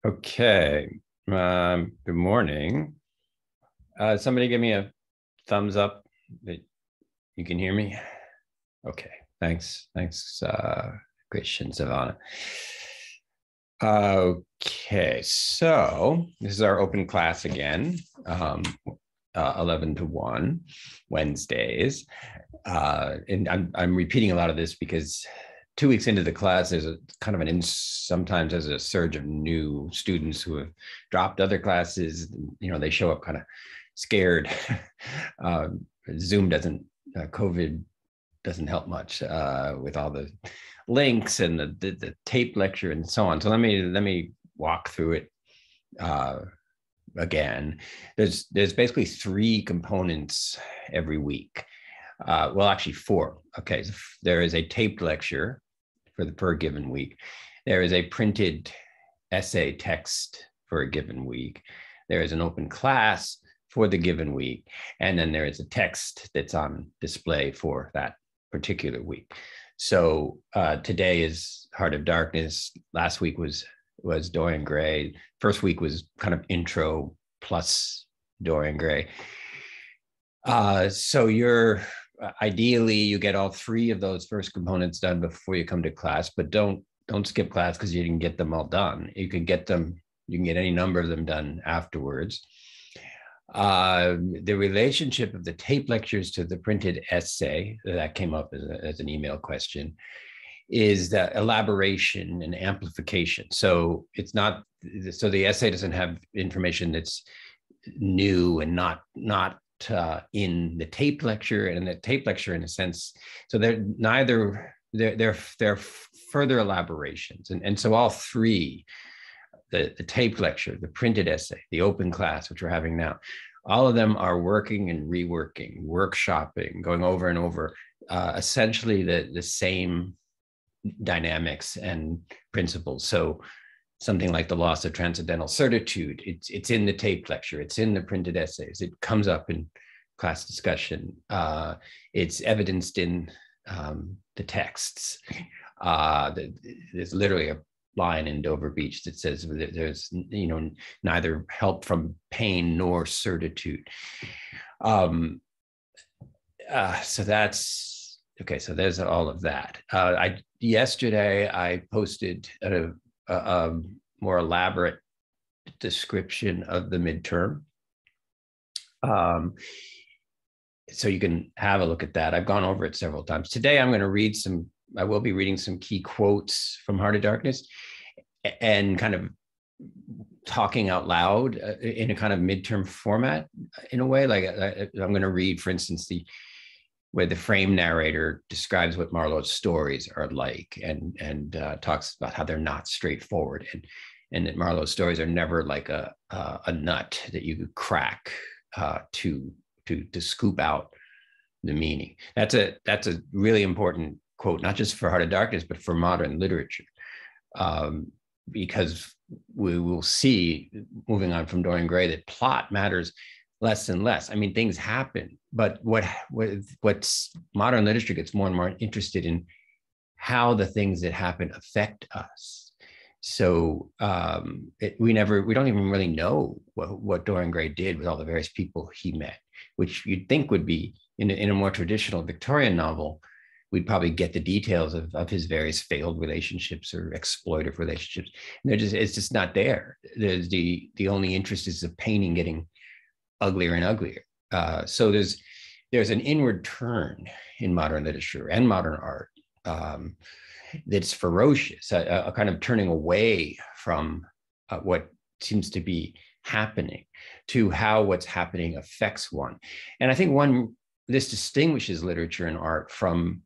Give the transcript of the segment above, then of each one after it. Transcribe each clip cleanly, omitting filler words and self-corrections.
Okay. Good morning. Somebody give me a thumbs up that you can hear me. Okay. Thanks. Thanks, Christian Savannah. Okay. So this is our open class again, 11 to 1 Wednesdays. And I'm repeating a lot of this because 2 weeks into the class, there's a kind of sometimes there's a surge of new students who have dropped other classes. They show up kind of scared. Zoom doesn't, COVID doesn't help much with all the links and the tape lecture and so on. So let me walk through it again. There's basically 3 components every week. Well, actually 4. Okay, so there is a taped lecture per given week. There is a printed essay text for a given week. There is an open class for the given week. And then there is a text that's on display for that particular week. So today is Heart of Darkness. Last week was Dorian Gray. First week was kind of intro plus Dorian Gray. So ideally you get all 3 of those first components done before you come to class, but don't skip class because you didn't get them all done. You can get any number of them done afterwards. The relationship of the tape lectures to the printed essay that came up as an email question is the elaboration and amplification. So the essay doesn't have information that's new and not in the tape lecture, and the tape lecture in a sense, so they're further elaborations, and so all 3, the tape lecture, the printed essay, the open class, which we're having now, all of them are working and reworking, workshopping, going over and over essentially the same dynamics and principles. So something like the loss of transcendental certitude, it's in the tape lecture, it's in the printed essays, it comes up in class discussion, it's evidenced in the texts. There's literally a line in Dover Beach that says there's neither help from pain nor certitude. So that's okay. So there's all of that. Yesterday I posted a more elaborate description of the midterm. So you can have a look at that. I've gone over it several times. Today I will be reading some key quotes from Heart of Darkness and kind of talking out loud in a kind of midterm format in a way. Like I'm going to read, for instance, where the frame narrator describes what Marlowe's stories are like, and talks about how they're not straightforward, and that Marlowe's stories are never like a nut that you could crack to scoop out the meaning. That's a really important quote, not just for Heart of Darkness, but for modern literature, because we will see, moving on from Dorian Gray, that plot matters less and less. I mean, things happen, but what's modern literature gets more and more interested in how the things that happen affect us. So we don't even really know what Dorian Gray did with all the various people he met, which you'd think would be in a more traditional Victorian novel. We'd probably get the details of his various failed relationships or exploitive relationships. And it's just not there. There's the only interest is the painting getting uglier and uglier. So there's an inward turn in modern literature and modern art that's ferocious, a kind of turning away from what seems to be happening to how what's happening affects one. And I think this distinguishes literature and art from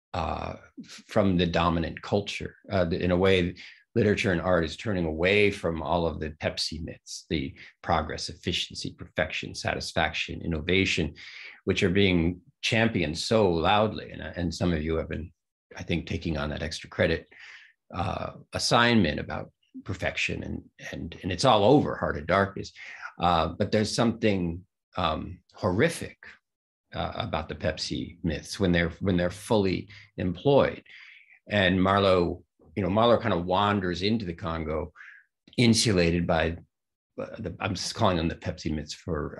the dominant culture. In a way, literature and art is turning away from all of the Pepsi myths, the progress, efficiency, perfection, satisfaction, innovation, which are being championed so loudly. And some of you have been, I think, taking on that extra credit assignment about perfection, and it's all over Heart of Darkness. But there's something horrific about the Pepsi myths when they're fully employed. And Marlowe kind of wanders into the Congo insulated by I'm just calling them the Pepsi mitts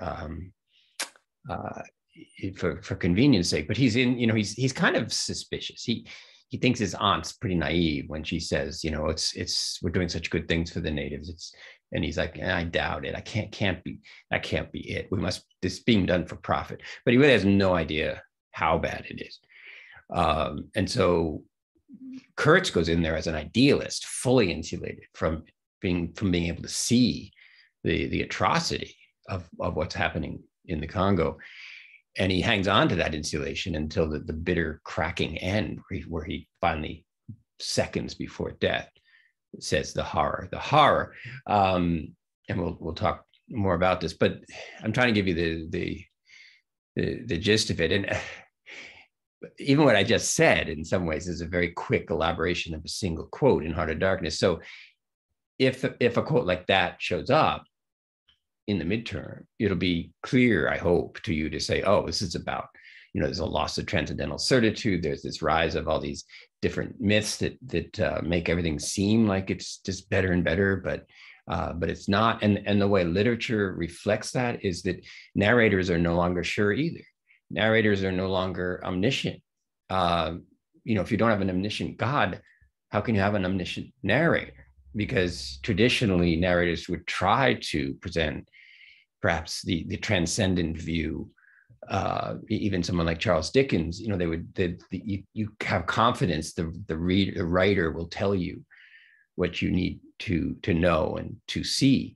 uh, for convenience sake, but he's kind of suspicious. He thinks his aunt's pretty naive when she says, it's we're doing such good things for the natives. And he's like, I doubt it. That can't be it. This being done for profit. But he really has no idea how bad it is. And so Kurtz goes in there as an idealist, fully insulated from being able to see the atrocity of what's happening in the Congo. And he hangs on to that insulation until the bitter cracking end, where he finally, seconds before death, says the horror. And we'll talk more about this, but I'm trying to give you the gist of it. And even what I just said, in some ways, is a very quick elaboration of a single quote in Heart of Darkness. So if a quote like that shows up in the midterm, it'll be clear, I hope, to you to say, oh, this is about, there's a loss of transcendental certitude. There's this rise of all these different myths that make everything seem like it's just better and better, but it's not. And the way literature reflects that is that narrators are no longer sure either. Narrators are no longer omniscient. If you don't have an omniscient God, how can you have an omniscient narrator? Because traditionally, narrators would try to present perhaps the transcendent view. Even someone like Charles Dickens, you have confidence the writer will tell you what you need to know and to see.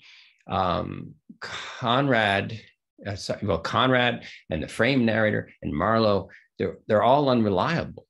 Conrad and the frame narrator and Marlowe, they're all unreliable.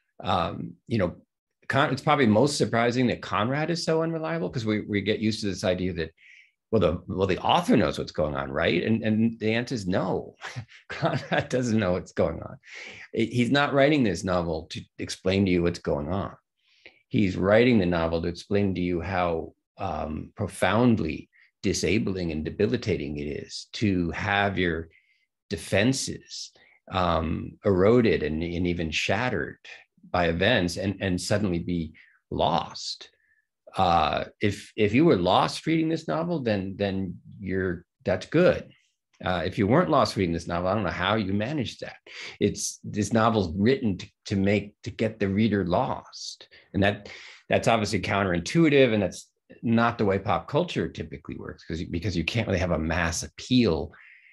It's probably most surprising that Conrad is so unreliable, because we get used to this idea that, the author knows what's going on, right? And the answer is no. Conrad doesn't know what's going on. He's not writing this novel to explain to you what's going on. He's writing the novel to explain to you how profoundly disabling and debilitating it is to have your defenses eroded and even shattered by events and suddenly be lost. If you were lost reading this novel, then that's good. If you weren't lost reading this novel, I don't know how you managed that. This novel's written to get the reader lost, and that's obviously counterintuitive, and that's not the way pop culture typically works, because you can't really have a mass appeal.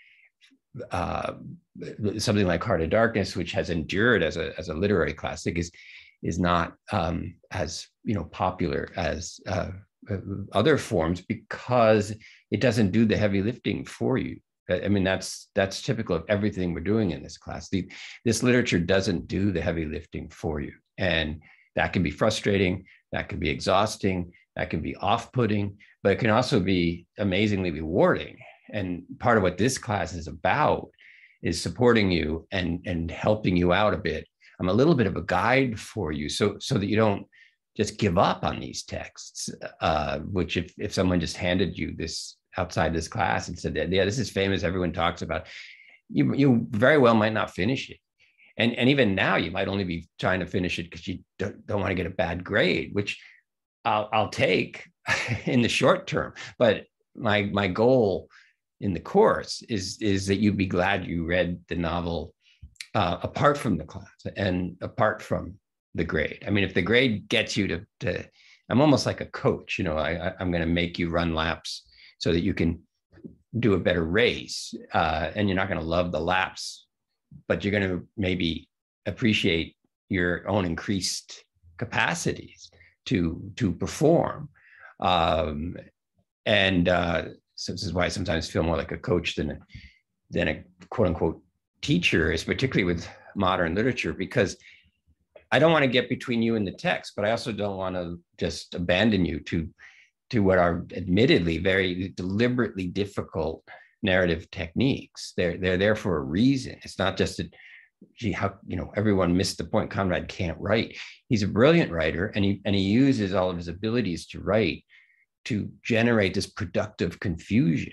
Something like Heart of Darkness, which has endured as a literary classic, is not as popular as other forms, because it doesn't do the heavy lifting for you. I mean, that's typical of everything we're doing in this class. This literature doesn't do the heavy lifting for you, and that can be frustrating, that can be exhausting, that can be off-putting, but it can also be amazingly rewarding. And part of what this class is about is supporting you and helping you out a bit. I'm a little bit of a guide for you, so that you don't just give up on these texts, which if someone just handed you this outside this class and said, yeah, this is famous, everyone talks about it, you very well might not finish it. And even now, you might only be trying to finish it because you don't want to get a bad grade, which I'll take in the short term. But my goal in the course is that you'd be glad you read the novel apart from the class and apart from the grade. I mean, if the grade gets you to I'm almost like a coach, I'm going to make you run laps so that you can do a better race, and you're not going to love the laps, but you're going to maybe appreciate your own increased capacities to perform. So this is why I sometimes feel more like a coach than a quote unquote teacher, is particularly with modern literature, because I don't want to get between you and the text, but I also don't want to just abandon you to what are admittedly very deliberately difficult narrative techniques. They're there for a reason. It's not just that, everyone missed the point. Conrad can't write. He's a brilliant writer, and he uses all of his abilities to write to generate this productive confusion.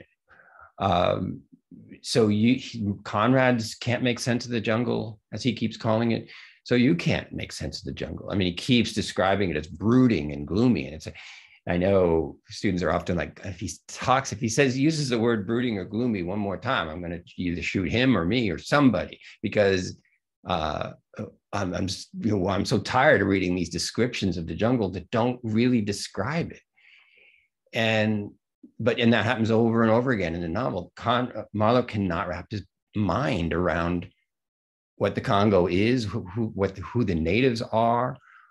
So Conrad's can't make sense of the jungle, as he keeps calling it. So you can't make sense of the jungle. I mean, he keeps describing it as brooding and gloomy, and I know students are often like, if he uses the word brooding or gloomy one more time, I'm going to either shoot him or me or somebody, because I'm so tired of reading these descriptions of the jungle that don't really describe it. And that happens over and over again in the novel. Marlowe cannot wrap his mind around what the Congo is, who the natives are,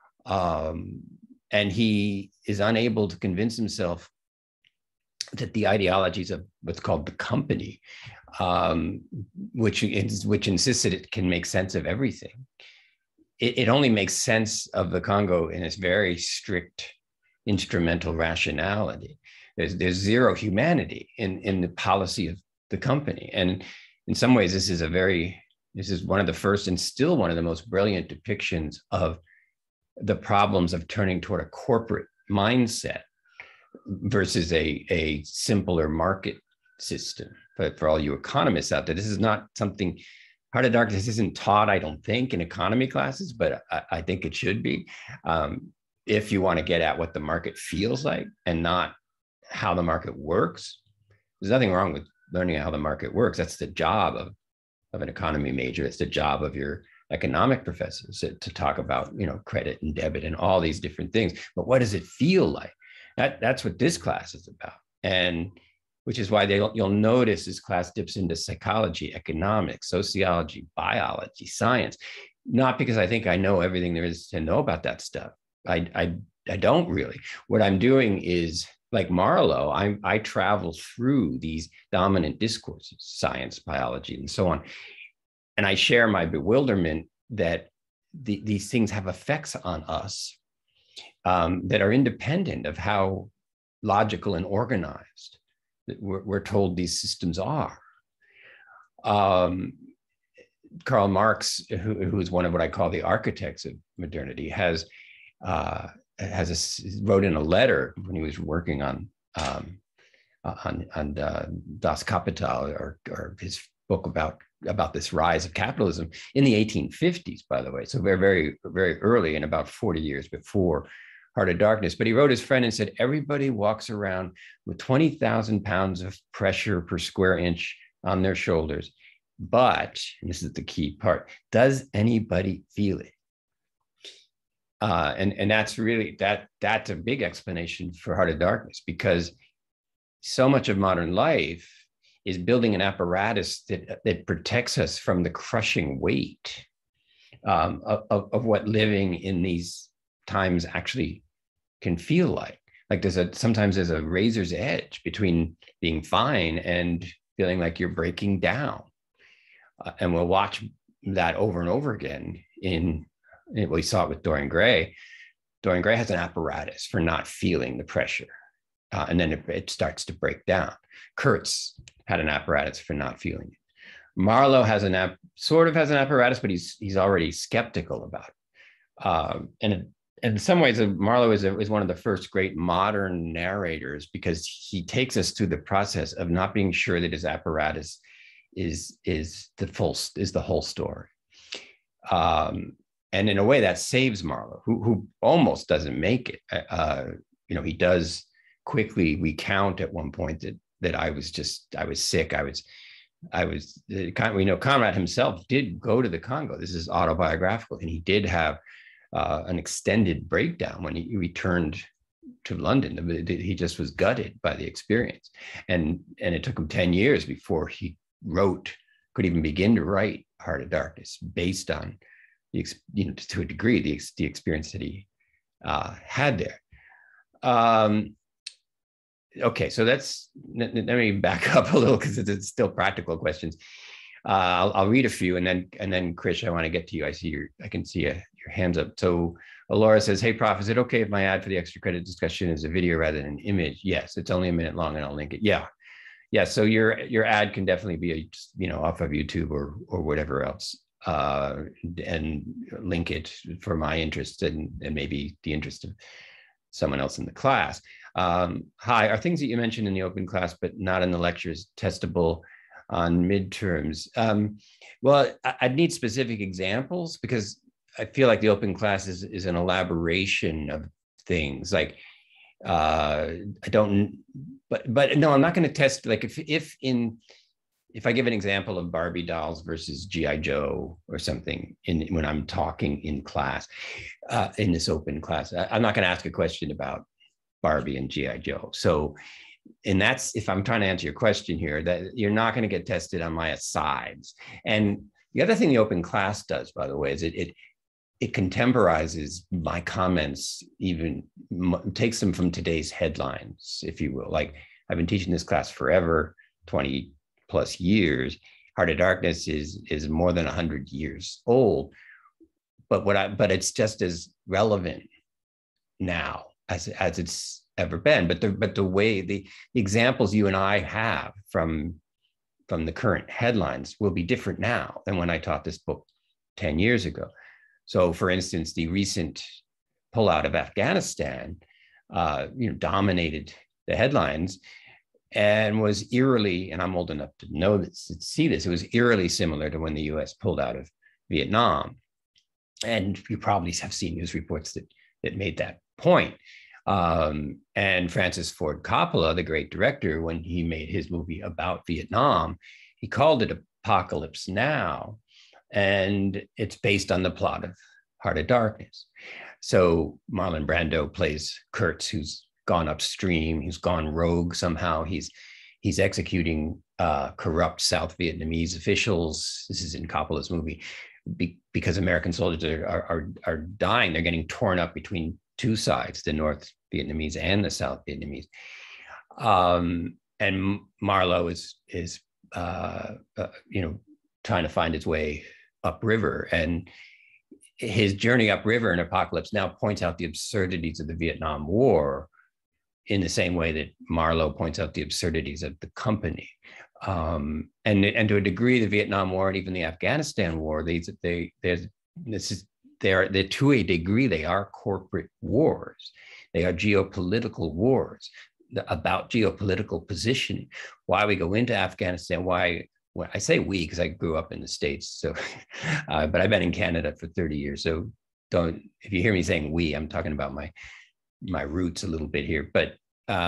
and he is unable to convince himself that the ideologies of what's called the company, which insists that it can make sense of everything. It only makes sense of the Congo in its very strict instrumental rationality. There's zero humanity in the policy of the company. And in some ways, this is one of the first and still one of the most brilliant depictions of the problems of turning toward a corporate mindset versus a simpler market system. But for all you economists out there, this is not something, Heart of Darkness isn't taught, I don't think, in economy classes, but I think it should be. If you want to get at what the market feels like and not how the market works, there's nothing wrong with learning how the market works. That's the job of an economy major. It's the job of your economic professors to talk about, credit and debit and all these different things. But what does it feel like? That's what this class is about. And which is why you'll notice this class dips into psychology, economics, sociology, biology, science. Not because I think I know everything there is to know about that stuff. I don't really. What I'm doing is, like Marlowe, I travel through these dominant discourses, science, biology, and so on. And I share my bewilderment that these things have effects on us that are independent of how logical and organized that we're told these systems are. Karl Marx, who is one of what I call the architects of modernity, wrote in a letter when he was working on Das Kapital, or his book about this rise of capitalism in the 1850s, by the way. So very, very, very early, and about 40 years before Heart of Darkness. But he wrote his friend and said, everybody walks around with 20,000 pounds of pressure per square inch on their shoulders. But, and this is the key part, does anybody feel it? And that's really, that's a big explanation for Heart of Darkness, because so much of modern life is building an apparatus that protects us from the crushing weight of what living in these times actually can feel like. Like sometimes there's a razor's edge between being fine and feeling like you're breaking down. And we'll watch that over and over again we saw it with Dorian Gray. Dorian Gray has an apparatus for not feeling the pressure. And then it starts to break down. Kurtz had an apparatus for not feeling it. Marlowe has an apparatus, but he's already skeptical about it. And in some ways, Marlowe is one of the first great modern narrators, because he takes us through the process of not being sure that his apparatus is the whole story. And in a way that saves Marlowe, who almost doesn't make it. He does quickly recount at one point that I was sick. We know Conrad himself did go to the Congo. This is autobiographical, and he did have an extended breakdown when he returned to London. He just was gutted by the experience, and it took him 10 years before he could even begin to write Heart of Darkness, based on to a degree the experience that he had there. Okay, so let me back up a little, because it's still practical questions. I'll read a few, and then Krish, I want to get to you. I can see your hands up. So Laura says, "Hey, Prof, is it okay if my ad for the extra credit discussion is a video rather than an image?" Yes, it's only a minute long, and I'll link it. Yeah. So your ad can definitely be off of YouTube or whatever else, and link it for my interest and maybe the interest of someone else in the class. Hi, are things that you mentioned in the open class but not in the lectures testable on midterms? Well, I'd need specific examples, because I feel like the open class is an elaboration of things. Like I don't, but no, I'm not going to test, like if I give an example of Barbie dolls versus GI Joe or something when I'm talking in class, in this open class, I'm not going to ask a question about Barbie and GI Joe. So, and that's, if I'm trying to answer your question here, that you're not going to get tested on my asides. And the other thing the open class does, by the way, is it contemporizes my comments, even takes them from today's headlines, if you will. Like, I've been teaching this class forever, 20 plus years. Heart of Darkness is more than 100 years old, but it's just as relevant now as it's ever been. But the way the examples you and I have from the current headlines will be different now than when I taught this book 10 years ago. So, for instance, the recent pullout of Afghanistan, dominated the headlines and was eerily, and I'm old enough to know this, to see this, it was eerily similar to when the US pulled out of Vietnam. And you probably have seen news reports that made that point. And Francis Ford Coppola, the great director, when he made his movie about Vietnam, he called it Apocalypse Now. And it's based on the plot of Heart of Darkness. So Marlon Brando plays Kurtz, who's gone upstream, he's gone rogue somehow. He's executing corrupt South Vietnamese officials. This is in Coppola's movie, because American soldiers are dying. They're getting torn up between two sides, the North Vietnamese and the South Vietnamese. And Marlowe is trying to find his way upriver, and his journey upriver in Apocalypse Now points out the absurdities of the Vietnam War in the same way that Marlowe points out the absurdities of the company. And to a degree, the Vietnam War and even the Afghanistan War, to a degree, they are corporate wars. They are geopolitical wars about geopolitical positioning. Why we go into Afghanistan, why, well, I say we because I grew up in the States, so, but I've been in Canada for 30 years. So if you hear me saying we, I'm talking about my roots a little bit here. But,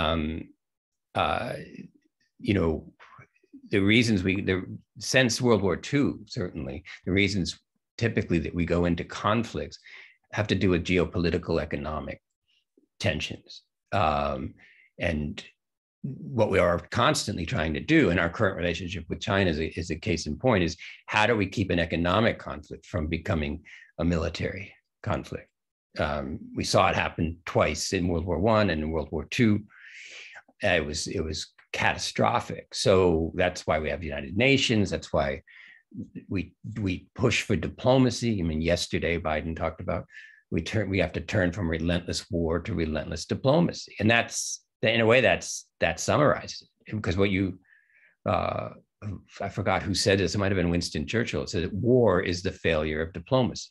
the reasons since World War II, certainly, the reasons typically that we go into conflicts have to do with geopolitical economic tensions. And what we are constantly trying to do in our current relationship with China is a case in point, is how do we keep an economic conflict from becoming a military conflict? We saw it happen twice in World War I and in World War II. It was catastrophic. So that's why we have the United Nations. That's why we push for diplomacy. I mean, yesterday Biden talked about we have to turn from relentless war to relentless diplomacy, and that's, in a way, that summarizes it. Because what I forgot who said this. It might have been Winston Churchill. It said that war is the failure of diplomacy.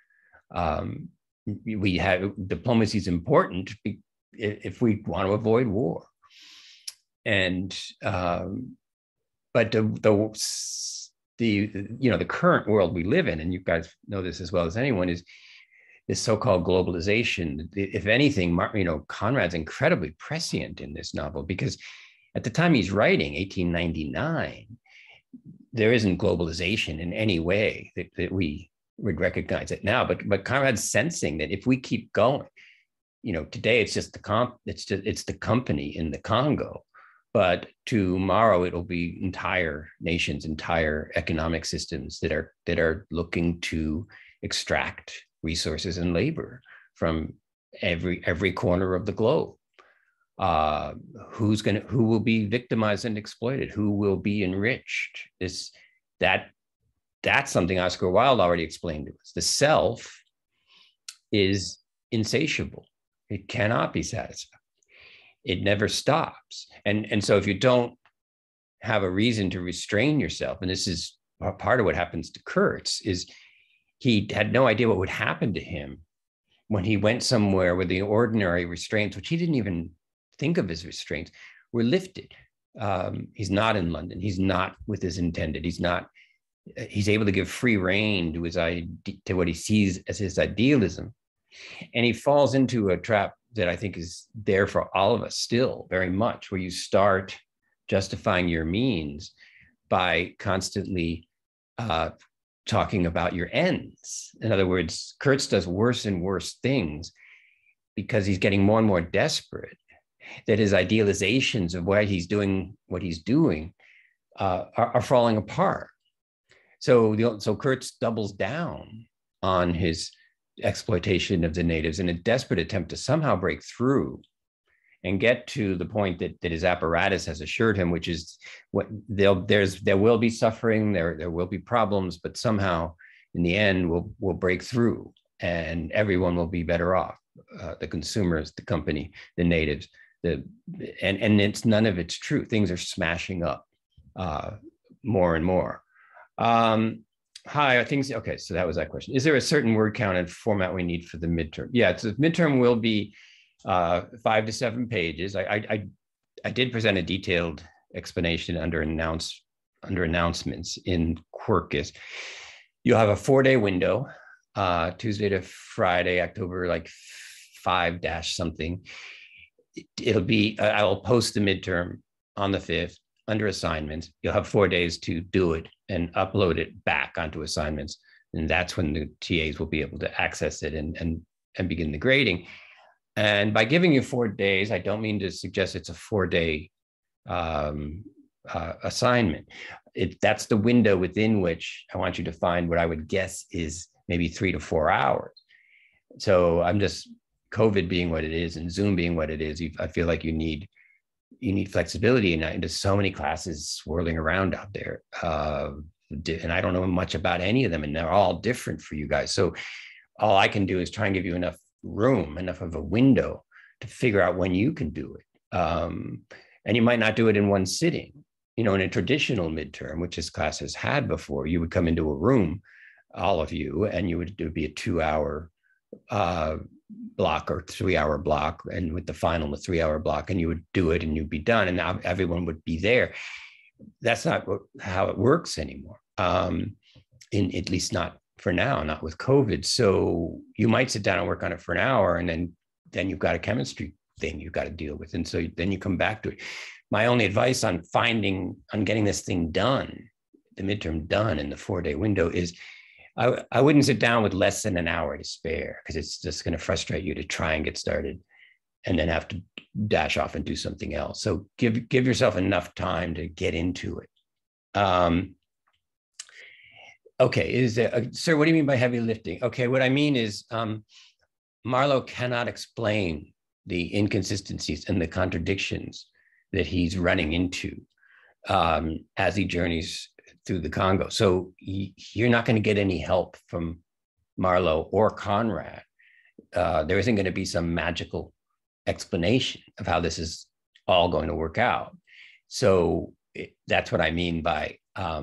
Diplomacy is important if we want to avoid war. And but the current world we live in, and you guys know this as well as anyone, is this so-called globalization. If anything, Conrad's incredibly prescient in this novel, because at the time he's writing, 1899, there isn't globalization in any way that we would recognize it now. But Conrad's sensing that if we keep going, today it's just it's the company in the Congo, but tomorrow it'll be entire nations, entire economic systems that are looking to extract resources and labor from every corner of the globe. Who will be victimized and exploited? Who will be enriched? That's something Oscar Wilde already explained to us. The self is insatiable. It cannot be satisfied. It never stops. And so if you don't have a reason to restrain yourself, and this is part of what happens to Kurtz, is he had no idea what would happen to him when he went somewhere where the ordinary restraints, which he didn't even think of as restraints, were lifted. He's not in London. He's not with his intended. He's able to give free rein to what he sees as his idealism. And he falls into a trap that I think is there for all of us still very much, where you start justifying your means by constantly talking about your ends. In other words, Kurtz does worse and worse things because he's getting more and more desperate, that his idealizations of why he's doing what he's doing are falling apart. So Kurtz doubles down on his exploitation of the natives in a desperate attempt to somehow break through and get to the point that his apparatus has assured him, which is what there will be suffering, there will be problems, but somehow in the end we'll break through and everyone will be better off. The consumers, the company, the natives, and it's none of it's true. Things are smashing up more and more. Hi, I think, okay, so that was that question. Is there a certain word count and format we need for the midterm? Yeah, so the midterm will be 5 to 7 pages. I did present a detailed explanation under announcements in Quirkus. You'll have a 4-day window, Tuesday to Friday, October like 5 dash something. It'll be, I will post the midterm on the 5th under assignments. You'll have 4 days to do it and upload it back onto assignments. And that's when the TAs will be able to access it and begin the grading. And by giving you 4 days, I don't mean to suggest it's a 4-day assignment. That's the window within which I want you to find what I would guess is maybe 3 to 4 hours. So I'm just, COVID being what it is and Zoom being what it is, I feel like you need flexibility, and there's so many classes swirling around out there. And I don't know much about any of them, and they're all different for you guys. So all I can do is try and give you enough room, enough of a window to figure out when you can do it. And you might not do it in one sitting. You know, in a traditional midterm, which this class has had before, you would come into a room, all of you, and it would be a 2-hour block or 3-hour block, and with the final, a 3-hour block, and you would do it and you'd be done, and now everyone would be there. That's not how it works anymore. At least not for now, not with COVID. So you might sit down and work on it for an hour, and then you've got a chemistry thing you've got to deal with, and so then you come back to it. My only advice on getting this thing done, the midterm done in the 4-day window, is I wouldn't sit down with less than an hour to spare, because it's just going to frustrate you to try and get started and then have to dash off and do something else. So give yourself enough time to get into it. Okay, sir, what do you mean by heavy lifting? Okay, what I mean is Marlowe cannot explain the inconsistencies and the contradictions that he's running into as he journeys through the Congo. So you're not going to get any help from Marlowe or Conrad. There isn't going to be some magical explanation of how this is all going to work out. So that's what I mean by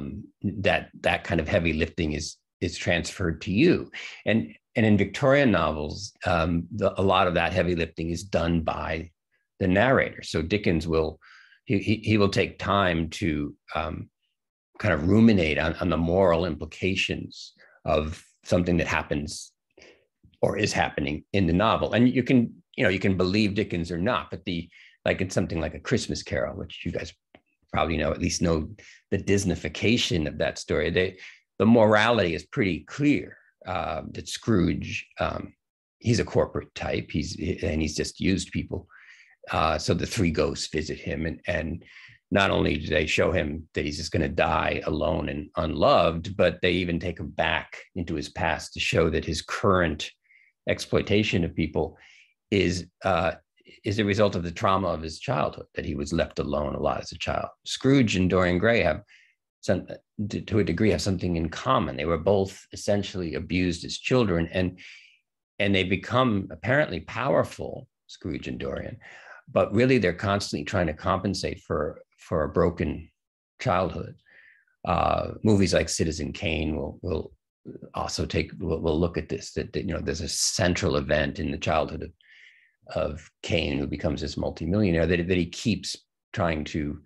that kind of heavy lifting is transferred to you. And in Victorian novels, a lot of that heavy lifting is done by the narrator. So Dickens will take time to kind of ruminate on the moral implications of something that happens or is happening in the novel. And you can believe Dickens or not, but like it's something like A Christmas Carol, which you guys probably at least know the Disneyfication of that story. The morality is pretty clear that Scrooge, he's a corporate type, he's just used people. So the 3 ghosts visit him, and not only do they show him that he's just going to die alone and unloved, but they even take him back into his past to show that his current exploitation of people is a result of the trauma of his childhood, that he was left alone a lot as a child. Scrooge and Dorian Gray to a degree, have something in common. They were both essentially abused as children, and they become apparently powerful, Scrooge and Dorian, but really they're constantly trying to compensate for a broken childhood. Movies like Citizen Kane will also will look at this, that there's a central event in the childhood of Kane, who becomes this multimillionaire, that he keeps trying to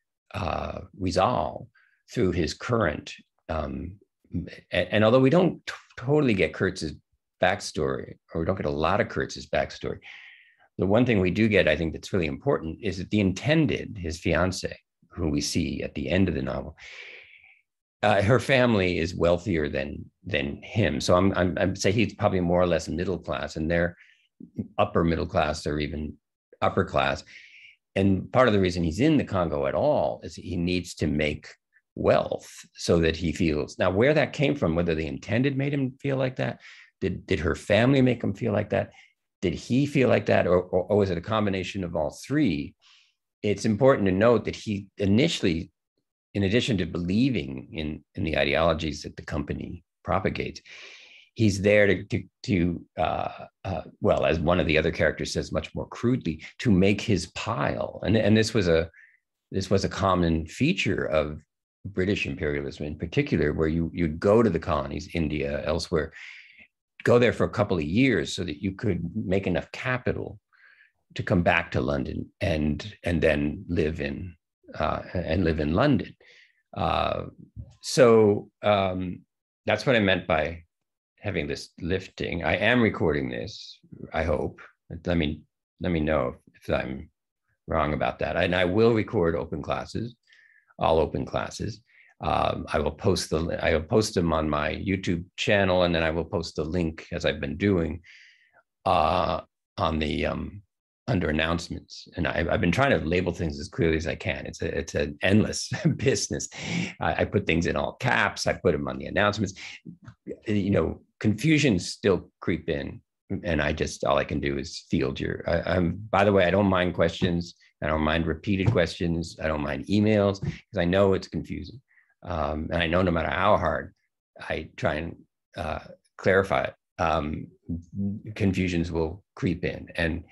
resolve through his current. And although we don't totally get Kurtz's backstory, or we don't get a lot of Kurtz's backstory, the one thing we do get, I think, that's really important is that the intended, his fiance, who we see at the end of the novel, her family is wealthier than him. So I'm say he's probably more or less middle class, and they're upper middle class or even upper class. And part of the reason he's in the Congo at all is he needs to make wealth so that he feels. Now, where that came from, whether the intended made him feel like that, did her family make him feel like that? Did he feel like that, or was it a combination of all three? It's important to note that he initially, in addition to believing in the ideologies that the company propagates, he's there well, as one of the other characters says much more crudely, to make his pile. And this was a common feature of British imperialism in particular, where you'd go to the colonies, India, elsewhere, go there for a couple of years so that you could make enough capital to come back to London and then live in London. So that's what I meant by having this lifting. I am recording this, I hope. Let me know if I'm wrong about that. And I will record open classes, all open classes. I will post them on my YouTube channel, and then I will post the link, as I've been doing, on the under announcements. And I've been trying to label things as clearly as I can. It's an endless business. I put things in all caps. I put them on the announcements. Confusions still creep in, and all I can do is field by the way, I don't mind questions. I don't mind repeated questions. I don't mind emails, because I know it's confusing. And I know no matter how hard I try and clarify it, confusions will creep in. And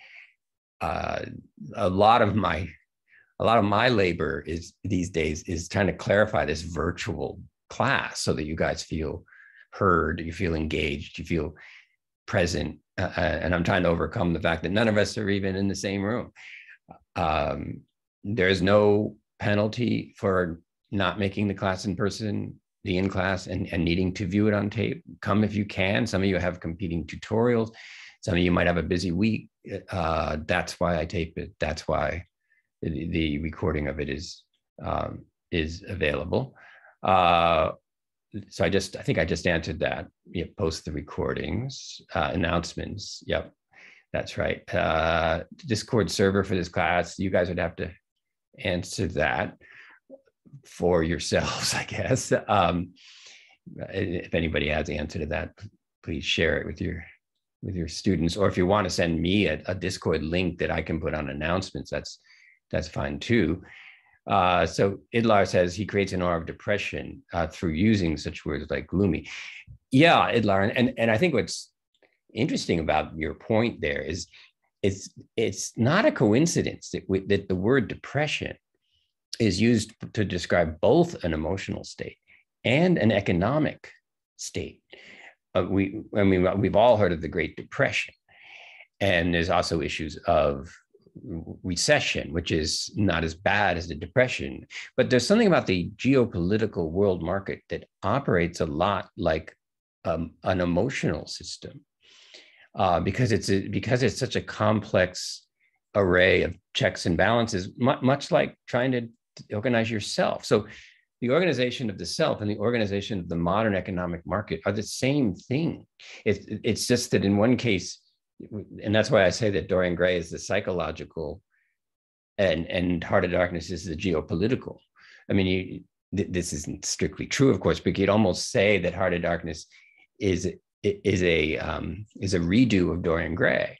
a lot of my labor these days is trying to clarify this virtual class so that you guys feel heard, you feel engaged, you feel present. And I'm trying to overcome the fact that none of us are even in the same room. There's no penalty for not making the class in person, the in-class, and needing to view it on tape. Come if you can. Some of you have competing tutorials. Some of you might have a busy week. That's why I tape it. That's why the recording of it is available. So I think I just answered that. Post the recordings, announcements. Yep, that's right. Discord server for this class. You guys would have to answer that for yourselves, I guess. If anybody has the answer to that, please share it with your students. Or if you want to send me a Discord link that I can put on announcements, that's fine too. So Idlar says he creates an aura of depression through using such words like gloomy. Yeah, Idlar, and I think what's interesting about your point there is it's not a coincidence that the word depression is used to describe both an emotional state and an economic state. We've all heard of the Great Depression, and there's also issues of recession, which is not as bad as the Depression. But there's something about the geopolitical world market that operates a lot like an emotional system, because it's such a complex array of checks and balances, much like trying to organize yourself. So the organization of the self and the organization of the modern economic market are the same thing. It's just that in one case, and that's why I say that Dorian Gray is the psychological and Heart of Darkness is the geopolitical. I mean, this isn't strictly true, of course, but you'd almost say that Heart of Darkness is a redo of Dorian Gray.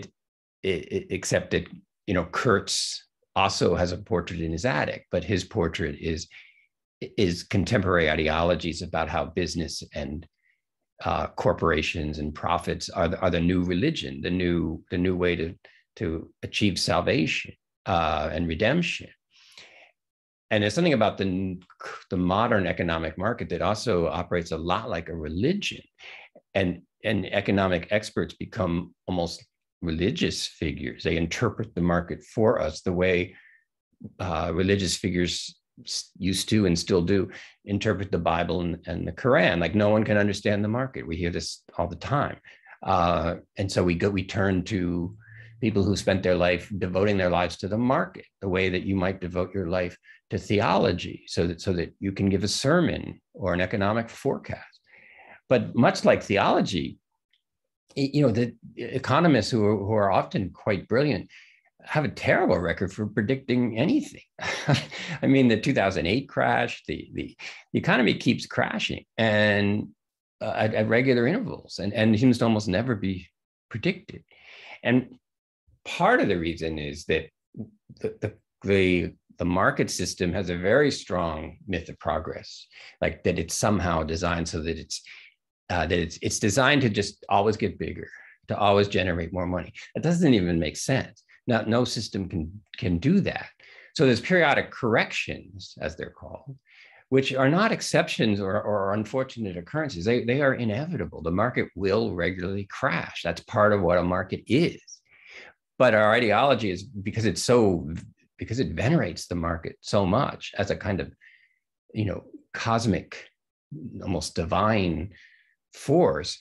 Except that Kurtz also has a portrait in his attic, but his portrait is contemporary ideologies about how business and corporations and profits are the new religion, the new way to achieve salvation and redemption. And there's something about the modern economic market that also operates a lot like a religion, and economic experts become almost religious figures. They interpret the market for us the way religious figures used to and still do interpret the Bible and the Quran. Like, no one can understand the market. We hear this all the time. And so we turn to people who spent their life devoting their lives to the market, the way that you might devote your life to theology, so that you can give a sermon or an economic forecast. But much like theology, the economists who are often quite brilliant have a terrible record for predicting anything. I mean, the 2008 crash, the economy keeps crashing and at regular intervals, and seems to almost never be predicted. And part of the reason is that the market system has a very strong myth of progress, like that it's somehow designed so that it's designed to just always get bigger, to always generate more money. That doesn't even make sense. No system can do that. So there's periodic corrections, as they're called, which are not exceptions or unfortunate occurrences. They are inevitable. The market will regularly crash. That's part of what a market is. But our ideology is because it venerates the market so much as a kind of, cosmic, almost divine force.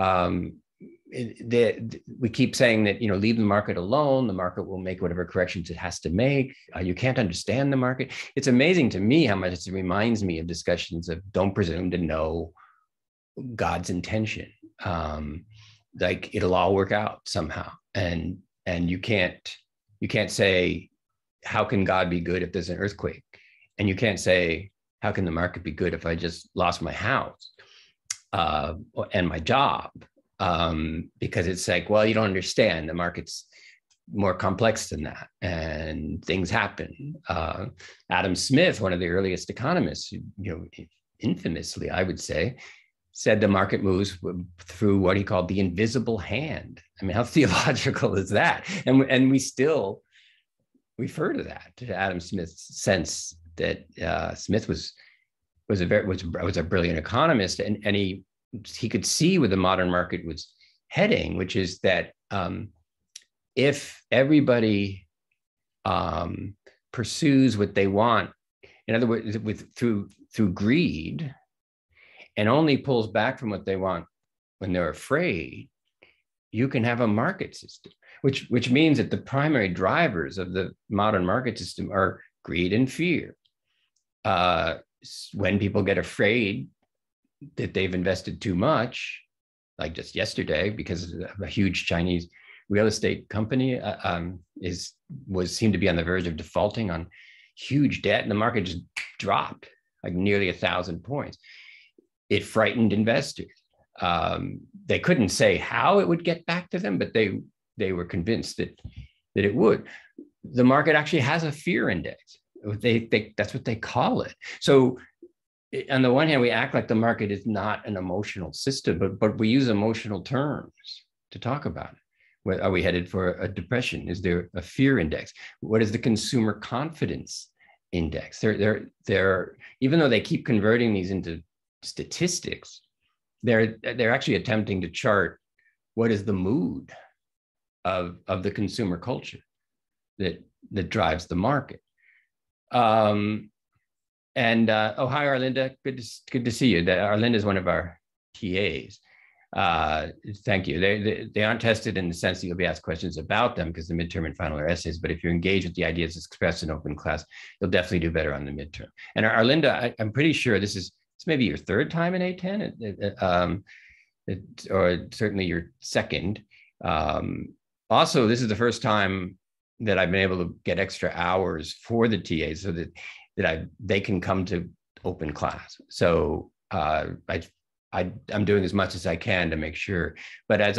We keep saying that, leave the market alone. The market will make whatever corrections it has to make. You can't understand the market. It's amazing to me how much it reminds me of discussions of don't presume to know God's intention. Like it'll all work out somehow. And you can't say, how can God be good if there's an earthquake? And you can't say, how can the market be good if I just lost my house and my job? Because it's like, well, you don't understand. The market's more complex than that, and things happen. Adam Smith, one of the earliest economists, infamously, I would say, said the market moves through what he called the invisible hand. I mean, how theological is that? And we still refer to that, to Adam Smith's sense that Smith was a brilliant economist, and he could see where the modern market was heading, which is that if everybody pursues what they want, in other words, through greed, and only pulls back from what they want when they're afraid, you can have a market system, which means that the primary drivers of the modern market system are greed and fear. When people get afraid that they've invested too much, like just yesterday, because a huge Chinese real estate company seemed to be on the verge of defaulting on huge debt, and the market just dropped like nearly 1,000 points. It frightened investors. They couldn't say how it would get back to them, but they were convinced that it would. The market actually has a fear index. That's what they call it. So on the one hand, we act like the market is not an emotional system, but we use emotional terms to talk about it. Are we headed for a depression? Is there a fear index? What is the consumer confidence index? They're even though they keep converting these into statistics, they're actually attempting to chart what is the mood of the consumer culture that drives the market. Oh, hi, Arlinda. Good to see you. Arlinda is one of our TAs. Thank you. They aren't tested in the sense that you'll be asked questions about them because the midterm and final are essays, but if you're engaged with the ideas expressed in open class, you'll definitely do better on the midterm. And Arlinda, I'm pretty sure it's maybe your third time in A10, or certainly your second. Also, this is the first time that I've been able to get extra hours for the TAs so that they can come to open class. So I'm doing as much as I can to make sure. But as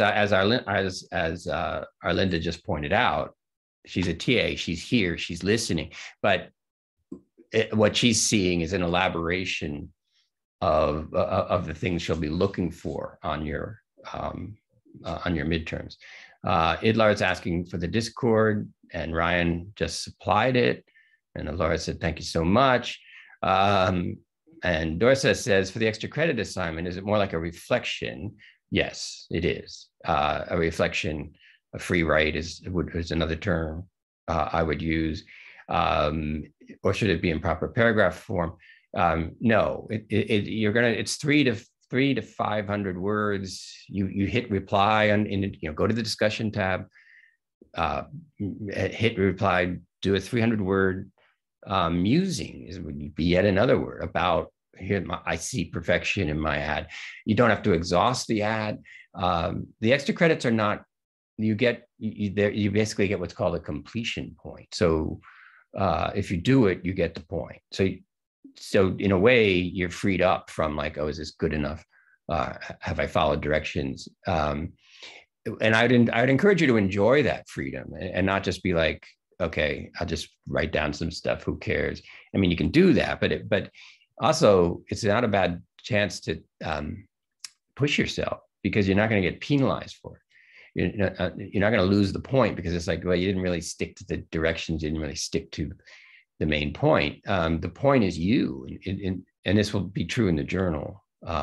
Arlinda just pointed out, she's a TA. She's here. She's listening. But what she's seeing is an elaboration of the things she'll be looking for on your midterms. Idlar is asking for the Discord, and Ryan just supplied it. And Laura said, thank you so much. And Dorsa says, for the extra credit assignment, is it more like a reflection? Yes, it is. A reflection, a free write is another term I would use. Or should it be in proper paragraph form? No, it's 300 to 500 words. You hit reply go to the discussion tab. hit reply, do a 300-word musing would be yet another word about here. I see perfection in my ad. You don't have to exhaust the ad. The extra credits are not, you basically get what's called a completion point. So if you do it, you get the point. So in a way, you're freed up from like, oh, is this good enough? Have I followed directions? And I'd encourage you to enjoy that freedom and not just be like, okay, I'll just write down some stuff. Who cares? I mean, you can do that, but also it's not a bad chance to push yourself, because you're not going to get penalized for it. You're not going to lose the point, because it's like, well, you didn't really stick to the directions. You didn't really stick to the main point. The point is you, and this will be true in the journal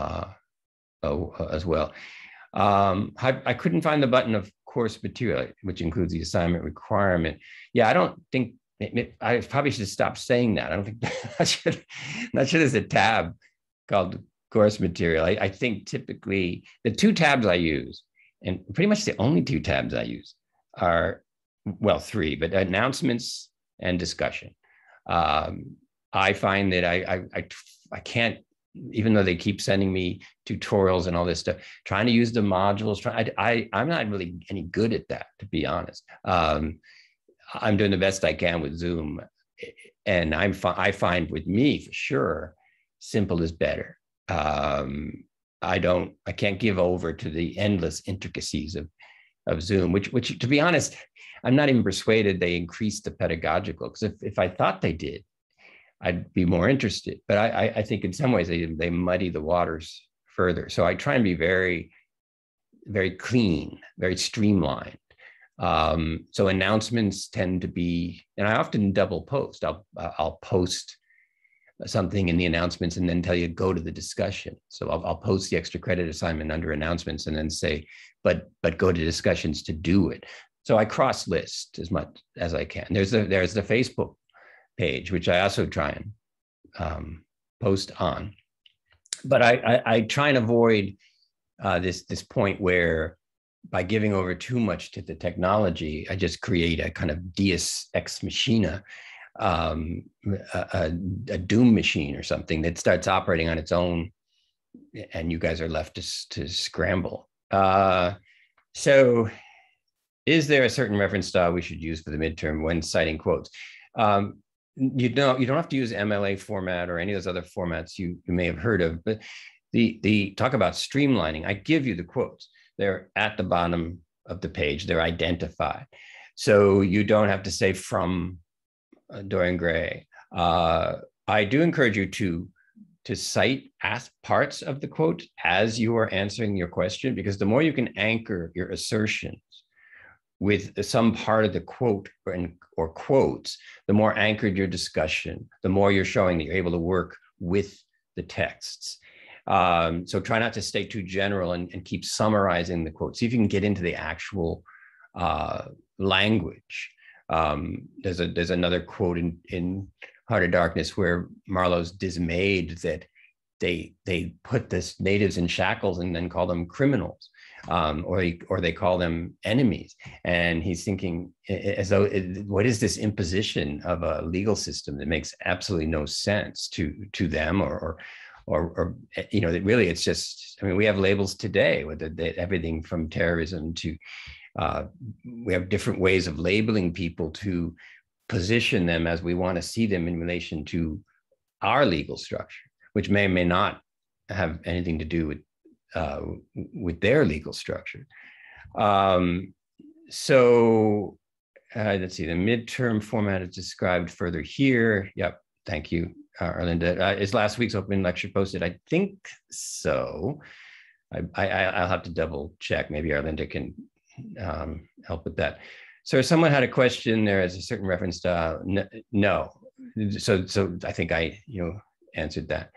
as well. I couldn't find the button of course material, which includes the assignment requirement. Yeah, I don't think, I probably should stop saying that. I don't think not sure there's a tab called course material. I think typically the two tabs I use, and pretty much the only two tabs I use, are, well, three, but announcements and discussion. I find that I can't, even though they keep sending me tutorials and all this stuff, trying to use the modules, I'm not really any good at that, to be honest. I'm doing the best I can with Zoom, and I find with me, for sure, simple is better. I can't give over to the endless intricacies of Zoom, which to be honest, I'm not even persuaded they increased the pedagogical, because if I thought they did, I'd be more interested. But I think in some ways they muddy the waters further. So I try and be very, very clean, very streamlined. So announcements tend to be, and I often double post. I'll post something in the announcements and then tell you go to the discussion. So I'll post the extra credit assignment under announcements and then say, but go to discussions to do it. So I cross list as much as I can. There's the Facebook page, which I also try and post on. But I try and avoid this point where, by giving over too much to the technology, I just create a kind of deus ex machina, a doom machine or something that starts operating on its own, and you guys are left to scramble. So is there a certain reference style we should use for the midterm when citing quotes? You don't have to use MLA format or any of those other formats you may have heard of, but the talk about streamlining, I give you the quotes. They're at the bottom of the page. They're identified. So you don't have to say from Dorian Gray. I do encourage you to cite parts of the quote as you are answering your question, because the more you can anchor your assertions with some part of the quote or quotes, the more anchored your discussion, the more you're showing that you're able to work with the texts. So try not to stay too general and keep summarizing the quote. See if you can get into the actual language. There's another quote in Heart of Darkness where Marlowe's dismayed that they put this natives in shackles and then call them criminals, or they call them enemies. And he's thinking as though, what is this imposition of a legal system that makes absolutely no sense to them, or that really it's just, I mean, we have labels today with everything from terrorism to, we have different ways of labeling people to position them as we want to see them in relation to our legal structure, which may or may not have anything to do with their legal structure. So let's see, the midterm format is described further here. Yep, thank you, Arlinda. Is last week's open lecture posted? I think so. I'll have to double check. Maybe Arlinda can help with that. So if someone had a question, there is a certain reference style. No. So I think I answered that.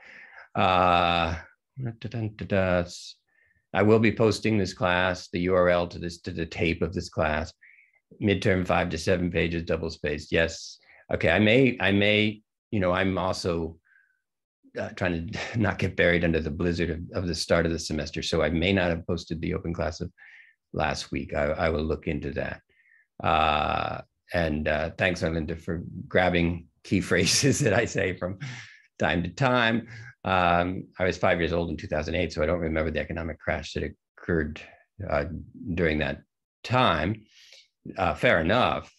I will be posting this class, the URL to the tape of this class. Midterm 5 to 7 pages, double spaced. Yes. Okay. I may. I'm also trying to not get buried under the blizzard of the start of the semester. So I may not have posted the open class of last week. I will look into that. And thanks, Arlinda, for grabbing key phrases that I say from time to time. I was 5 years old in 2008, so I don't remember the economic crash that occurred during that time. Fair enough.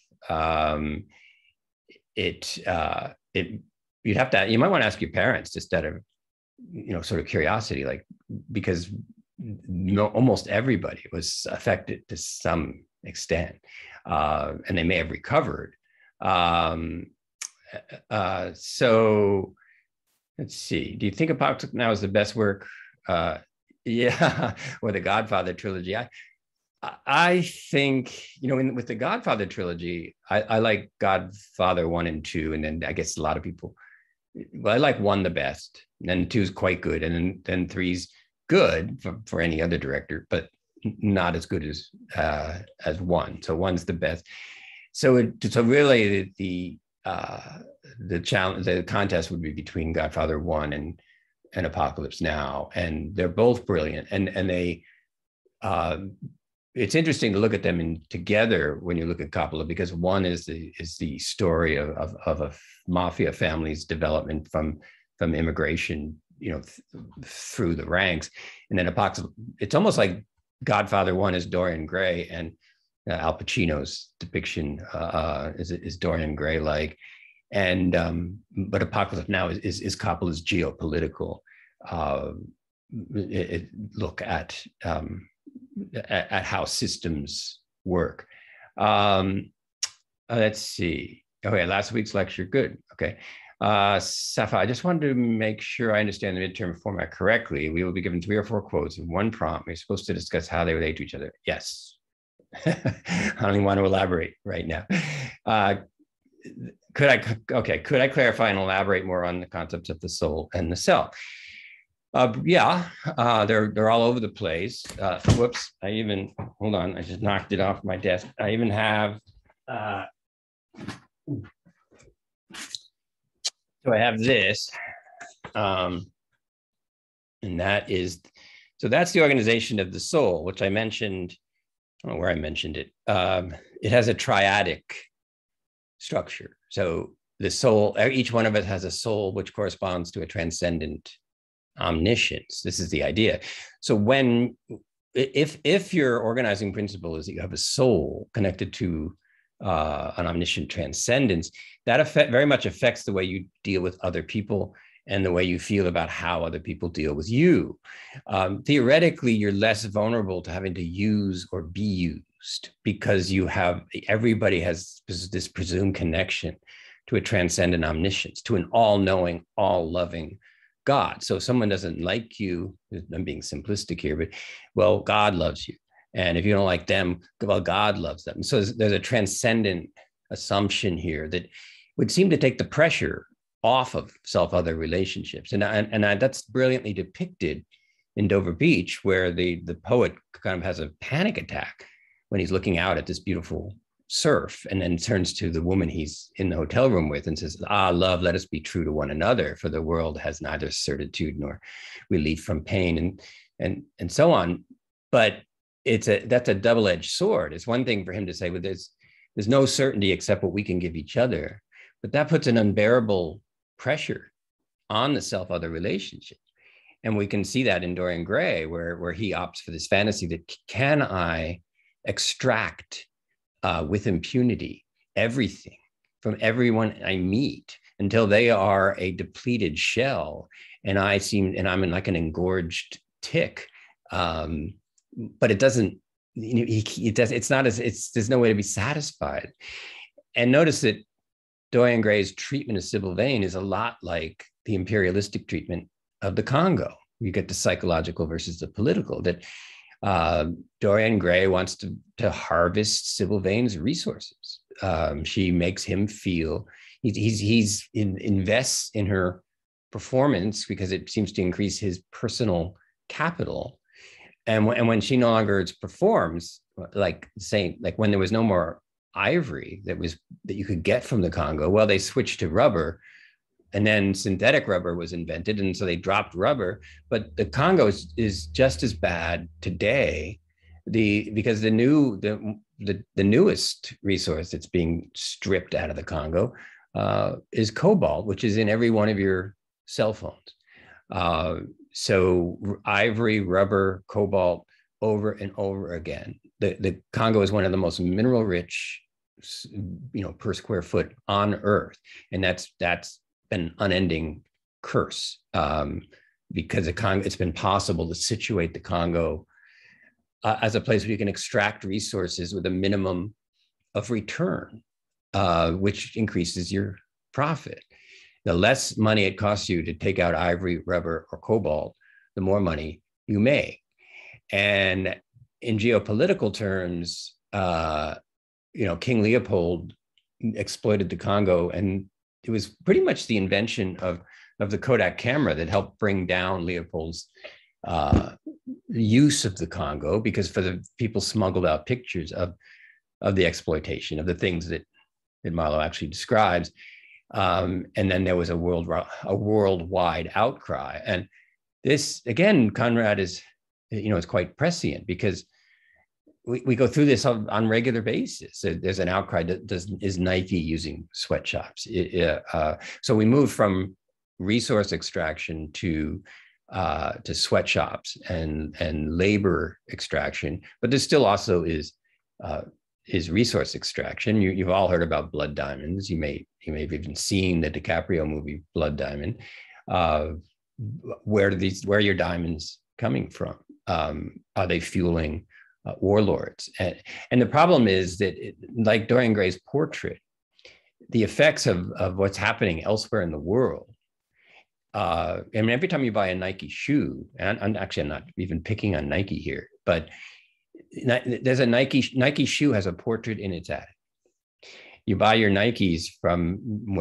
You'd have to, you might want to ask your parents just out of, sort of curiosity, like, because almost everybody was affected to some extent, and they may have recovered. So let's see. Do you think Apocalypse Now is the best work? Yeah, or the Godfather trilogy. I think, with the Godfather trilogy, I like Godfather 1 and 2, and then I guess a lot of people, well, I like 1 the best, and then 2 is quite good, and then 3's good for any other director, but not as good as 1. So 1's the best. So really the challenge, the contest would be between Godfather 1 and Apocalypse Now, and they're both brilliant, and they. It's interesting to look at them together when you look at Coppola, because 1 is the story of a mafia family's development from immigration, through the ranks, and then Apocalypse. It's almost like Godfather 1 is Dorian Gray, and Al Pacino's depiction is Dorian Gray like, and but Apocalypse Now is Coppola's geopolitical look at how systems work. Let's see. Okay, last week's lecture, good. Okay. Safa, I just wanted to make sure I understand the midterm format correctly. We will be given 3 or 4 quotes in 1 prompt. We're supposed to discuss how they relate to each other. Yes. I don't even want to elaborate right now. Could I clarify and elaborate more on the concepts of the soul and the self? They're all over the place. Whoops, hold on, I just knocked it off my desk. I even have, so I have this, and that's the organization of the soul, which I mentioned, I don't know where I mentioned it. It has a triadic structure. So the soul, each one of us has a soul, which corresponds to a transcendent omniscience. This is the idea. So if your organizing principle is that you have a soul connected to an omniscient transcendence, that very much affects the way you deal with other people and the way you feel about how other people deal with you. Theoretically, you're less vulnerable to having to use or be used, because everybody has this presumed connection to a transcendent omniscience, to an all-knowing, all-loving God. So if someone doesn't like you, I'm being simplistic here, but well, God loves you. And if you don't like them, well, God loves them. So there's a transcendent assumption here that would seem to take the pressure off of self-other relationships. And that's brilliantly depicted in Dover Beach, where the poet kind of has a panic attack when he's looking out at this beautiful surf, and then turns to the woman he's in the hotel room with and says, love, let us be true to one another, for the world has neither certitude nor relief from pain, and so on. But that's a double-edged sword. It's one thing for him to say, well, there's no certainty except what we can give each other, but that puts an unbearable pressure on the self-other relationship. And we can see that in Dorian Gray, where he opts for this fantasy that, can I extract with impunity everything from everyone I meet until they are a depleted shell, and I'm in like an engorged tick. But it doesn't, there's no way to be satisfied. And notice that Dorian Gray's treatment of Sybil Vane is a lot like the imperialistic treatment of the Congo. You get the psychological versus the political, that Dorian Gray wants to harvest Sybil Vane's resources. She makes him feel, he invests in her performance because it seems to increase his personal capital. And when she no longer performs, like when there was no more ivory that you could get from the Congo, well, they switched to rubber, and then synthetic rubber was invented, and so they dropped rubber. But the Congo is just as bad today Because the newest resource that's being stripped out of the Congo is cobalt, which is in every one of your cell phones. So ivory, rubber, cobalt, over and over again. The Congo is one of the most mineral rich, per square foot on Earth, and that's been unending curse, because it's been possible to situate the Congo as a place where you can extract resources with a minimum of return, which increases your profit. The less money it costs you to take out ivory, rubber, or cobalt, the more money you make. And in geopolitical terms, King Leopold exploited the Congo, and it was pretty much the invention of the Kodak camera that helped bring down Leopold's use of the Congo, because for the people smuggled out pictures of the exploitation of the things that Marlowe actually describes. And then there was a worldwide outcry. And this, again, Conrad is quite prescient, because we go through this on regular basis. There's an outcry. Is Nike using sweatshops? So we move from resource extraction to sweatshops and labor extraction, but there still also is resource extraction. You've all heard about blood diamonds. You may have even seen the DiCaprio movie Blood Diamond. Where are your diamonds coming from? Are they fueling warlords? And the problem is that, like Dorian Gray's portrait, the effects of what's happening elsewhere in the world. Every time you buy a Nike shoe, and I'm not even picking on Nike here, but there's a Nike shoe has a portrait in its attic. You buy your Nikes from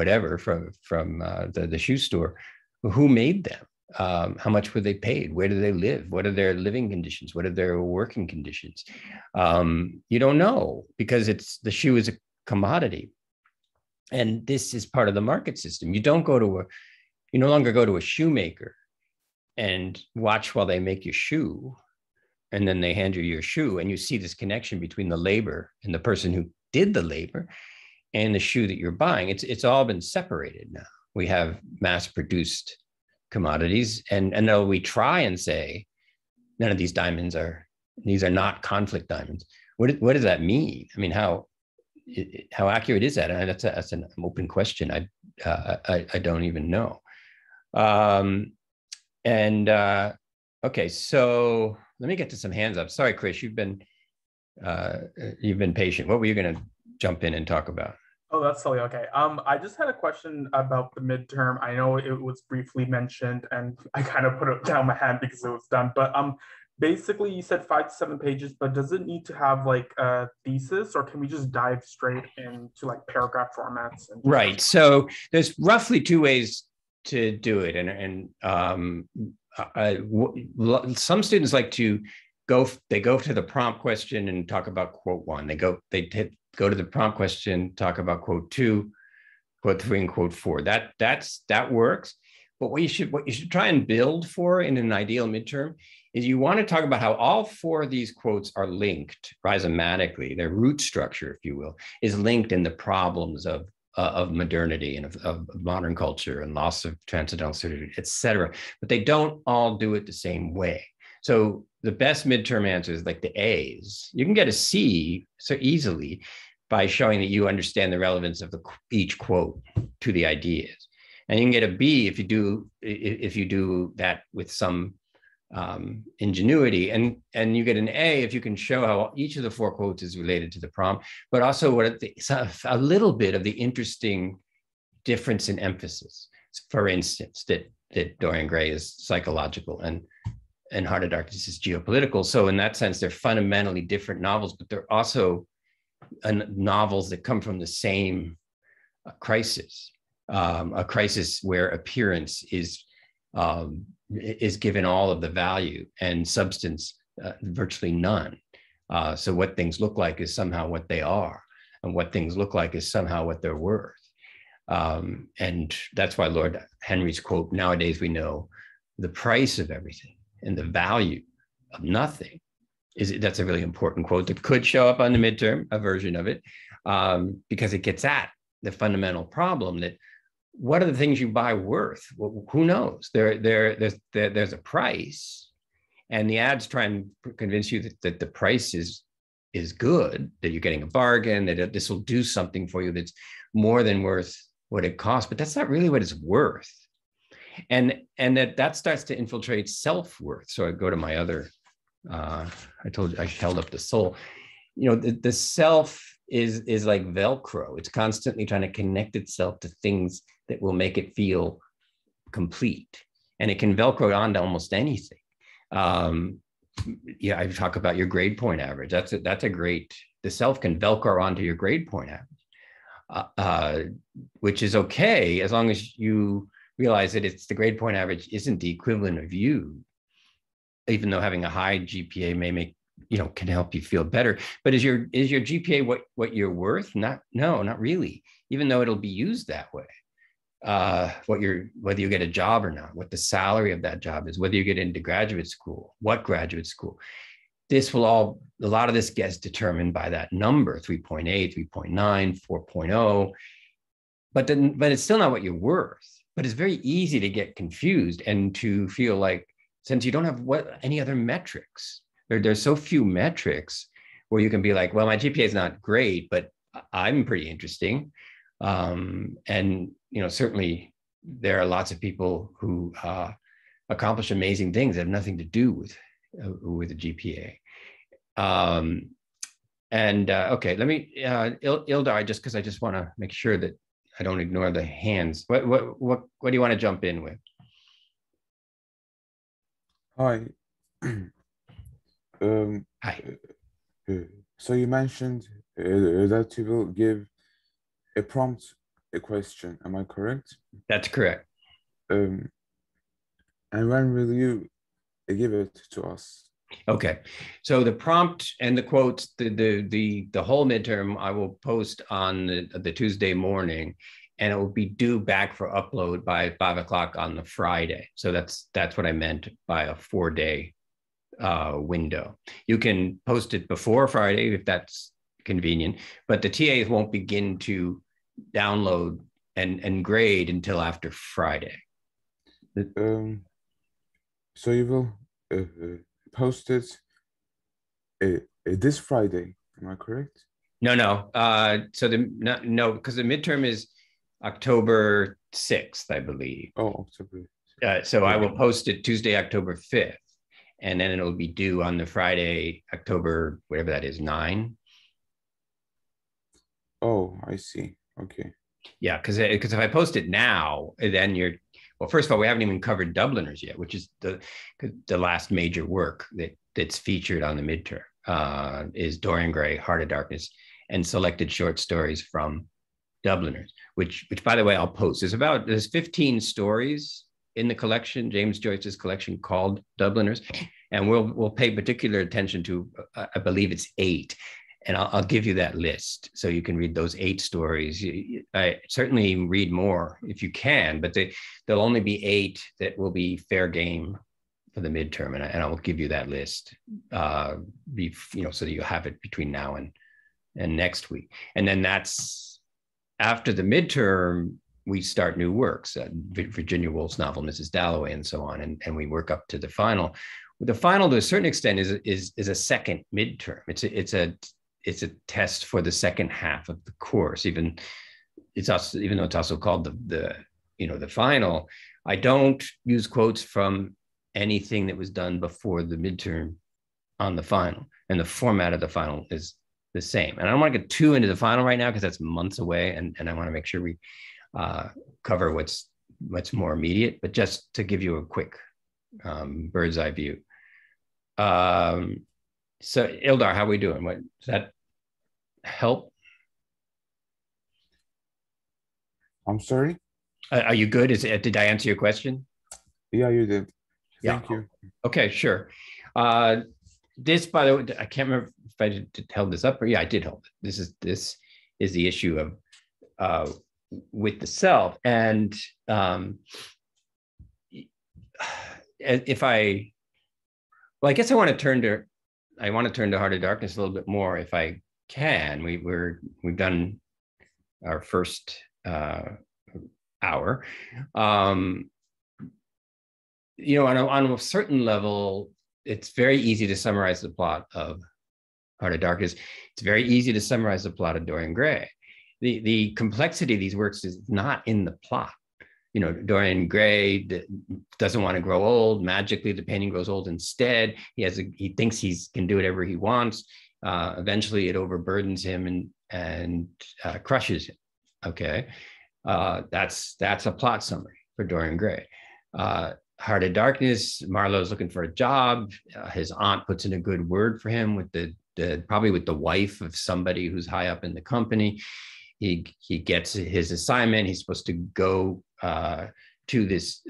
the shoe store. Who made them? How much were they paid? Where do they live? What are their living conditions? What are their working conditions? You don't know, because the shoe is a commodity, and this is part of the market system. You no longer go to a shoemaker and watch while they make your shoe, and then they hand you your shoe, and you see this connection between the labor and the person who did the labor and the shoe that you're buying. It's all been separated now. We have mass-produced commodities, and though we try and say none of these diamonds these are not conflict diamonds, what does that mean? I mean, how accurate is that? And that's an open question. I don't even know. Okay, so let me get to some hands up. Sorry, Chris, you've been patient. What were you going to jump in and talk about? Oh, that's totally okay. I just had a question about the midterm. I know it was briefly mentioned, and I kind of put it down my hand because it was done. But basically, you said 5 to 7 pages, but does it need to have like a thesis, or can we just dive straight into like paragraph formats? Right. So there's roughly 2 ways to do it, and some students like to go to the prompt question and talk about quote 1. They go to the prompt question, talk about quote 2, quote 3, and quote 4. That works. But what you should try and build for in an ideal midterm is you want to talk about how all 4 of these quotes are linked rhizomatically. Their root structure, if you will, is linked in the problems of modernity and of modern culture and loss of transcendental certainty, et cetera. But they don't all do it the same way. So the best midterm answer is like the A's. You can get a C so easily by showing that you understand the relevance of each quote to the ideas. And you can get a B if you do that with some ingenuity, and you get an A if you can show how each of the 4 quotes is related to the prompt, but also a little bit of the interesting difference in emphasis. For instance, that Dorian Gray is psychological and Heart of Darkness is geopolitical. So in that sense, they're fundamentally different novels, but they're also novels that come from the same crisis, a crisis where appearance is given all of the value and substance virtually none. So what things look like is somehow what they are, and what things look like is somehow what they're worth. And that's why Lord Henry's quote, "Nowadays we know the price of everything and the value of nothing." That's a really important quote that could show up on the midterm, a version of it, because it gets at the fundamental problem that what are the things you buy worth? Well, who knows? There's a price, and the ads try and convince you that the price is good, that you're getting a bargain, that this will do something for you that's more than worth what it costs, but that's not really what it's worth. And that starts to infiltrate self-worth. So I go to my other, I told you I held up the soul. The self is like Velcro. It's constantly trying to connect itself to things that will make it feel complete. And it can Velcro onto almost anything. I talk about your grade point average. That's a great, the self can Velcro onto your grade point average, which is okay as long as you realize that it's the grade point average isn't the equivalent of you, even though having a high GPA may make, can help you feel better. But is your GPA what you're worth? No, not really, even though it'll be used that way. Whether you get a job or not, what the salary of that job is, whether you get into graduate school, what graduate school, a lot of this gets determined by that number, 3.8, 3.9, 4.0, but it's still not what you're worth. But it's very easy to get confused and to feel like, since you don't have any other metrics, there's so few metrics where you can be like, well, my GPA is not great, but I'm pretty interesting. And certainly there are lots of people who accomplish amazing things that have nothing to do with the GPA. Okay, let me Ildar, just because I just want to make sure that I don't ignore the hands. What do you want to jump in with? Hi. Hi. So you mentioned that you will give a prompt, a question. Am I correct? That's correct. And when will you give it to us? Okay, so the prompt and the quotes, the whole midterm, I will post on the Tuesday morning, and it will be due back for upload by 5 o'clock on the Friday. So that's what I meant by a 4-day window. You can post it before Friday if that's convenient, but the TAs won't begin to download and grade until after Friday. So you will post it this Friday, am I correct? No. No, because the midterm is October 6th, I believe. Oh, October. So I will post it Tuesday, October 5th, and then it'll be due on the Friday, October, whatever that is, 9. Oh, I see. Okay. Yeah, because if I post it now, then well, first of all, we haven't even covered Dubliners yet, which is the last major work that's featured on the midterm, is Dorian Gray, Heart of Darkness, and selected short stories from Dubliners, which by the way, I'll post. There's 15 stories in the collection, James Joyce's collection, called Dubliners, and we'll pay particular attention to, I believe it's 8. And I'll give you that list so you can read those 8 stories. I certainly read more if you can, but there'll only be 8 that will be fair game for the midterm, and I will give you that list, so that you have it between now and next week. And then that's after the midterm, we start new works, Virginia Woolf's novel, Mrs. Dalloway, and so on, and we work up to the final. The final, to a certain extent, is a second midterm. It's a test for the second half of the course. Even though it's also called the final, I don't use quotes from anything that was done before the midterm on the final, and the format of the final is the same. And I don't want to get too into the final right now because that's months away, and I want to make sure we cover what's more immediate. But just to give you a quick bird's eye view. So Ildar, how are we doing? Does that help? I'm sorry? Are you good? Did I answer your question? Yeah, you did. Yeah. Thank you. Okay, sure. This, by the way, I can't remember if I held this up, or yeah, I did hold it. This is the issue of with the self, and I guess I want to turn to I want to turn to Heart of Darkness a little bit more if I can. We've done our first hour. On a certain level, it's very easy to summarize the plot of Heart of Darkness. It's very easy to summarize the plot of Dorian Gray. The complexity of these works is not in the plot. Dorian Gray doesn't want to grow old. Magically, the painting grows old instead. He thinks he can do whatever he wants. Eventually, it overburdens him and crushes him. Okay, that's a plot summary for Dorian Gray. Heart of Darkness, Marlowe's looking for a job. His aunt puts in a good word for him with probably with the wife of somebody who's high up in the company. He gets his assignment. He's supposed to go to this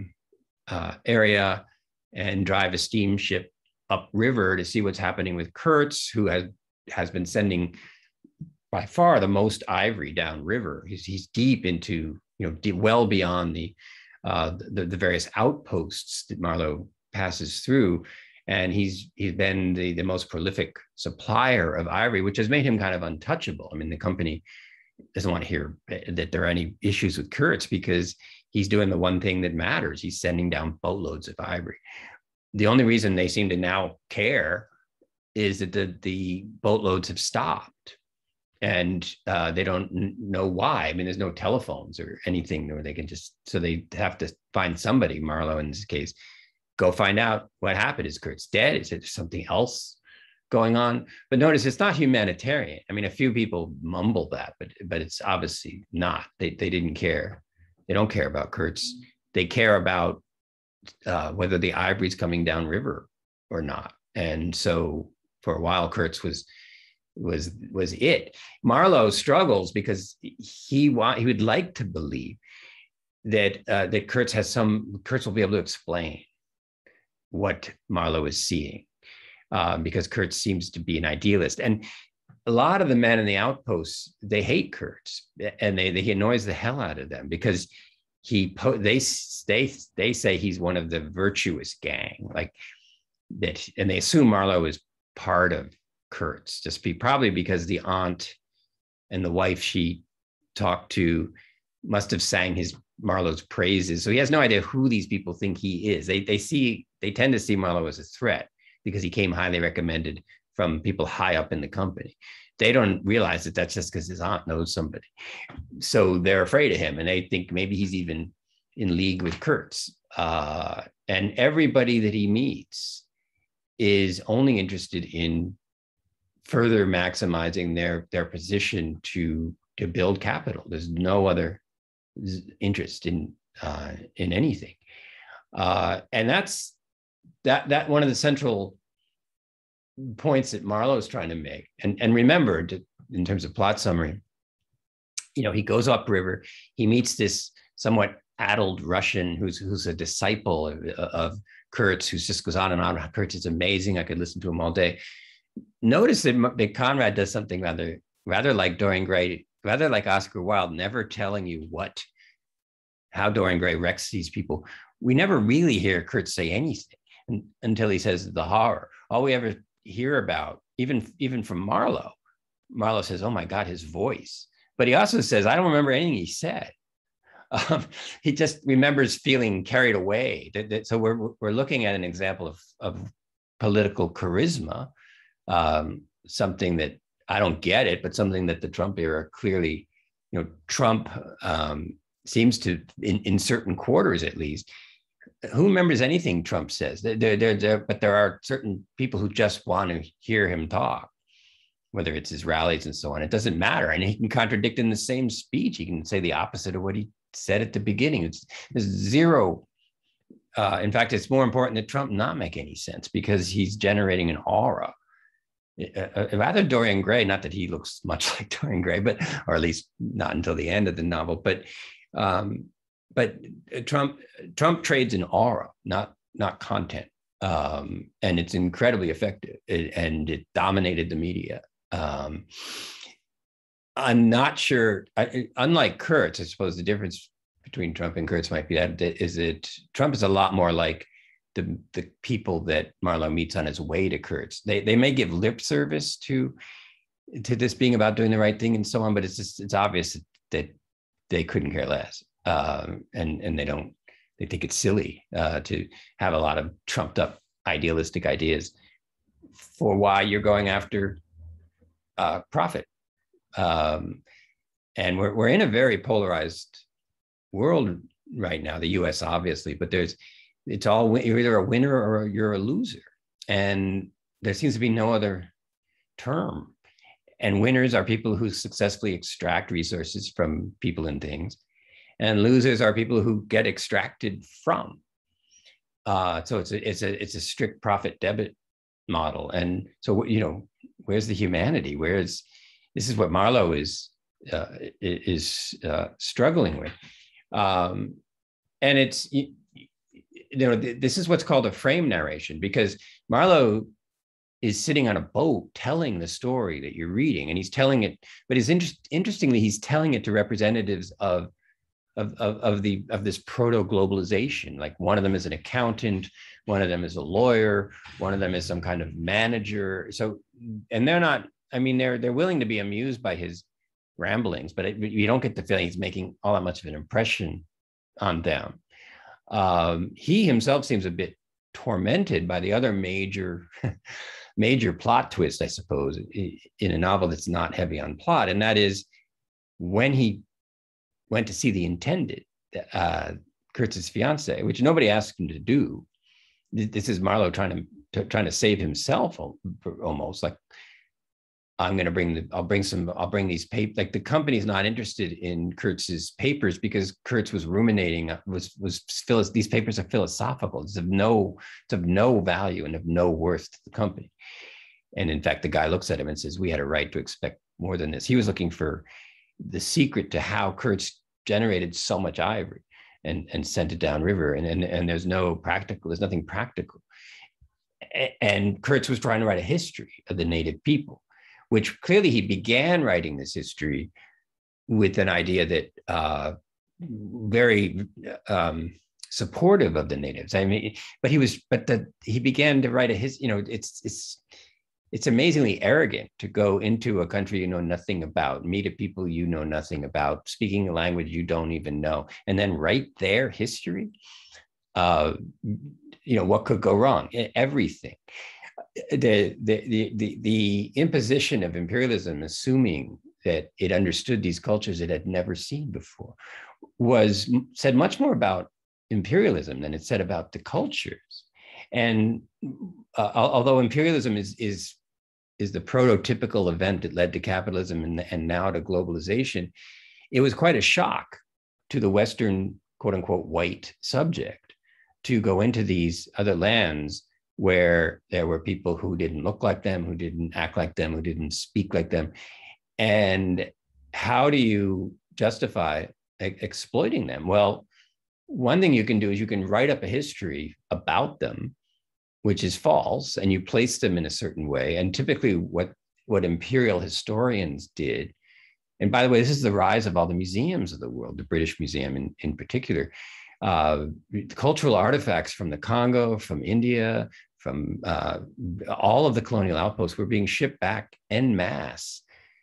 area and drive a steamship upriver to see what's happening with Kurtz, who has been sending by far the most ivory downriver. He's deep into, well beyond the various outposts that Marlowe passes through. And he's been the most prolific supplier of ivory, which has made him kind of untouchable. I mean, the company doesn't want to hear that there are any issues with Kurtz because he's doing the one thing that matters. He's sending down boatloads of ivory. The only reason they seem to now care is that the boatloads have stopped, and they don't know why. I mean, there's no telephones or anything where they can so they have to find somebody, Marlowe in this case, go find out what happened. Is Kurtz dead? Is it something else going on? But notice it's not humanitarian. I mean, a few people mumble that, but it's obviously not. They didn't care. They don't care about Kurtz. They care about whether the ivory's coming downriver or not. And so for a while, Kurtz was it. Marlowe struggles because he would like to believe that Kurtz will be able to explain what Marlowe is seeing, because Kurtz seems to be an idealist. And a lot of the men in the outposts, they hate Kurtz, and he annoys the hell out of them because they say he's one of the virtuous gang, like that, and they assume Marlowe is part of Kurtz, probably because the aunt and the wife she talked to must have sang Marlowe's praises. So he has no idea who these people think he is. They tend to see Marlowe as a threat because he came highly recommended from people high up in the company. They don't realize that that's just because his aunt knows somebody. So they're afraid of him, and they think maybe he's even in league with Kurtz. And everybody that he meets is only interested in further maximizing their position to build capital. There's no other interest in anything. And that's one of the central points that Marlowe is trying to make. And remember, in terms of plot summary, he goes upriver, he meets this somewhat addled Russian who's a disciple of Kurtz, who just goes on and on. Kurtz is amazing. I could listen to him all day. Notice that Conrad does something rather like Dorian Gray, rather like Oscar Wilde, never telling you how Dorian Gray wrecks these people. We never really hear Kurtz say anything until he says the horror. All we ever hear about, even from Marlowe says, "Oh my God, his voice." But he also says, "I don't remember anything he said." He just remembers feeling carried away. So we're looking at an example of political charisma, something that I don't get it, but something that the Trump era clearly, Trump seems to, in certain quarters at least, who remembers anything Trump says? But there are certain people who just want to hear him talk, whether it's his rallies and so on. It doesn't matter. And he can contradict in the same speech. He can say the opposite of what he said at the beginning. There's zero. In fact, it's more important that Trump not make any sense because he's generating an aura. Rather Dorian Gray, not that he looks much like Dorian Gray, or at least not until the end of the novel, but Trump trades in aura, not content, and it's incredibly effective, and it dominated the media. I'm not sure. Unlike Kurtz, I suppose the difference between Trump and Kurtz might be that Trump is a lot more like the people that Marlowe meets on his way to Kurtz. They may give lip service to this being about doing the right thing and so on, but it's obvious that they couldn't care less, and they think it's silly to have a lot of trumped up idealistic ideas for why you're going after profit. And we're in a very polarized world right now, the US obviously, but it's all, you're either a winner or you're a loser. And there seems to be no other term. And winners are people who successfully extract resources from people and things. And losers are people who get extracted from. So it's a strict profit debit model. And so, where's the humanity? This is what Marlowe is struggling with. And it's, this is what's called a frame narration, because Marlowe is sitting on a boat telling the story that you're reading, and he's telling it, but interestingly, he's telling it to representatives of this proto-globalization. Like, one of them is an accountant, one of them is a lawyer, one of them is some kind of manager. So, and they're not, they're willing to be amused by his ramblings, but you don't get the feeling he's making all that much of an impression on them. He himself seems a bit tormented by the other major plot twist, I suppose, in a novel that's not heavy on plot. And that is when he went to see the intended, Kurtz's fiance, which nobody asked him to do. This is Marlowe trying to save himself, almost like, I'll bring these papers. Like, the company's not interested in Kurtz's papers because Kurtz was ruminating, these papers are philosophical. It's of no value and of no worth to the company. And in fact, the guy looks at him and says, we had a right to expect more than this. He was looking for the secret to how Kurtz generated so much ivory and sent it downriver. And there's nothing practical. And Kurtz was trying to write a history of the native people, which clearly he began writing this history with an idea that very supportive of the natives. But he began to write it's amazingly arrogant to go into a country you know nothing about, meet a people you know nothing about, speaking a language you don't even know, and then write their history. What could go wrong? Everything. The imposition of imperialism, assuming that it understood these cultures it had never seen before, said much more about imperialism than it said about the cultures. And although imperialism is the prototypical event that led to capitalism and now to globalization, it was quite a shock to the Western, quote unquote, white subject to go into these other lands where there were people who didn't look like them, who didn't act like them, who didn't speak like them. And how do you justify exploiting them? Well, one thing you can do is you can write up a history about them, which is false, and you place them in a certain way. And typically what imperial historians did, and by the way, this is the rise of all the museums of the world, the British Museum in particular, cultural artifacts from the Congo, from India, from all of the colonial outposts were being shipped back en masse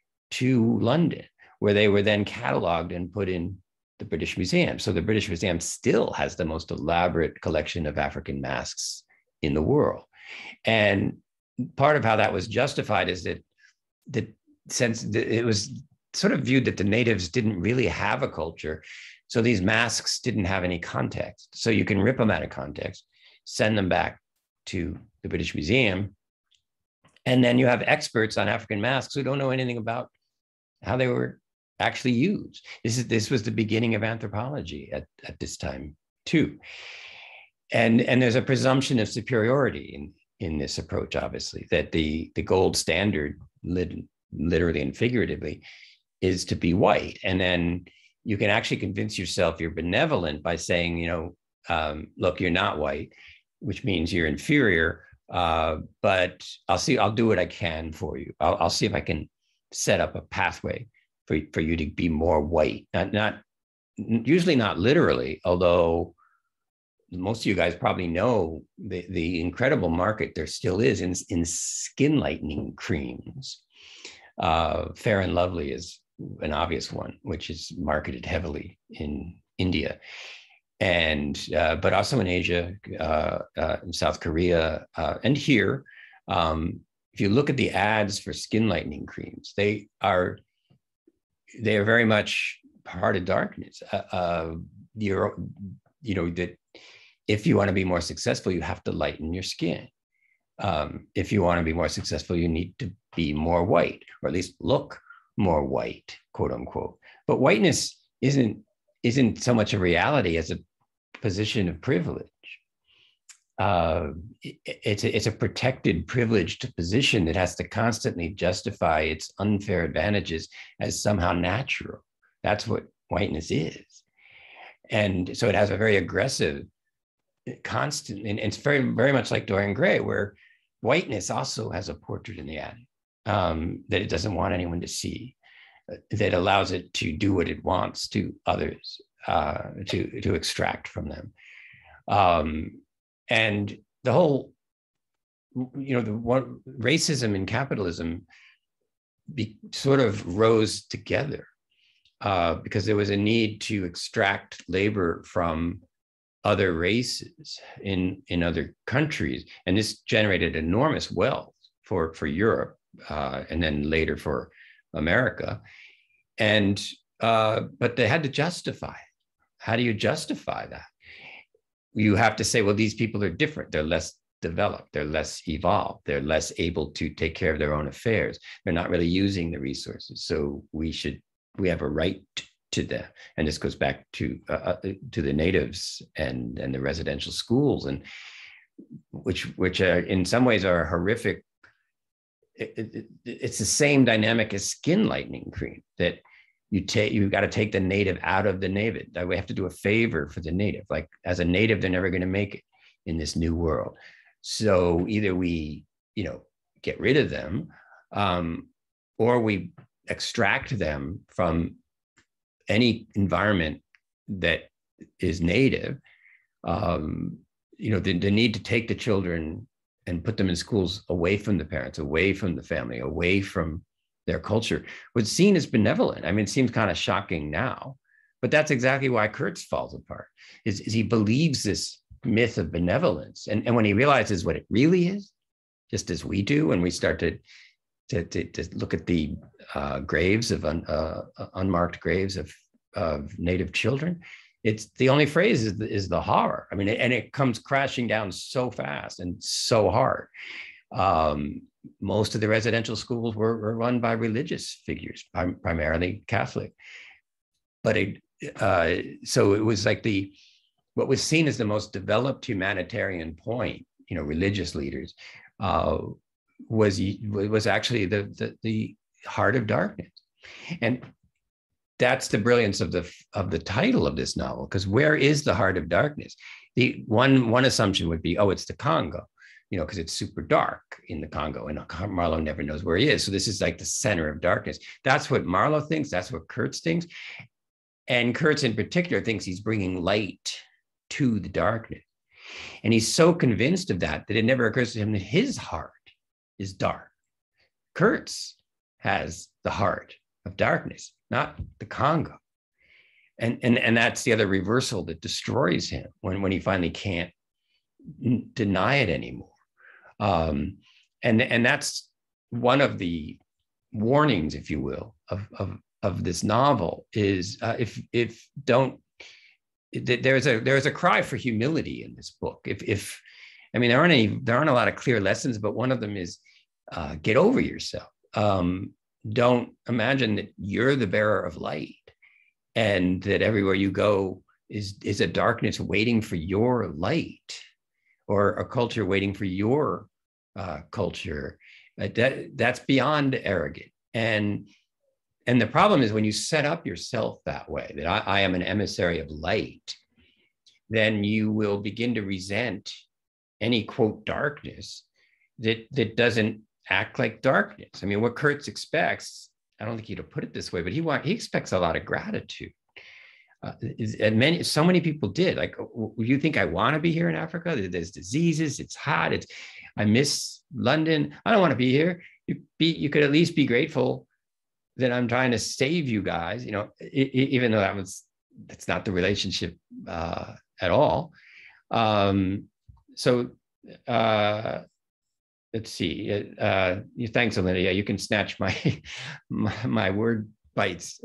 to London, where they were then cataloged and put in the British Museum. So the British Museum still has the most elaborate collection of African masks in the world. And part of how that was justified is that since it was sort of viewed that the natives didn't really have a culture, so these masks didn't have any context. So you can rip them out of context, send them back to the British Museum, and then you have experts on African masks who don't know anything about how they were actually used. This was the beginning of anthropology at this time too. And there's a presumption of superiority in this approach, obviously, that the gold standard, literally and figuratively, is to be white. And then you can actually convince yourself you're benevolent by saying, look, you're not white, which means you're inferior, but I'll do what I can for you. I'll see if I can set up a pathway for you to be more white. Not usually not literally, although most of you guys probably know the incredible market there still is in skin lightening creams. Fair and Lovely is an obvious one, which is marketed heavily in India, and but also in Asia, in South Korea, and here. If you look at the ads for skin lightening creams, they are very much part of darkness. That if you want to be more successful, you have to lighten your skin. If you want to be more successful, you need to be more white, or at least look more white, quote unquote. But whiteness isn't so much a reality as a position of privilege. It's a protected, privileged position that has to constantly justify its unfair advantages as somehow natural. That's what whiteness is. And so it has a very aggressive, constant, and it's very, very much like Dorian Gray, where whiteness also has a portrait in the ad that it doesn't want anyone to see, that allows it to do what it wants to others, to extract from them. And the whole, racism and capitalism sort of rose together because there was a need to extract labor from other races in other countries. And this generated enormous wealth for Europe and then later for America. And but they had to justify it. How do you justify that? You have to say, well, these people are different. They're less developed. They're less evolved. They're less able to take care of their own affairs. They're not really using the resources. So we have a right to them. And this goes back to the natives and the residential schools, and which in some ways are horrific. It's the same dynamic as skin lightening cream, that you got to take the native out of the native. We have to do a favor for the native. Like, as a native, they're never going to make it in this new world. So either we, get rid of them, or we extract them from any environment that is native. The need to take the children and put them in schools away from the parents, away from the family, away from their culture, was seen as benevolent. I mean, it seems kind of shocking now, but that's exactly why Kurtz falls apart, is he believes this myth of benevolence. And when he realizes what it really is, just as we do when we start to look at the graves of unmarked graves of Native children, it's the only phrase is the horror. I mean, and it comes crashing down so fast and so hard. Most of the residential schools were run by religious figures, primarily Catholic. But so it was like what was seen as the most developed humanitarian point, religious leaders, was actually the heart of darkness. And that's the brilliance of the title of this novel, because where is the heart of darkness? The one assumption would be, it's the Congo, because it's super dark in the Congo, and Marlowe never knows where he is. So this is like the center of darkness. That's what Marlowe thinks. That's what Kurtz thinks. And Kurtz in particular thinks he's bringing light to the darkness. And he's so convinced of that it never occurs to him that his heart is dark. Kurtz has the heart of darkness, not the Congo. And that's the other reversal that destroys him when he finally can't deny it anymore. And that's one of the warnings, if you will, of this novel is there's a cry for humility in this book. I mean, there aren't a lot of clear lessons, but one of them is get over yourself. Don't imagine that you're the bearer of light, and that everywhere you go is a darkness waiting for your light, or a culture waiting for your culture. That's beyond arrogant. And the problem is when you set up yourself that way, that I am an emissary of light, then you will begin to resent any, quote, darkness that doesn't act like darkness. I mean, what Kurtz expects, I don't think he'd have put it this way, but he expects a lot of gratitude. So many people did. Like, you think I want to be here in Africa? There's diseases. It's hot. I miss London. I don't want to be here. You could at least be grateful that I'm trying to save you guys. You know, even though that's not the relationship at all. So let's see. Thanks, Olivia. Yeah, you can snatch my word bites.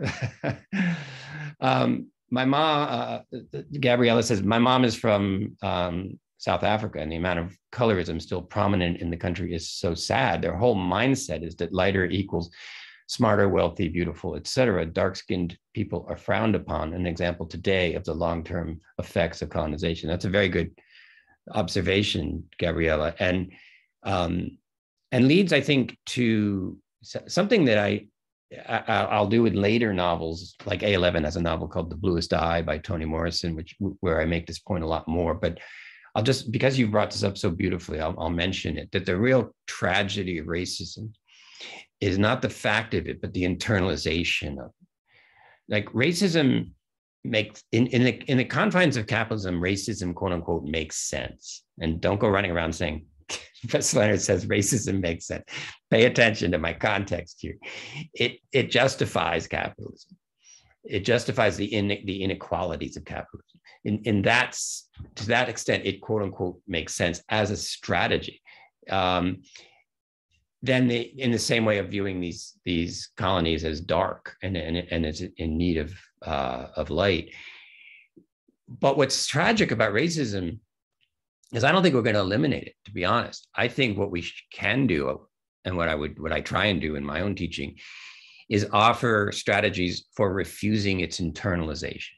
My mom, Gabriella says, my mom is from South Africa, and the amount of colorism still prominent in the country is so sad. Their whole mindset is that lighter equals smarter, wealthy, beautiful, etc. Dark-skinned people are frowned upon. An example today of the long-term effects of colonization. That's a very good observation, Gabriella, and leads, I think, to something that I'll do with later novels, like A11 has a novel called The Bluest Eye by Toni Morrison, where I make this point a lot more. But I'll just, because you brought this up so beautifully, I'll mention it, that the real tragedy of racism is not the fact of it, but the internalization of it. Like, racism makes, in the confines of capitalism, racism, quote unquote, makes sense. And don't go running around saying, Professor Leonard says racism makes sense. Pay attention to my context here. It justifies capitalism. It justifies the inequalities of capitalism. To that extent, it, quote unquote, makes sense as a strategy. Then in the same way of viewing these colonies as dark and as in need of light. But what's tragic about racism is I don't think we're going to eliminate it, to be honest. I think what we can do, and what I try and do in my own teaching, is offer strategies for refusing its internalization.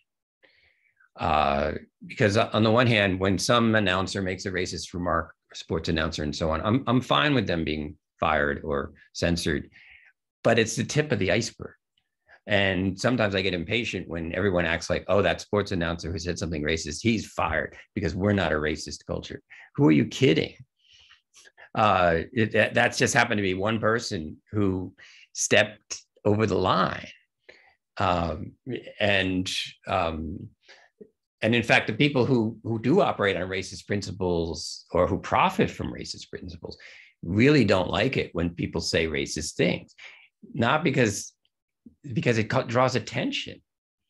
Because on the one hand, when some announcer makes a racist remark, sports announcer and so on, I'm fine with them being fired or censored, but it's the tip of the iceberg. And sometimes I get impatient when everyone acts like, oh, that sports announcer who said something racist, he's fired because we're not a racist culture. Who are you kidding? That's just happened to be one person who stepped over the line. And in fact, the people who do operate on racist principles or who profit from racist principles really don't like it when people say racist things, not because it draws attention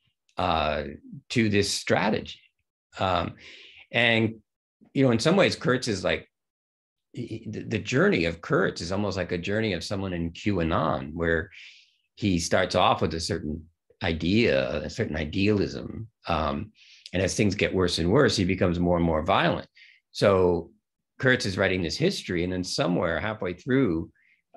to this strategy. And, you know, in some ways, Kurtz is like, the journey of Kurtz is almost like a journey of someone in QAnon, where he starts off with a certain idea, a certain idealism. And as things get worse and worse, he becomes more and more violent. So Kurtz is writing this history, and then somewhere halfway through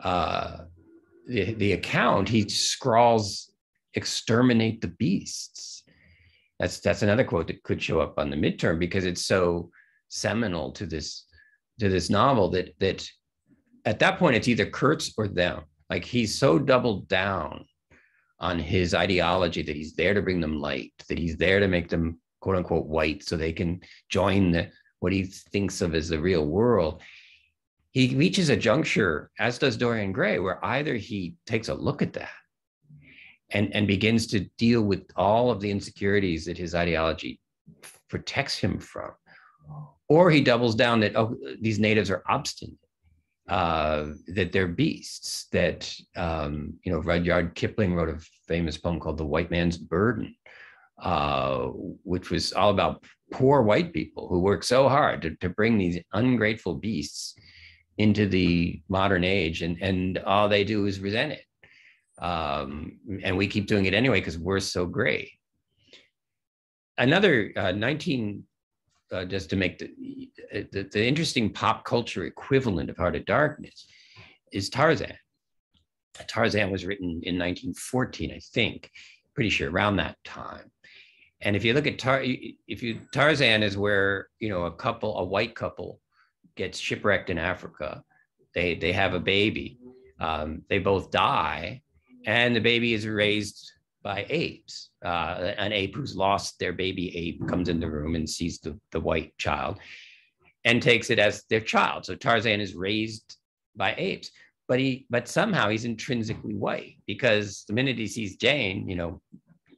the account, he scrawls, "Exterminate the beasts." That's another quote that could show up on the midterm, because it's so seminal to this novel that at that point it's either Kurtz or them. Like, he's so doubled down on his ideology that he's there to bring them light, that he's there to make them, quote unquote, white so they can join what he thinks of as the real world. He reaches a juncture, as does Dorian Gray, where either he takes a look at that and begins to deal with all of the insecurities that his ideology protects him from, or he doubles down that, oh, these natives are obstinate, that they're beasts, that, Rudyard Kipling wrote a famous poem called The White Man's Burden, which was all about poor white people who work so hard to bring these ungrateful beasts into the modern age, and all they do is resent it. And we keep doing it anyway because we're so great. Another just to make the interesting pop culture equivalent of Heart of Darkness is Tarzan. Tarzan was written in 1914, I think, pretty sure around that time. And if you look at Tarzan is where, a white couple gets shipwrecked in Africa. They have a baby. They both die, and the baby is raised by apes. An ape who's lost their baby ape comes in the room and sees the white child and takes it as their child. So Tarzan is raised by apes, but somehow he's intrinsically white, because the minute he sees Jane,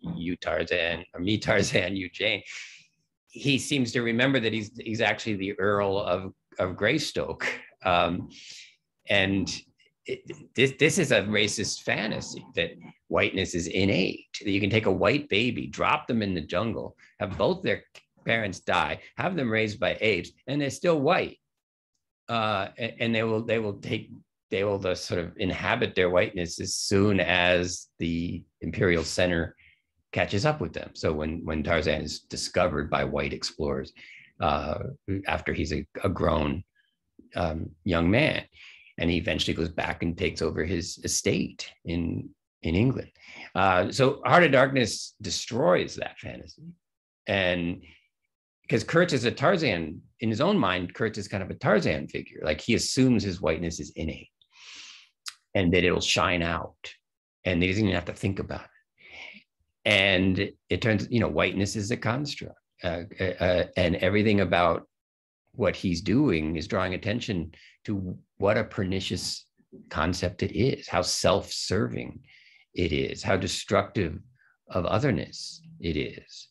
you Tarzan, or me Tarzan, you Jane. He seems to remember that he's actually the Earl of Greystoke, and this is a racist fantasy that whiteness is innate. That you can take a white baby, drop them in the jungle, have both their parents die, have them raised by apes, and they're still white, and they will just sort of inhabit their whiteness as soon as the imperial center catches up with them. So when Tarzan is discovered by white explorers after he's a grown young man, and he eventually goes back and takes over his estate in England. So Heart of Darkness destroys that fantasy. And because Kurtz is a Tarzan, in his own mind, Kurtz is kind of a Tarzan figure. Like he assumes his whiteness is innate and that it'll shine out and he doesn't even have to think about it. And it turns, whiteness is a construct, and everything about what he's doing is drawing attention to what a pernicious concept it is, how self-serving it is, how destructive of otherness it is.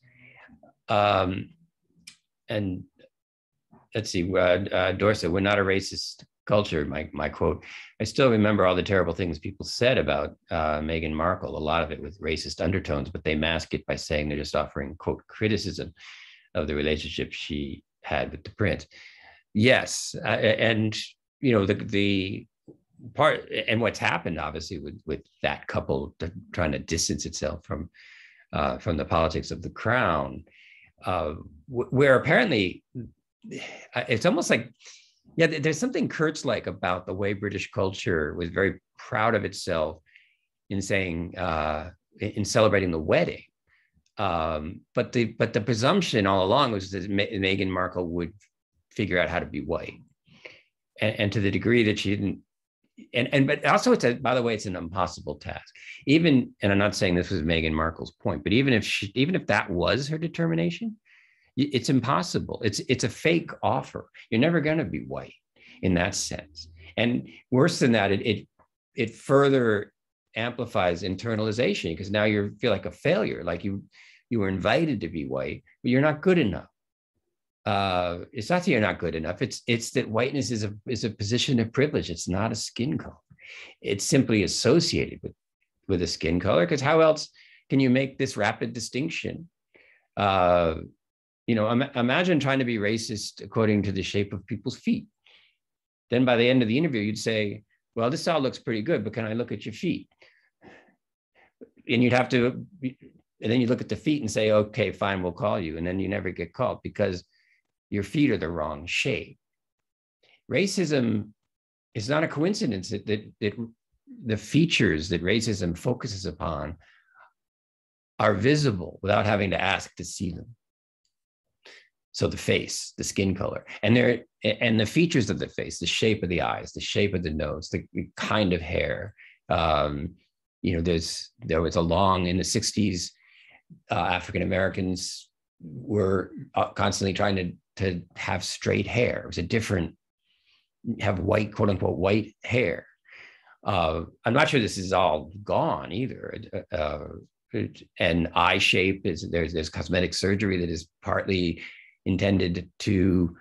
And let's see, Dorsa, we're not a racist culture, my quote. I still remember all the terrible things people said about Meghan Markle, a lot of it with racist undertones, but they mask it by saying they're just offering, quote, criticism of the relationship she had with the prince. Yes, and the part, and what's happened obviously with that couple trying to distance itself from the politics of the crown, where apparently it's almost like, yeah, there's something Kurtz-like about the way British culture was very proud of itself in saying, in celebrating the wedding. But the presumption all along was that Meghan Markle would figure out how to be white. And to the degree that she didn't, but also by the way, it's an impossible task. Even, and I'm not saying this was Meghan Markle's point, but even if that was her determination, it's impossible. It's a fake offer. You're never going to be white in that sense. And worse than that, it further amplifies internalization, because now you feel like a failure, like you were invited to be white, but you're not good enough. It's not that you're not good enough. It's that whiteness is a position of privilege. It's not a skin color. It's simply associated with a skin color, because how else can you make this rapid distinction? Imagine trying to be racist according to the shape of people's feet. Then by the end of the interview, you'd say, well, this all looks pretty good, but can I look at your feet? And you'd have to, and then you look at the feet and say, okay, fine, we'll call you. And then you never get called because your feet are the wrong shape. Racism is not a coincidence that the features that racism focuses upon are visible without having to ask to see them. So the face, the skin color, and the features of the face, the shape of the eyes, the shape of the nose, the kind of hair. There was a long, in the 60s, African Americans were constantly trying to have straight hair. It was have white, quote unquote, white hair. I'm not sure this is all gone either. And eye shape there's cosmetic surgery that is partly intended to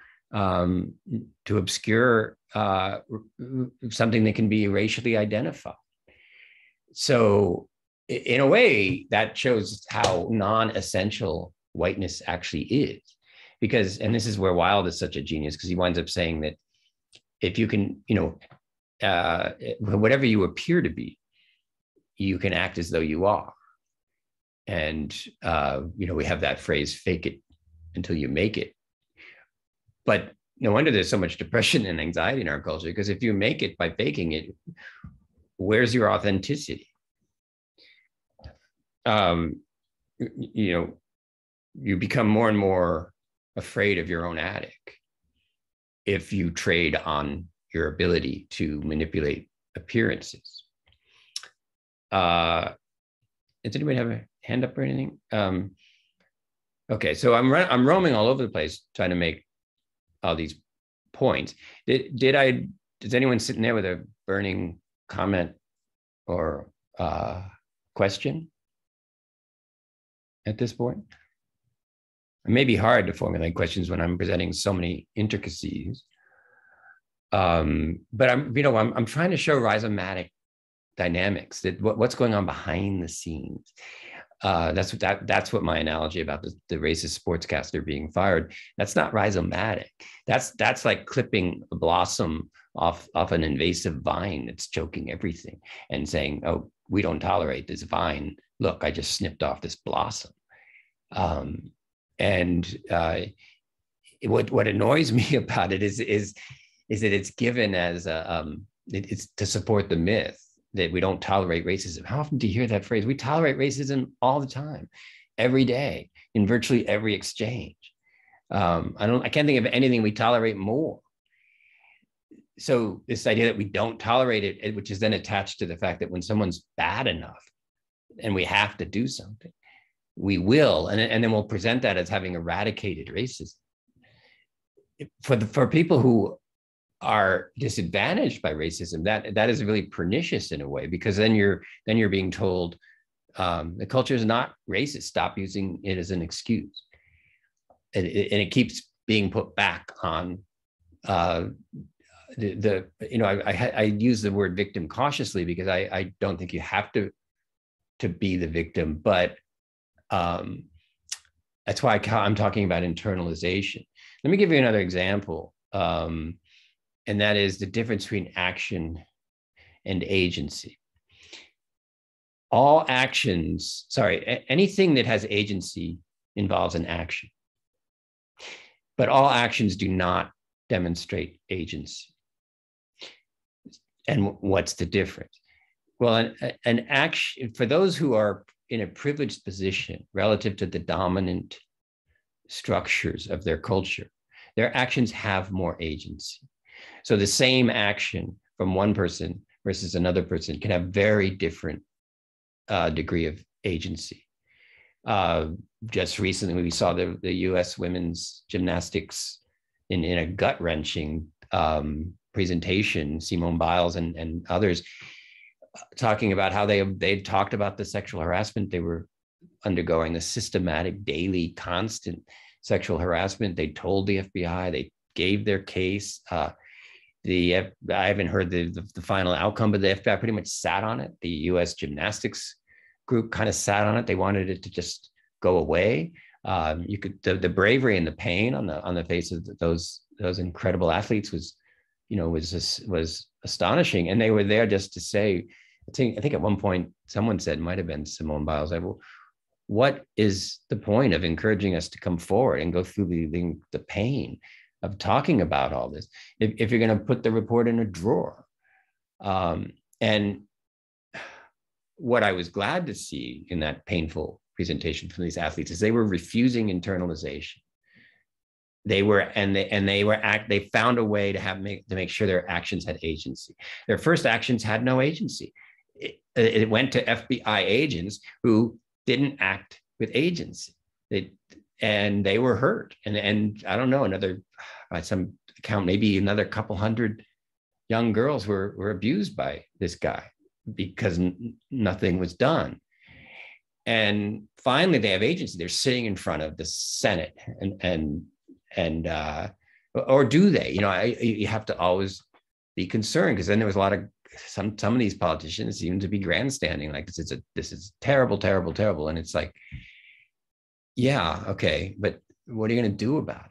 obscure something that can be racially identified. So in a way, that shows how non-essential whiteness actually is. Because, and this is where Wilde is such a genius, because he winds up saying that if you can, whatever you appear to be, you can act as though you are. And, we have that phrase, fake it until you make it. But no wonder there's so much depression and anxiety in our culture, because if you make it by faking it, where's your authenticity? You become more and more afraid of your own attic if you trade on your ability to manipulate appearances. Does anybody have a hand up or anything? Okay, so I'm roaming all over the place trying to make all these points. Is anyone sitting there with a burning comment or question? at this point? It may be hard to formulate questions when I'm presenting so many intricacies. But I'm trying to show rhizomatic dynamics, that what's going on behind the scenes. That's what my analogy about the racist sportscaster being fired. That's not rhizomatic. That's like clipping a blossom off an invasive vine that's choking everything and saying, "Oh, we don't tolerate this vine. Look, I just snipped off this blossom." What annoys me about it is that it's given as it's to support the myth that we don't tolerate racism. How often do you hear that phrase? We tolerate racism all the time, every day, in virtually every exchange. I can't think of anything we tolerate more. So this idea that we don't tolerate it, which is then attached to the fact that when someone's bad enough and we have to do something, we will, and then we'll present that as having eradicated racism. For people who are disadvantaged by racism, that is really pernicious in a way, because then you're being told the culture is not racist. Stop using it as an excuse, and it keeps being put back on I use the word victim cautiously because I don't think you have to be the victim, but that's why I'm talking about internalization. Let me give you another example. And that is the difference between action and agency. Anything that has agency involves an action, but all actions do not demonstrate agency. And what's the difference? Well, an action, for those who are in a privileged position relative to the dominant structures of their culture, their actions have more agency. So the same action from one person versus another person can have very different degree of agency. Just recently, we saw the U.S. women's gymnastics in a gut-wrenching presentation, Simone Biles and others, talking about how they talked about the sexual harassment they were undergoing, the systematic, daily, constant sexual harassment. They told the FBI, they gave their case. I haven't heard the final outcome, but the FBI pretty much sat on it. The U.S. gymnastics group kind of sat on it. They wanted it to just go away. You could the bravery and the pain on the face of those incredible athletes was astonishing, and they were there just to say. I think at one point someone said, might have been Simone Biles, what is the point of encouraging us to come forward and go through the pain of talking about all this if you're going to put the report in a drawer? And what I was glad to see in that painful presentation from these athletes is they were refusing internalization. They found a way to make sure their actions had agency. Their first actions had no agency. It went to FBI agents who didn't act with agency. And they were hurt. And I don't know, by some count, maybe another couple hundred young girls were abused by this guy because nothing was done. And finally, they have agency. They're sitting in front of the Senate, or do they? You have to always be concerned, because then there was a lot of some of these politicians seem to be grandstanding, like this is terrible, terrible, terrible, and it's like, yeah, okay, but what are you going to do about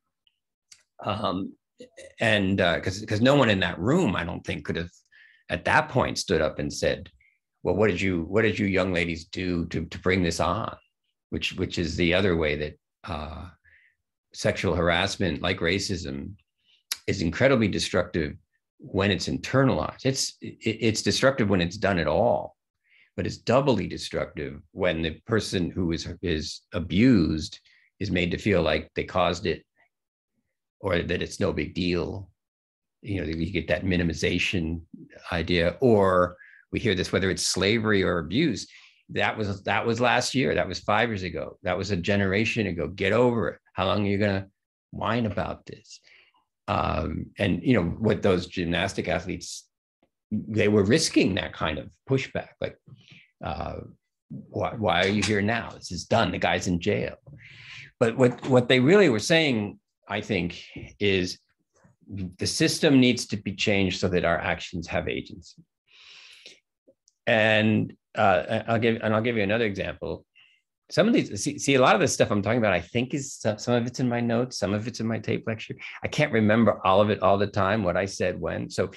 it? Because no one in that room, I don't think, could have at that point stood up and said, well, what did you young ladies do to bring this on? Which is the other way that sexual harassment, like racism, is incredibly destructive when it's internalized. It's destructive when it's done at all, but it's doubly destructive when the person who is abused is made to feel like they caused it, or that it's no big deal. You get that minimization idea, or we hear this, whether it's slavery or abuse. That was last year. That was 5 years ago. That was a generation ago. Get over it. How long are you going to whine about this? And what those gymnastic athletes, they were risking that kind of pushback. Like Why are you here now? This is done. The guy's in jail. But what they really were saying, I think, is the system needs to be changed so that our actions have agency. And I'll give you another example. Some of these, see, a lot of this stuff I'm talking about, I think is some of it's in my notes, some of it's in my tape lecture. I can't remember all of it all the time, what I said when. So,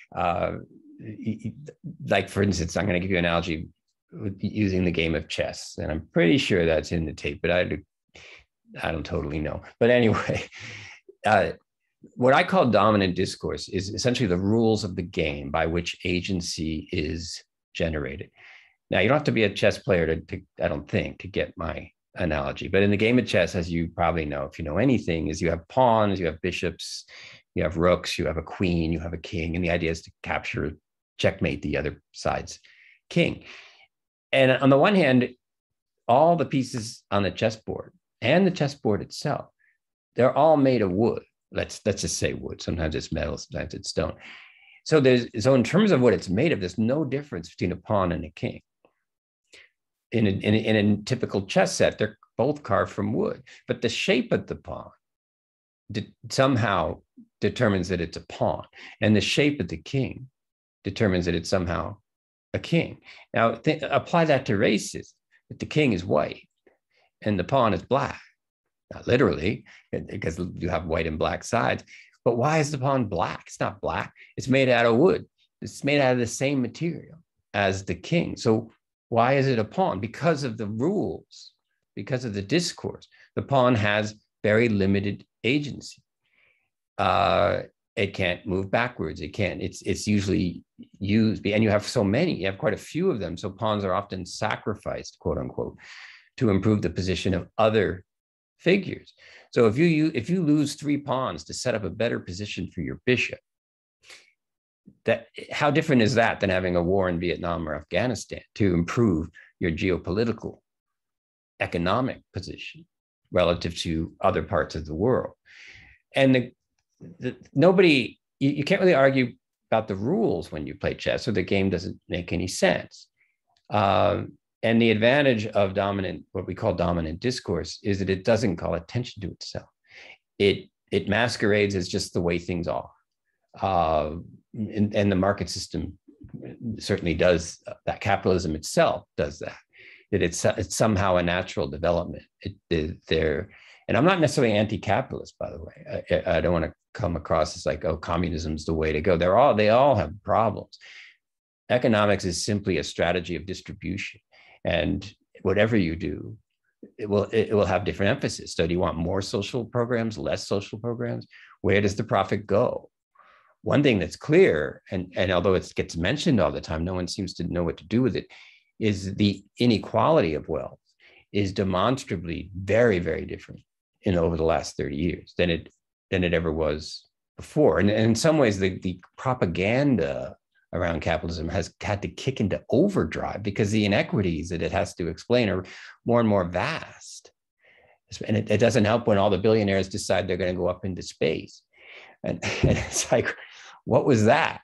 like for instance, I'm going to give you an analogy using the game of chess, and I'm pretty sure that's in the tape, but I don't totally know. But anyway, what I call dominant discourse is essentially the rules of the game by which agency is generated. Now, you don't have to be a chess player to I don't think, to get my analogy. But in the game of chess, as you probably know, if you know anything, is you have pawns, you have bishops, you have rooks, you have a queen, you have a king. And the idea is to capture, checkmate the other side's king. And on the one hand, all the pieces on the chessboard and the chessboard itself, they're all made of wood. Let's just say wood. Sometimes it's metal, sometimes it's stone. So in terms of what it's made of, there's no difference between a pawn and a king. In a typical chess set, they're both carved from wood, but the shape of the pawn somehow determines that it's a pawn, and the shape of the king determines that it's somehow a king. Now, apply that to races. If the king is white and the pawn is black, not literally, because you have white and black sides, but why is the pawn black? It's not black. It's made out of wood. It's made out of the same material as the king. So why is it a pawn? Because of the rules, because of the discourse. The pawn has very limited agency. It can't move backwards. It can't. It's usually used, and you have so many. You have quite a few of them. So pawns are often sacrificed, quote unquote, to improve the position of other figures. So if you lose 3 pawns to set up a better position for your bishop, how different is that than having a war in Vietnam or Afghanistan to improve your geopolitical, economic position relative to other parts of the world? And nobody, you can't really argue about the rules when you play chess, or the game doesn't make any sense. And the advantage of what we call dominant discourse, is that it doesn't call attention to itself. It masquerades as just the way things are. And the market system certainly does that. Capitalism itself does that. That it's somehow a natural development. And I'm not necessarily anti-capitalist, by the way. I don't want to come across as like, oh, communism's the way to go. They all have problems. Economics is simply a strategy of distribution. And whatever you do, it will have different emphasis. So do you want more social programs, less social programs? Where does the profit go? One thing that's clear, and although it gets mentioned all the time, no one seems to know what to do with it, is the inequality of wealth is demonstrably very, very different over the last 30 years than it ever was before. And in some ways, the propaganda around capitalism has had to kick into overdrive because the inequities that it has to explain are more and more vast. And it doesn't help when all the billionaires decide they're going to go up into space. And it's like, what was that?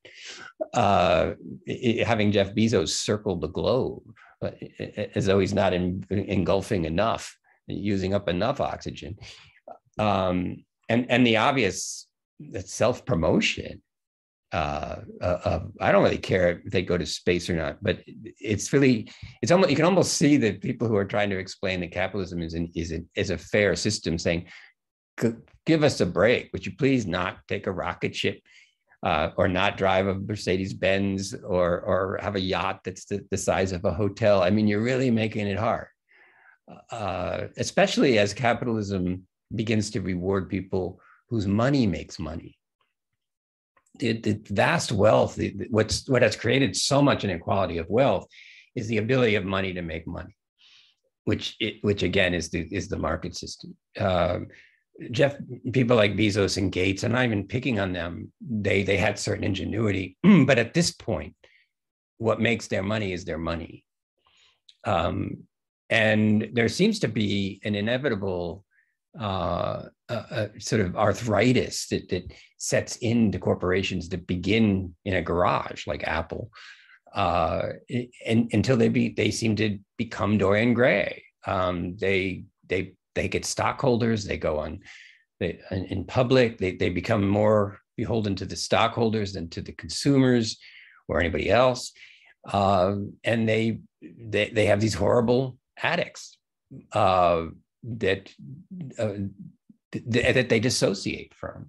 Having Jeff Bezos circle the globe as though he's not engulfing enough, using up enough oxygen. And the obvious self-promotion. I don't really care if they go to space or not, but it's almost, you can almost see that people who are trying to explain that capitalism is a fair system saying, give us a break. Would you please not take a rocket ship or not drive a Mercedes-Benz or have a yacht that's the size of a hotel? I mean, you're really making it hard, especially as capitalism begins to reward people whose money makes money. The vast wealth, what has created so much inequality of wealth is the ability of money to make money, which again is the market system. People like Bezos and Gates, I'm not even picking on them, they had certain ingenuity, but at this point, what makes their money is their money. And there seems to be an inevitable sort of arthritis that sets into corporations that begin in a garage like Apple, and until they seem to become Dorian Gray. They get stockholders. They go on in public. They become more beholden to the stockholders than to the consumers or anybody else. And they have these horrible addicts that they dissociate from.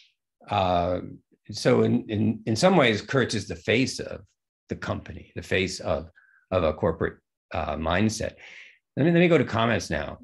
So in some ways, Kurtz is the face of the company, the face of a corporate mindset. Let me go to comments now.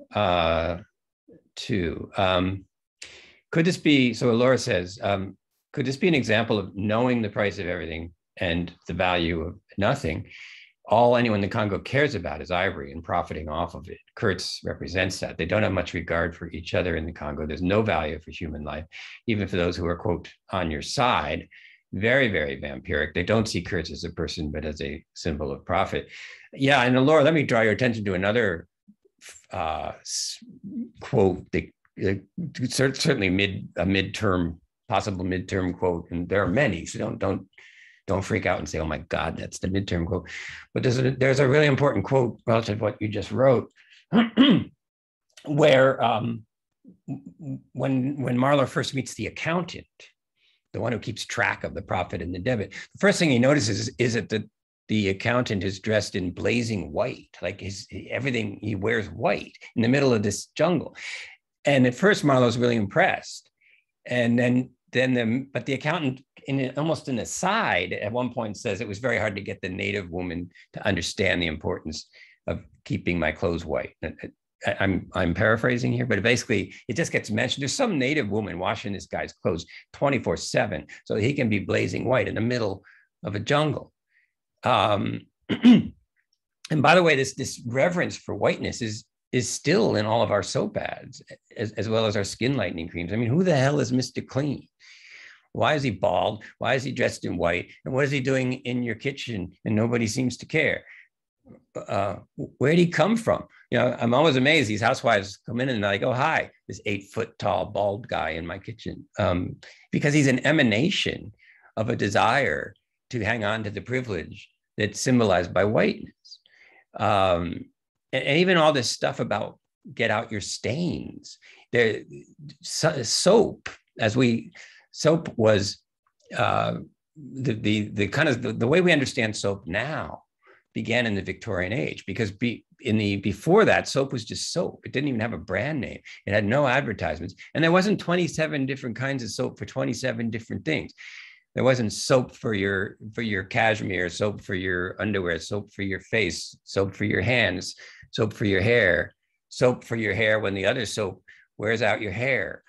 Could this be, so Laura says, could this be an example of knowing the price of everything and the value of nothing? All anyone in the Congo cares about is ivory and profiting off of it. Kurtz represents that. They don't have much regard for each other in the Congo. There's no value for human life, even for those who are, quote, on your side. Very, very vampiric. They don't see Kurtz as a person, but as a symbol of profit. Yeah, and Laura, let me draw your attention to another quote, certainly a possible midterm quote, and there are many, so don't freak out and say, oh my God, that's the midterm quote. But there's a really important quote relative to what you just wrote, where when Marlowe first meets the accountant, the one who keeps track of the profit and the debit, the first thing he notices is that the accountant is dressed in blazing white, like everything he wears white in the middle of this jungle. And at first Marlowe's really impressed. And but the accountant, almost an aside, at one point says it was very hard to get the native woman to understand the importance of keeping my clothes white. I'm paraphrasing here, but basically it just gets mentioned. There's some native woman washing this guy's clothes 24/7 so he can be blazing white in the middle of a jungle. And by the way, this reverence for whiteness is still in all of our soap ads, as well as our skin lightening creams. I mean, who the hell is Mr. Clean? Why is he bald? Why is he dressed in white? And what is he doing in your kitchen? And nobody seems to care. Where'd he come from? You know, I'm always amazed. These housewives come in and they're like, oh, hi, this 8-foot tall bald guy in my kitchen. Because he's an emanation of a desire to hang on to the privilege that's symbolized by whiteness. And even all this stuff about get out your stains. Soap was the kind of the way we understand soap now began in the Victorian age, because before that, soap was just soap. It didn't even have a brand name. It had no advertisements, and there wasn't 27 different kinds of soap for 27 different things. There wasn't soap for your cashmere, soap for your underwear, soap for your face, soap for your hands, soap for your hair, soap for your hair when the other soap wears out your hair.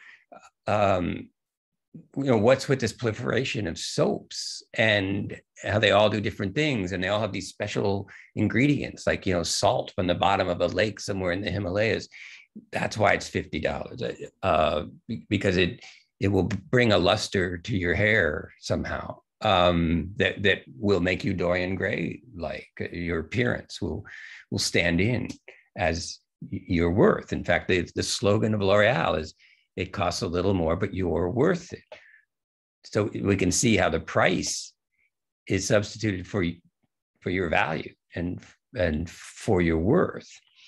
What's with this proliferation of soaps and how they all do different things, and they all have these special ingredients, like salt from the bottom of a lake somewhere in the Himalayas. That's why it's $50, because it will bring a luster to your hair somehow, that will make you Dorian Gray, like your appearance will stand in as your worth. In fact, the slogan of L'Oreal is, it costs a little more, but you're worth it. So we can see how the price is substituted for your value and for your worth.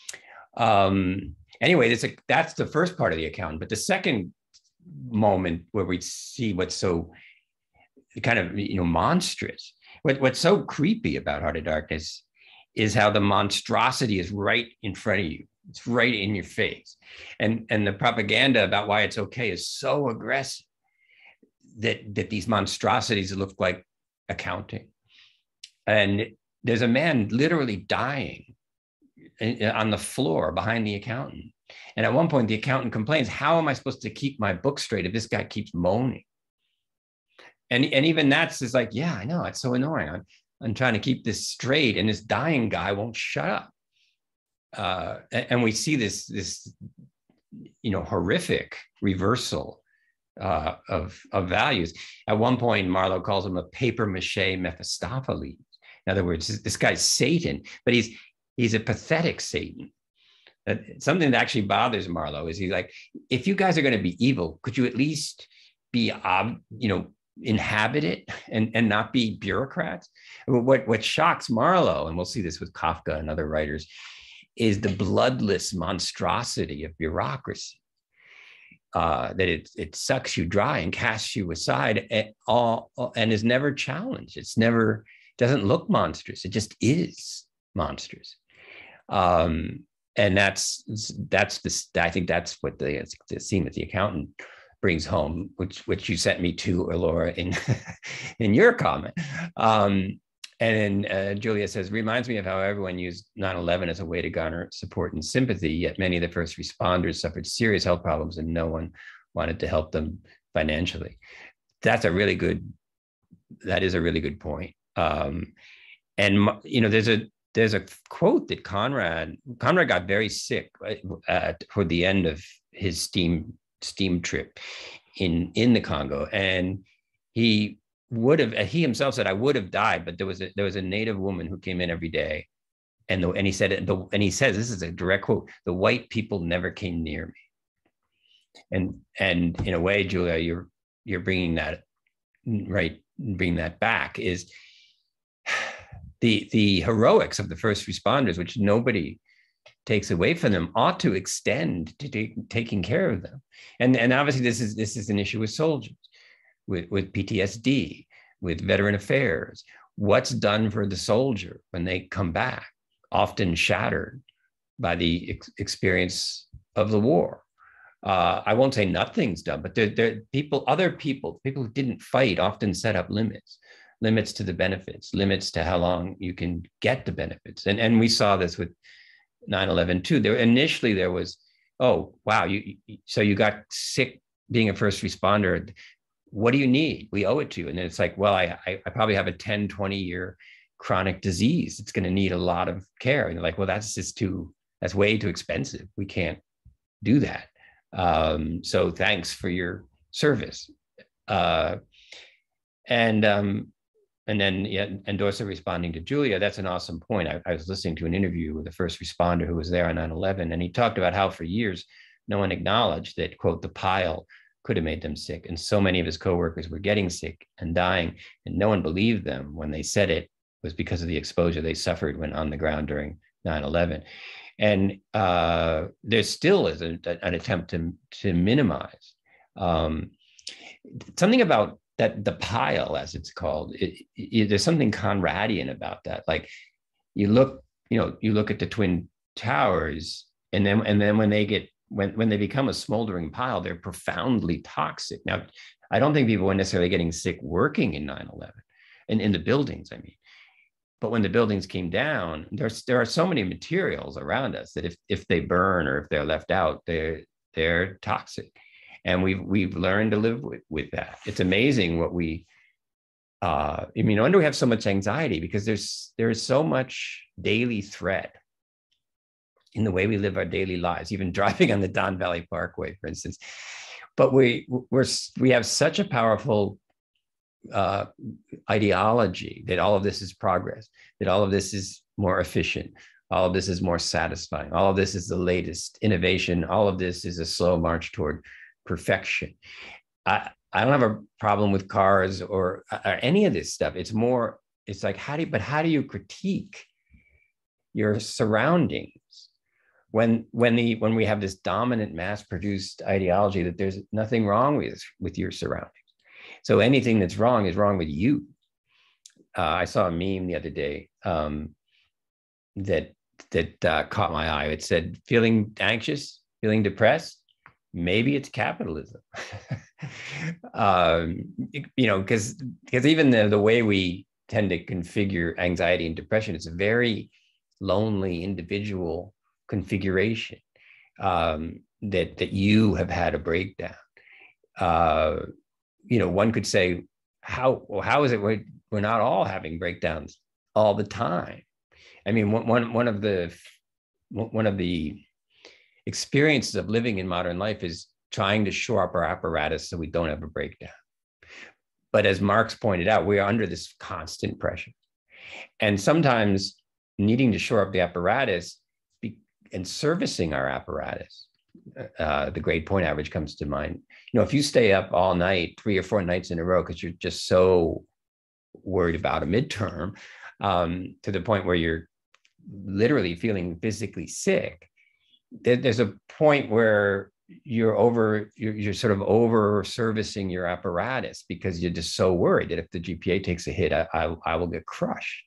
Anyway, that's the first part of the account. But the second moment where we see what's so kind of monstrous, what's so creepy about Heart of Darkness is how the monstrosity is right in front of you. It's right in your face. And the propaganda about why it's okay is so aggressive that these monstrosities look like accounting. And there's a man literally dying on the floor behind the accountant. And at one point, the accountant complains, how am I supposed to keep my book straight if this guy keeps moaning? And even that's just like, yeah, I know, it's so annoying. I'm trying to keep this straight, and this dying guy won't shut up. And we see this horrific reversal of values. At one point, Marlowe calls him a paper mache Mephistopheles. In other words, this guy's Satan, but he's a pathetic Satan. Something that actually bothers Marlowe is he's like, if you guys are going to be evil, could you at least be inhabit it and not be bureaucrats. What shocks Marlowe, and we'll see this with Kafka and other writers, is the bloodless monstrosity of bureaucracy. That it sucks you dry and casts you aside and is never challenged. Doesn't look monstrous. It just is monstrous. And that's I think that's what the scene with the accountant brings home, which you sent me to, Laura, in in your comment. And then Julia says, reminds me of how everyone used 9/11 as a way to garner support and sympathy, yet many of the first responders suffered serious health problems and no one wanted to help them financially. That is a really good point. And there's a quote that Conrad got very sick toward the end of his steam trip in the Congo, and he himself said, I would have died, but there was a native woman who came in every day, and he said, and he says, this is a direct quote, the white people never came near me. And in a way, Julia, you're bringing that right, bringing that back, is the heroics of the first responders, which nobody takes away from them, ought to extend to taking care of them. And obviously this is an issue with soldiers, with PTSD, with veteran affairs. What's done for the soldier when they come back, often shattered by the experience of the war. I won't say nothing's done, but other people who didn't fight often set up limits to the benefits, limits to how long you can get the benefits. And we saw this with 9/11 too. Initially there was, oh, wow, so you got sick being a first responder. What do you need? We owe it to you. And then it's like, well, I probably have a 10, 20-year chronic disease. It's going to need a lot of care. And you're like, well, that's way too expensive. We can't do that. So thanks for your service. And then Dorsa responding to Julia, that's an awesome point. I was listening to an interview with a first responder who was there on 9/11, and he talked about how for years, no one acknowledged that, quote, the pile could have made them sick. And so many of his coworkers were getting sick and dying, and no one believed them when they said it was because of the exposure they suffered when on the ground during 9/11. And there still is an attempt to minimize. Something about that, the pile, as it's called, there's something Conradian about that. Like you look at the Twin Towers, and then when they become a smoldering pile, they're profoundly toxic. Now, I don't think people were necessarily getting sick working in 9/11, and in the buildings, I mean. But when the buildings came down, there are so many materials around us that if they burn or if they're left out, they're toxic. And we've learned to live with that. It's amazing what no wonder we have so much anxiety, because there is so much daily threat in the way we live our daily lives, even driving on the Don Valley Parkway, for instance. But we have such a powerful ideology that all of this is progress, that all of this is more efficient, all of this is more satisfying, all of this is the latest innovation, all of this is a slow march toward perfection. I don't have a problem with cars or any of this stuff. It's like, how do you critique your surroundings when we have this dominant mass-produced ideology that there's nothing wrong with your surroundings? So anything that's wrong is wrong with you. I saw a meme the other day that caught my eye. It said, feeling anxious, feeling depressed, maybe it's capitalism. Because even the way we tend to configure anxiety and depression, it's a very lonely individual configuration, that you have had a breakdown. One could say, how is it we're not all having breakdowns all the time? I mean, one of the experiences of living in modern life is trying to shore up our apparatus so we don't have a breakdown. But as Marx pointed out, we are under this constant pressure. And sometimes needing to shore up the apparatus and servicing our apparatus the grade point average comes to mind. You know, if you stay up all night, 3 or 4 nights in a row, because you're just so worried about a midterm, to the point where you're literally feeling physically sick, there's a point where you're sort of over servicing your apparatus because you're just so worried that if the GPA takes a hit, I will get crushed.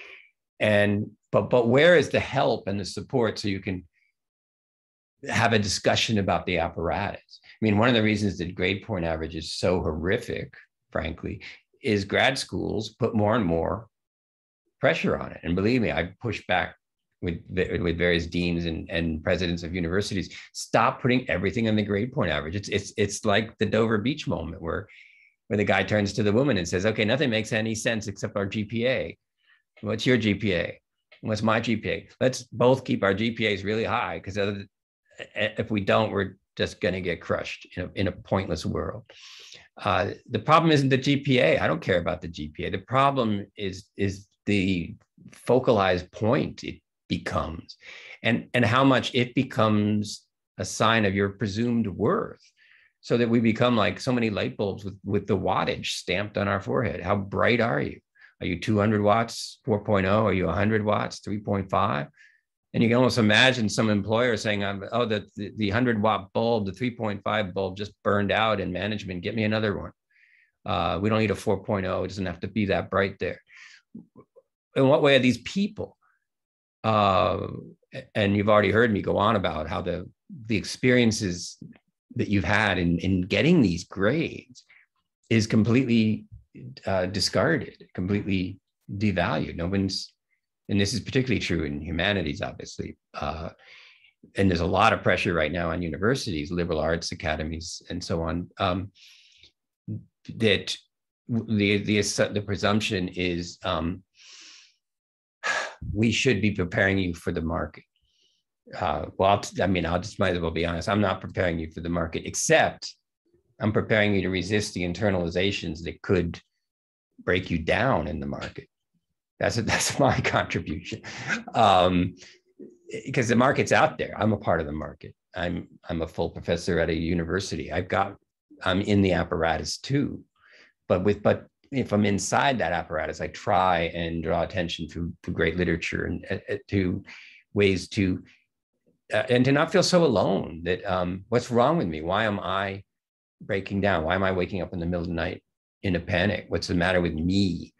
But where is the help and the support so you can have a discussion about the apparatus? I mean, one of the reasons that grade point average is so horrific, frankly, is grad schools put more and more pressure on it. And believe me, I push back with various deans and presidents of universities. Stop putting everything on the grade point average. It's like the Dover Beach moment where the guy turns to the woman and says, okay, nothing makes any sense except our GPA. What's your GPA? What's my GPA? Let's both keep our GPAs really high, because if we don't, we're just going to get crushed in a pointless world. The problem isn't the GPA. I don't care about the GPA. The problem is the focalized point it becomes, and how much it becomes a sign of your presumed worth, so that we become like so many light bulbs with the wattage stamped on our forehead. How bright are you? Are you 200 watts, 4.0? Are you 100 watts, 3.5? And you can almost imagine some employer saying, oh, the 100-watt bulb, the 3.5 bulb just burned out in management. Get me another one. We don't need a 4.0. It doesn't have to be that bright there. In what way are these people? And you've already heard me go on about how the experiences that you've had in getting these grades is completely discarded, completely devalued. No one's, and this is particularly true in humanities, obviously. And there's a lot of pressure right now on universities, liberal arts academies, and so on, that the presumption is we should be preparing you for the market. Well, I'll just might as well be honest. I'm not preparing you for the market, except I'm preparing you to resist the internalizations that could break you down in the market. That's my contribution, because the market's out there. I'm a part of the market. I'm a full professor at a university. I'm in the apparatus too, but if I'm inside that apparatus, I try and draw attention to great literature and to ways to and to not feel so alone. That what's wrong with me? Why am I breaking down? Why am I waking up in the middle of the night in a panic? What's the matter with me?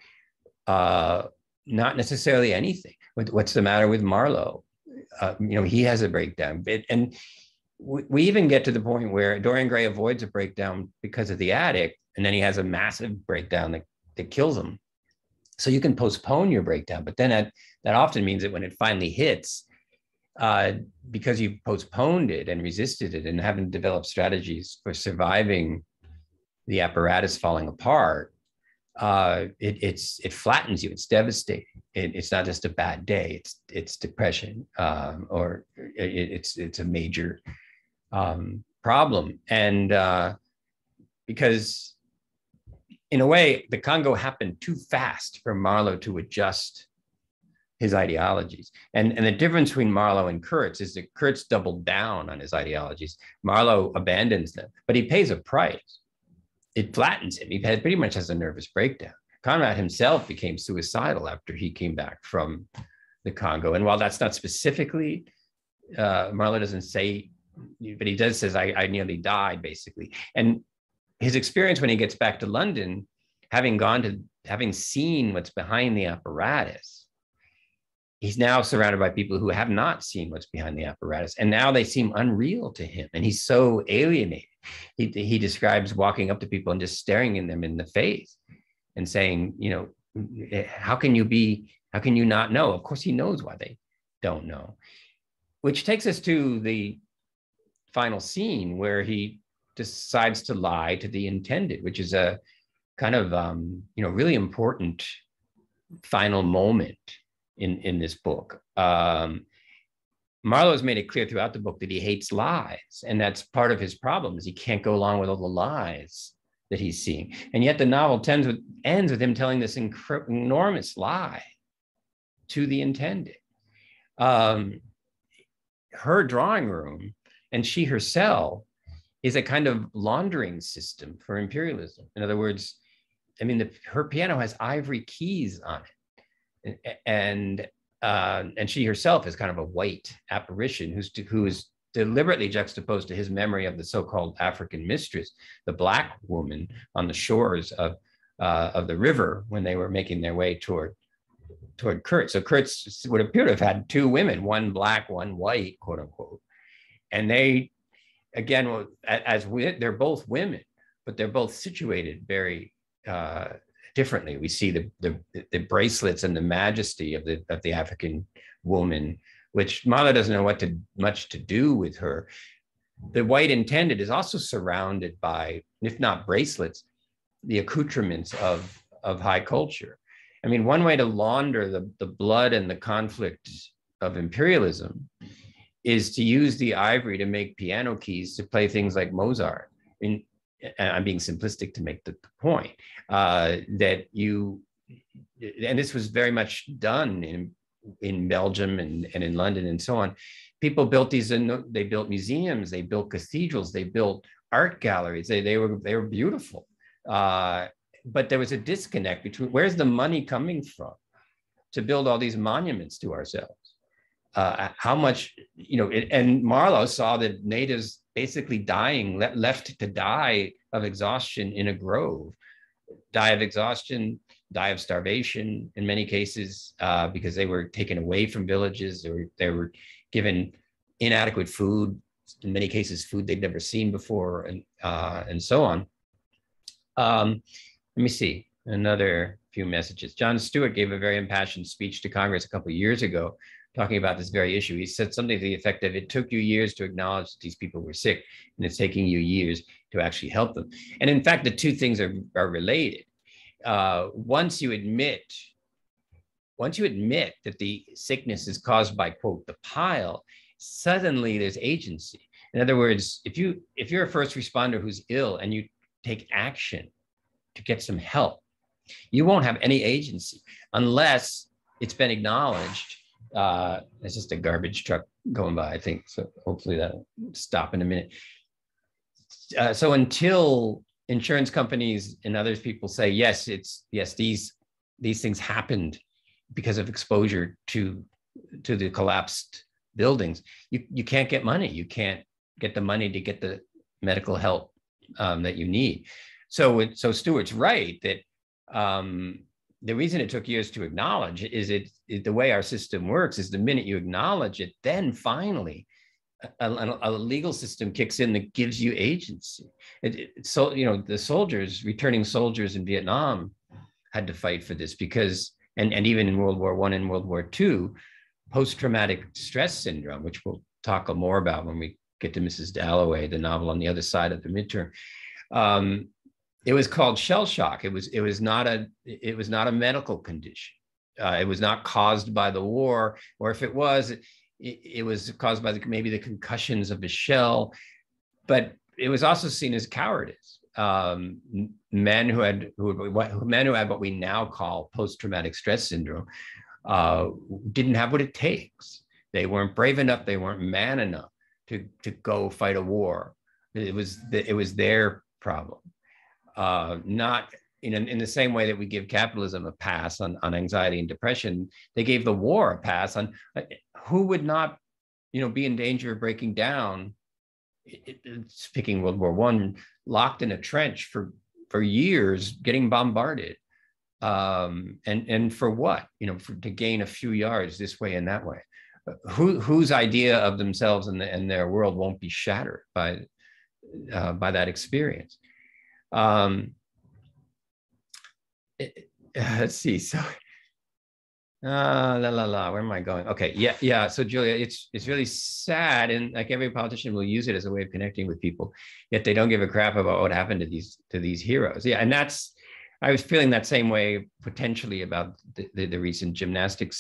Not necessarily anything. What's the matter with Marlowe? He has a breakdown. And we even get to the point where Dorian Gray avoids a breakdown because of the attic, and then he has a massive breakdown that kills him. So you can postpone your breakdown, but then that often means that when it finally hits, because you've postponed it and resisted it and haven't developed strategies for surviving the apparatus falling apart, it flattens you. It's devastating. It's not just a bad day. It's depression, or it's a major problem. And because in a way, the Congo happened too fast for Marlowe to adjust his ideologies. And the difference between Marlowe and Kurtz is that Kurtz doubled down on his ideologies. Marlowe abandons them, but he pays a price. It flattens him. He pretty much has a nervous breakdown. Conrad himself became suicidal after he came back from the Congo. And while that's not specifically, Marlowe doesn't say, but he does says, I nearly died, basically. And his experience when he gets back to London, having seen what's behind the apparatus, he's now surrounded by people who have not seen what's behind the apparatus. And now they seem unreal to him. And he's so alienated. He describes walking up to people and just staring them in the face and saying, how can you not know? Of course, he knows why they don't know. Which takes us to the final scene where he decides to lie to the intended, which is a kind of, really important final moment in this book. Marlowe's made it clear throughout the book that he hates lies. And that's part of his problem, is he can't go along with all the lies that he's seeing. And yet the novel ends with him telling this enormous lie to the intended. Her drawing room And she herself is a kind of laundering system for imperialism. In other words, I mean, her piano has ivory keys on it, and she herself is kind of a white apparition who is deliberately juxtaposed to his memory of the so-called African mistress, the black woman on the shores of the river when they were making their way toward Kurtz. So Kurtz would appear to have had two women, one black, one white, quote unquote, and they, again, they're both women, but they're both situated very differently. We see the bracelets and the majesty of the African woman, which Mahler doesn't know much to do with her. The white intended is also surrounded by, if not bracelets, the accoutrements of high culture. I mean, one way to launder the blood and the conflict of imperialism is to use the ivory to make piano keys to play things like Mozart. And I'm being simplistic to make the point that and this was very much done in Belgium and in London and so on. People built they built museums, they built cathedrals, they built art galleries. They were beautiful. But there was a disconnect between where's the money coming from to build all these monuments to ourselves? How much, and Marlowe saw the natives basically dying, left to die of exhaustion in a grove, die of exhaustion, die of starvation in many cases, because they were taken away from villages, or they were given inadequate food, in many cases food they'd never seen before, and so on. Let me see, another few messages. Jon Stewart gave a very impassioned speech to Congress a couple of years ago, talking about this very issue. He said something to the effect of, it took you years to acknowledge that these people were sick, and it's taking you years to actually help them. And in fact, the two things are related. Once you admit that the sickness is caused by, quote, the pile, suddenly there's agency. In other words, if you're a first responder who's ill and you take action to get some help, you won't have any agency unless it's been acknowledged. It's just a garbage truck going by, I think. So hopefully that'll stop in a minute. So until insurance companies and other people say, yes, these things happened because of exposure to the collapsed buildings, you can't get money. You can't get the money to get the medical help that you need. So Stewart's right that the reason it took years to acknowledge is the way our system works is the minute you acknowledge it, then finally a legal system kicks in that gives you agency. So, the returning soldiers in Vietnam had to fight for this because, and even in World War I and World War II, post-traumatic stress syndrome, which we'll talk more about when we get to Mrs. Dalloway, the novel on the other side of the midterm. It was called shell shock. It was not a medical condition. It was not caused by the war, or if it was, it was caused by maybe the concussions of the shell. But it was also seen as cowardice. Men who had what we now call post-traumatic stress syndrome didn't have what it takes. They weren't brave enough. They weren't man enough to go fight a war. It was their problem. Not in the same way that we give capitalism a pass on anxiety and depression, they gave the war a pass on who would not, be in danger of breaking down. Speaking World War I, locked in a trench for years, getting bombarded, and for what? To gain a few yards this way and that way. Whose idea of themselves and their world won't be shattered by that experience? Let's see. So, where am I going? Okay, yeah. So Julia, it's really sad, and like every politician will use it as a way of connecting with people, yet they don't give a crap about what happened to these heroes. Yeah, and I was feeling that same way potentially about the recent gymnastic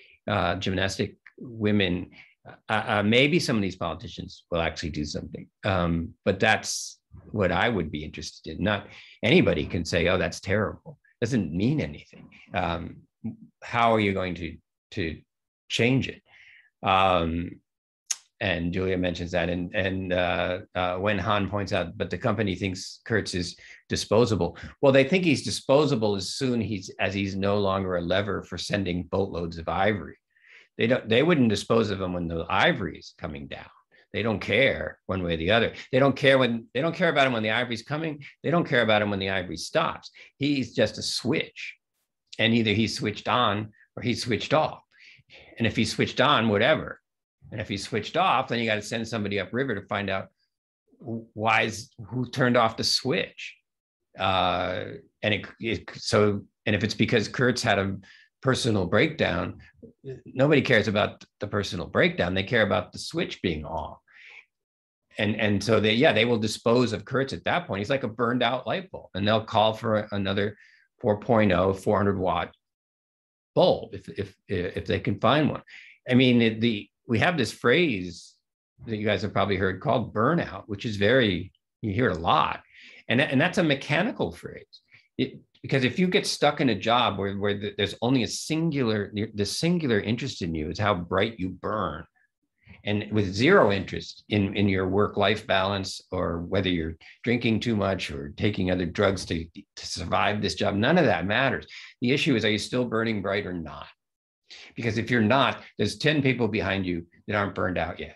women. Maybe some of these politicians will actually do something, but that's what I would be interested in. Not anybody can say, "Oh, that's terrible." Doesn't mean anything. How are you going to change it? And Julia mentions that, and when Han points out, but the company thinks Kurtz is disposable. Well, they think he's disposable as soon as he's no longer a lever for sending boatloads of ivory. They wouldn't dispose of him when the ivory is coming down. They don't care one way or the other. They don't care about him when the ivory's coming. They don't care about him when the ivory stops. He's just a switch, and either he's switched on or he's switched off. And if he's switched on, whatever. And if he's switched off, then you got to send somebody upriver to find out who turned off the switch. And if it's because Kurtz had a personal breakdown, nobody cares about the personal breakdown. They care about the switch being off. And so they will dispose of Kurtz at that point. He's like a burned out light bulb, and they'll call for another 4.0 400 watt bulb if they can find one. I mean, we have this phrase that you guys have probably heard called burnout, which is you hear it a lot. And that's a mechanical phrase. Because if you get stuck in a job where there's only the singular interest in you is how bright you burn, and with zero interest in your work-life balance, or whether you're drinking too much or taking other drugs to survive this job, none of that matters. The issue is, are you still burning bright or not? Because if you're not, there's 10 people behind you that aren't burned out yet.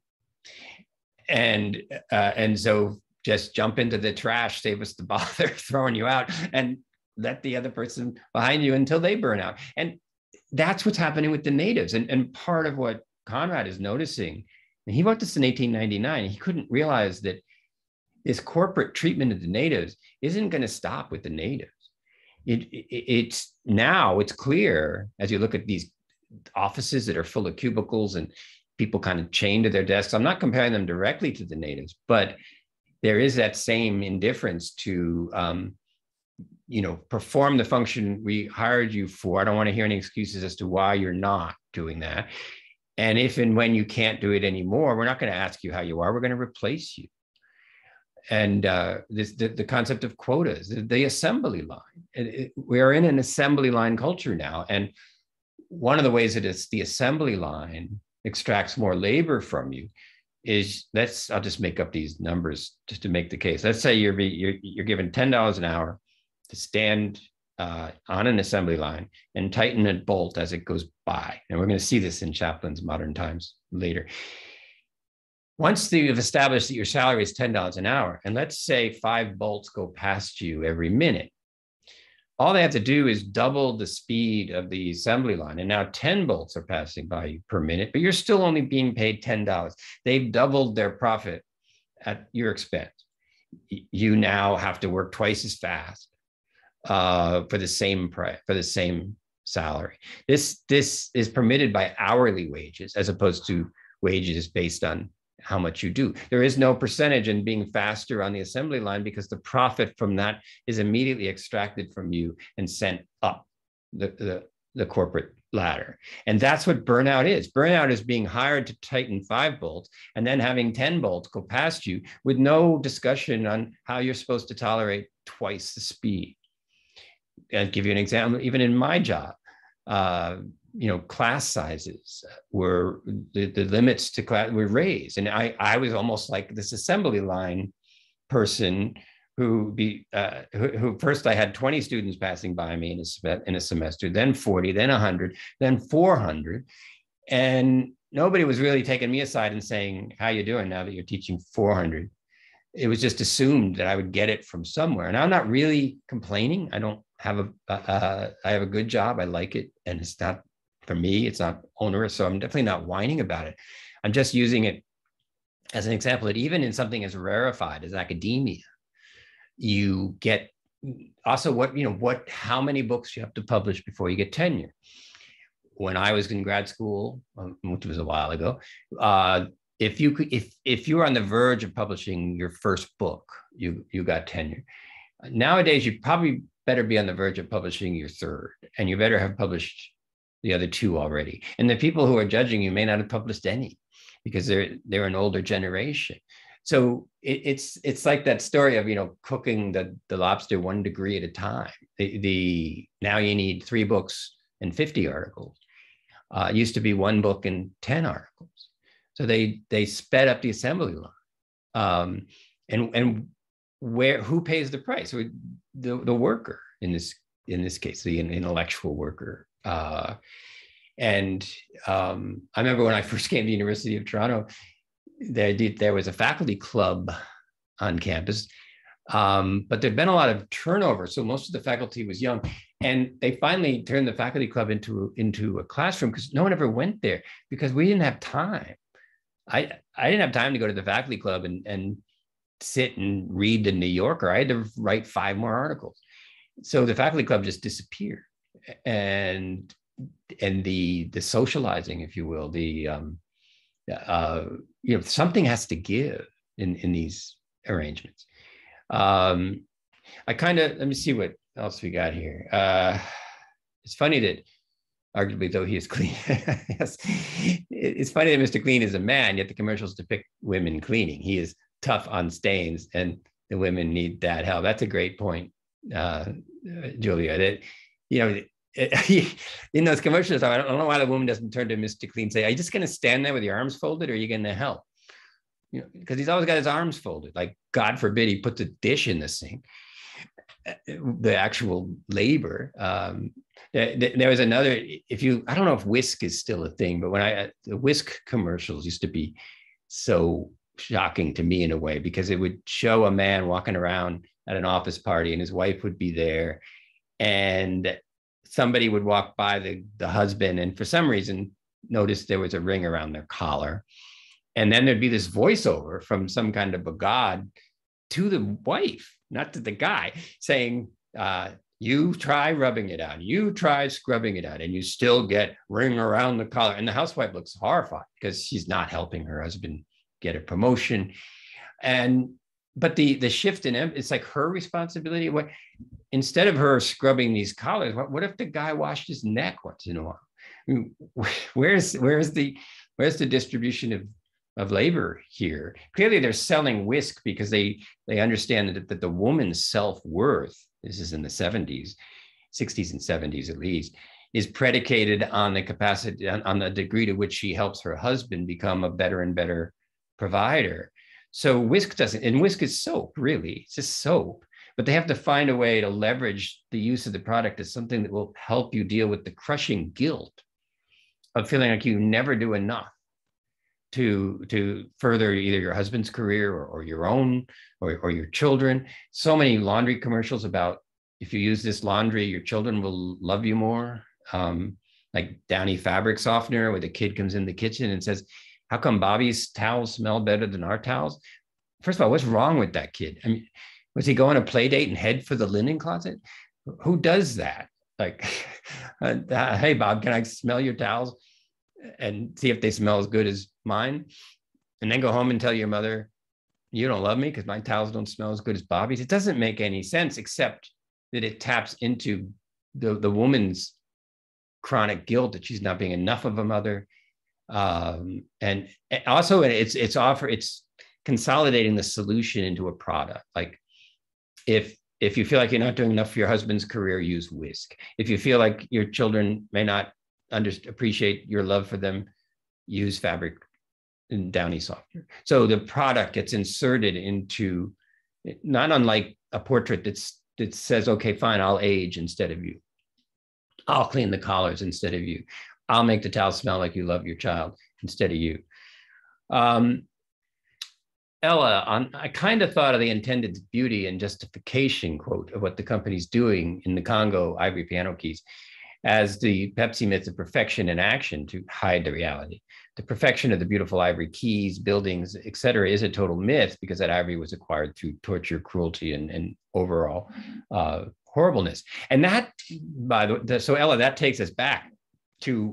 And so just jump into the trash, save us the bother throwing you out, and let the other person behind you until they burn out. And that's what's happening with the natives. And part of what Conrad is noticing, and he wrote this in 1899, he couldn't realize that this corporate treatment of the natives isn't going to stop with the natives. It's clear as you look at these offices that are full of cubicles and people kind of chained to their desks. I'm not comparing them directly to the natives, but there is that same indifference to, perform the function we hired you for. I don't want to hear any excuses as to why you're not doing that. And if and when you can't do it anymore, we're not going to ask you how you are. We're going to replace you. And the concept of quotas, the assembly line. We are in an assembly line culture now. And one of the ways that it's the assembly line extracts more labor from you is, I'll just make up these numbers just to make the case. Let's say you're given $10 an hour to stand on an assembly line and tighten a bolt as it goes by. And we're going to see this in Chaplin's Modern Times later. Once you've established that your salary is $10 an hour, and let's say 5 bolts go past you every minute, all they have to do is double the speed of the assembly line. And now 10 bolts are passing by you per minute, but you're still only being paid $10. They've doubled their profit at your expense. You now have to work twice as fast for the same price, for the same salary. This is permitted by hourly wages as opposed to wages based on how much you do. There is no percentage in being faster on the assembly line because the profit from that is immediately extracted from you and sent up the corporate ladder. And that's what burnout is. Burnout is being hired to tighten 5 bolts and then having 10 bolts go past you with no discussion on how you're supposed to tolerate twice the speed. I'll give you an example. Even in my job, class sizes were the limits to class were raised, and I was almost like this assembly line person who first I had 20 students passing by me in a semester, then 40, then 100, then 400, and nobody was really taking me aside and saying, "How you doing now that you're teaching 400?" It was just assumed that I would get it from somewhere, and I'm not really complaining. I don't have I have a good job. I like it, and it's not. For me, it's not onerous, so I'm definitely not whining about it. I'm just using it as an example that even in something as rarefied as academia, you get also how many books you have to publish before you get tenure. When I was in grad school, which was a while ago, if you were on the verge of publishing your first book, you got tenure. Nowadays, you probably better be on the verge of publishing your third, and you better have published the other 2 already. And the people who are judging you may not have published any because they're an older generation. So it's like that story of, cooking the lobster 1 degree at a time. Now you need 3 books and 50 articles. It used to be 1 book and 10 articles. So they sped up the assembly line. And who pays the price? The worker in this case, the intellectual worker. And I remember when I first came to the University of Toronto, there was a faculty club on campus, but there'd been a lot of turnover, so most of the faculty was young, and they finally turned the faculty club into a classroom because no one ever went there because we didn't have time. I didn't have time to go to the faculty club and sit and read the New Yorker. I had to write 5 more articles, so the faculty club just disappeared, and the socializing, if you will, something has to give in these arrangements. Let me see what else we got here. It's funny that arguably, though he is clean, yes, it's funny that Mr. Clean is a man, yet the commercials depict women cleaning. He is tough on stains and the women need that help. That's a great point, Julia. That, in those commercials, I don't know why the woman doesn't turn to Mr. Clean and say, are you just going to stand there with your arms folded or are you going to help? Because he's always got his arms folded. Like, God forbid he puts a dish in the sink. The actual labor. There was another, I don't know if whisk is still a thing, but the whisk commercials used to be so shocking to me in a way, because it would show a man walking around at an office party and his wife would be there, and somebody would walk by the husband and for some reason notice there was a ring around their collar. And then there'd be this voiceover from some kind of a god to the wife, not to the guy, saying, you try rubbing it out, you try scrubbing it out, and you still get ring around the collar. And the housewife looks horrified because she's not helping her husband get a promotion. But the shift in it's like her responsibility. Instead of her scrubbing these collars, what if the guy washed his neck once in a while? I mean, where's the distribution of labor here? Clearly, they're selling whisk because they understand that the woman's self-worth, this is in the 60s and 70s at least, is predicated on the capacity, on the degree to which she helps her husband become a better and better provider. So whisk doesn't, and whisk is soap, really. It's just soap. But they have to find a way to leverage the use of the product as something that will help you deal with the crushing guilt of feeling like you never do enough to further either your husband's career or your own or your children. So many laundry commercials about, if you use this laundry, your children will love you more. Like Downy fabric softener, where the kid comes in the kitchen and says, how come Bobby's towels smell better than our towels? First of all, what's wrong with that kid? I mean, was he going on a play date and head for the linen closet? Who does that? Like, hey, Bob, can I smell your towels and see if they smell as good as mine? And then go home and tell your mother, you don't love me because my towels don't smell as good as Bobby's. It doesn't make any sense, except that it taps into the woman's chronic guilt that she's not being enough of a mother. And also it's consolidating the solution into a product. Like, if you feel like you're not doing enough for your husband's career, use whisk. If you feel like your children may not appreciate your love for them, use fabric and Downy softener. So the product gets inserted into, not unlike a portrait that says, okay, fine, I'll age instead of you. I'll clean the collars instead of you. I'll make the towel smell like you love your child instead of you. Ella, I kind of thought of the intended beauty and justification quote of what the company's doing in the Congo ivory piano keys as the Pepsi myth of perfection in action to hide the reality. The perfection of the beautiful ivory keys, buildings, et cetera, is a total myth because that ivory was acquired through torture, cruelty, and overall horribleness. And that, so Ella, that takes us back to,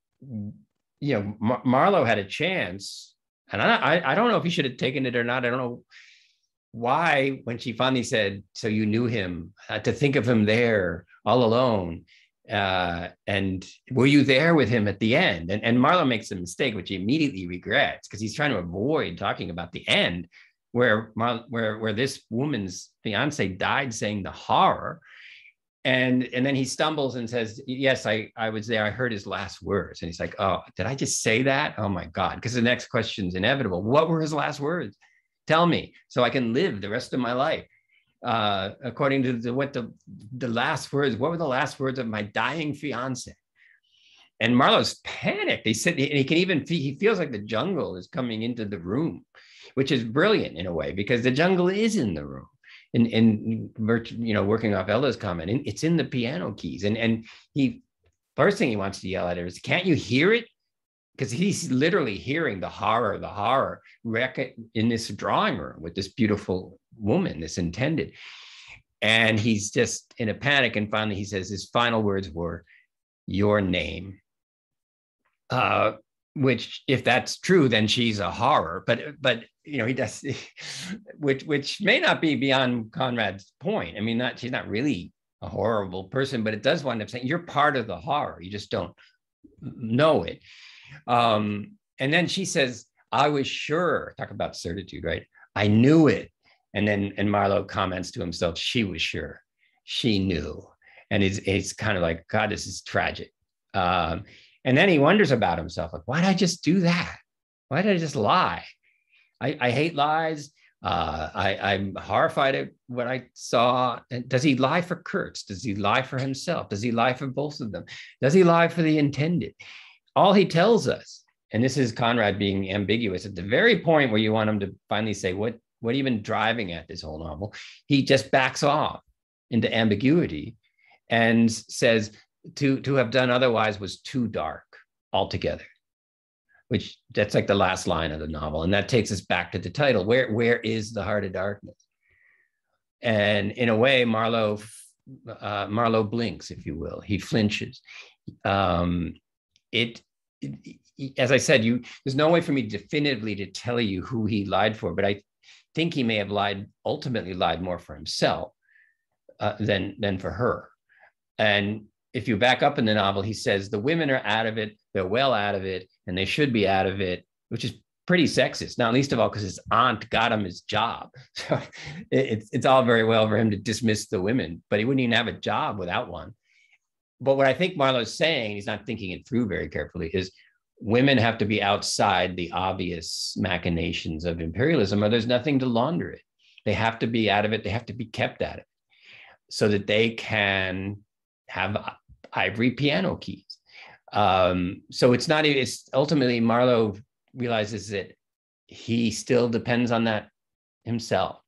Marlowe had a chance, and I don't know if he should have taken it or not. I don't know why, when she finally said, so you knew him, to think of him there all alone. And were you there with him at the end? And Marlowe makes a mistake, which he immediately regrets, because he's trying to avoid talking about the end, where this woman's fiance died, saying the horror. And then he stumbles and says, yes, I was there. I heard his last words. And he's like, oh, did I just say that? Oh my God. Because the next question is inevitable. What were his last words? Tell me so I can live the rest of my life. According to what the last words, what were the last words of my dying fiance? And Marlowe's panicked. He said, and he can even, he feels like the jungle is coming into the room, which is brilliant in a way, because the jungle is in the room. And working off Ella's comment, and it's in the piano keys. And he, first thing he wants to yell at her is, can't you hear it? Because he's literally hearing the horror in this drawing room with this beautiful woman, this intended. And he's just in a panic. And finally he says his final words were, your name. Which, if that's true, then she's a horror. But he does, which may not be beyond Conrad's point. I mean, she's not really a horrible person, but it does wind up saying you're part of the horror. You just don't know it. And then she says, I was sure. Talk about certitude, right? I knew it. And Marlowe comments to himself, she was sure. She knew. And it's kind of like, God, this is tragic. And then he wonders about himself, like, why did I just do that? Why did I just lie? I hate lies. I'm horrified at what I saw. And does he lie for Kurtz? Does he lie for himself? Does he lie for both of them? Does he lie for the intended? All he tells us, and this is Conrad being ambiguous, at the very point where you want him to finally say, what are you been driving at this whole novel? He just backs off into ambiguity and says, to have done otherwise was too dark altogether, which that's like the last line of the novel. And that takes us back to the title. Where is the heart of darkness? And in a way, Marlowe blinks, if you will. He flinches. As I said, there's no way for me definitively to tell you who he lied for, but I think he may have ultimately lied more for himself than for her. And if you back up in the novel, he says the women are out of it, they're well out of it, and they should be out of it, which is pretty sexist. Not least of all because his aunt got him his job. So it's all very well for him to dismiss the women, but he wouldn't even have a job without one. But what I think Marlowe's saying, he's not thinking it through very carefully, is women have to be outside the obvious machinations of imperialism, or there's nothing to launder it. They have to be out of it. They have to be kept out of it so that they can have ivory piano keys. So it's ultimately Marlowe realizes that he still depends on that himself.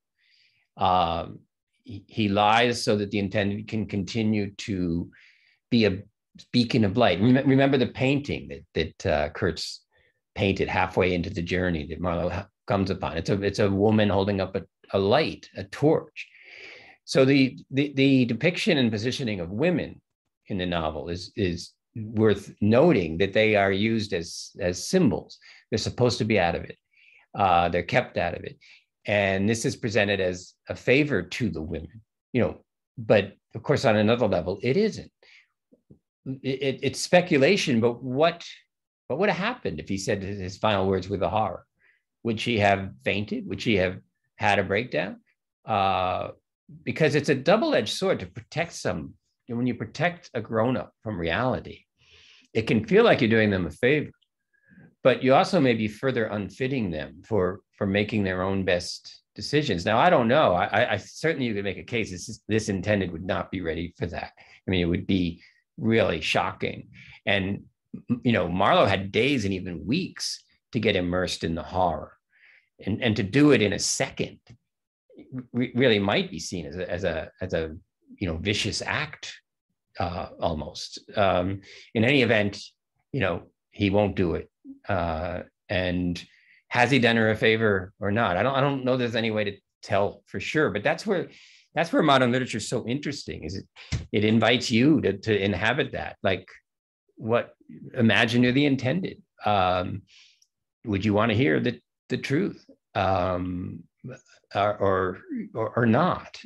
He lies so that the intended can continue to be a beacon of light. Remember the painting that Kurtz painted halfway into the journey that Marlowe comes upon. It's a woman holding up a light, a torch. So the depiction and positioning of women in the novel is worth noting, that they are used as symbols. They're supposed to be out of it. They're kept out of it. And this is presented as a favor to the women, but of course, on another level, it isn't. It's speculation, but what would have happened if he said his final words were the horror? Would she have fainted? Would she have had a breakdown? Because it's a double-edged sword to protect some. When you protect a grown-up from reality, it can feel like you're doing them a favor, but you also may be further unfitting them for making their own best decisions. Now, I don't know. I certainly, you could make a case this intended would not be ready for that. I mean, it would be really shocking. And, Marlowe had days and even weeks to get immersed in the horror, and to do it in a second really might be seen as a vicious act, almost. In any event, he won't do it. And has he done her a favor or not? I don't know there's any way to tell for sure, but that's where modern literature is so interesting, is it invites you to inhabit that. Like, imagine you're the intended. Would you want to hear the truth? Or not?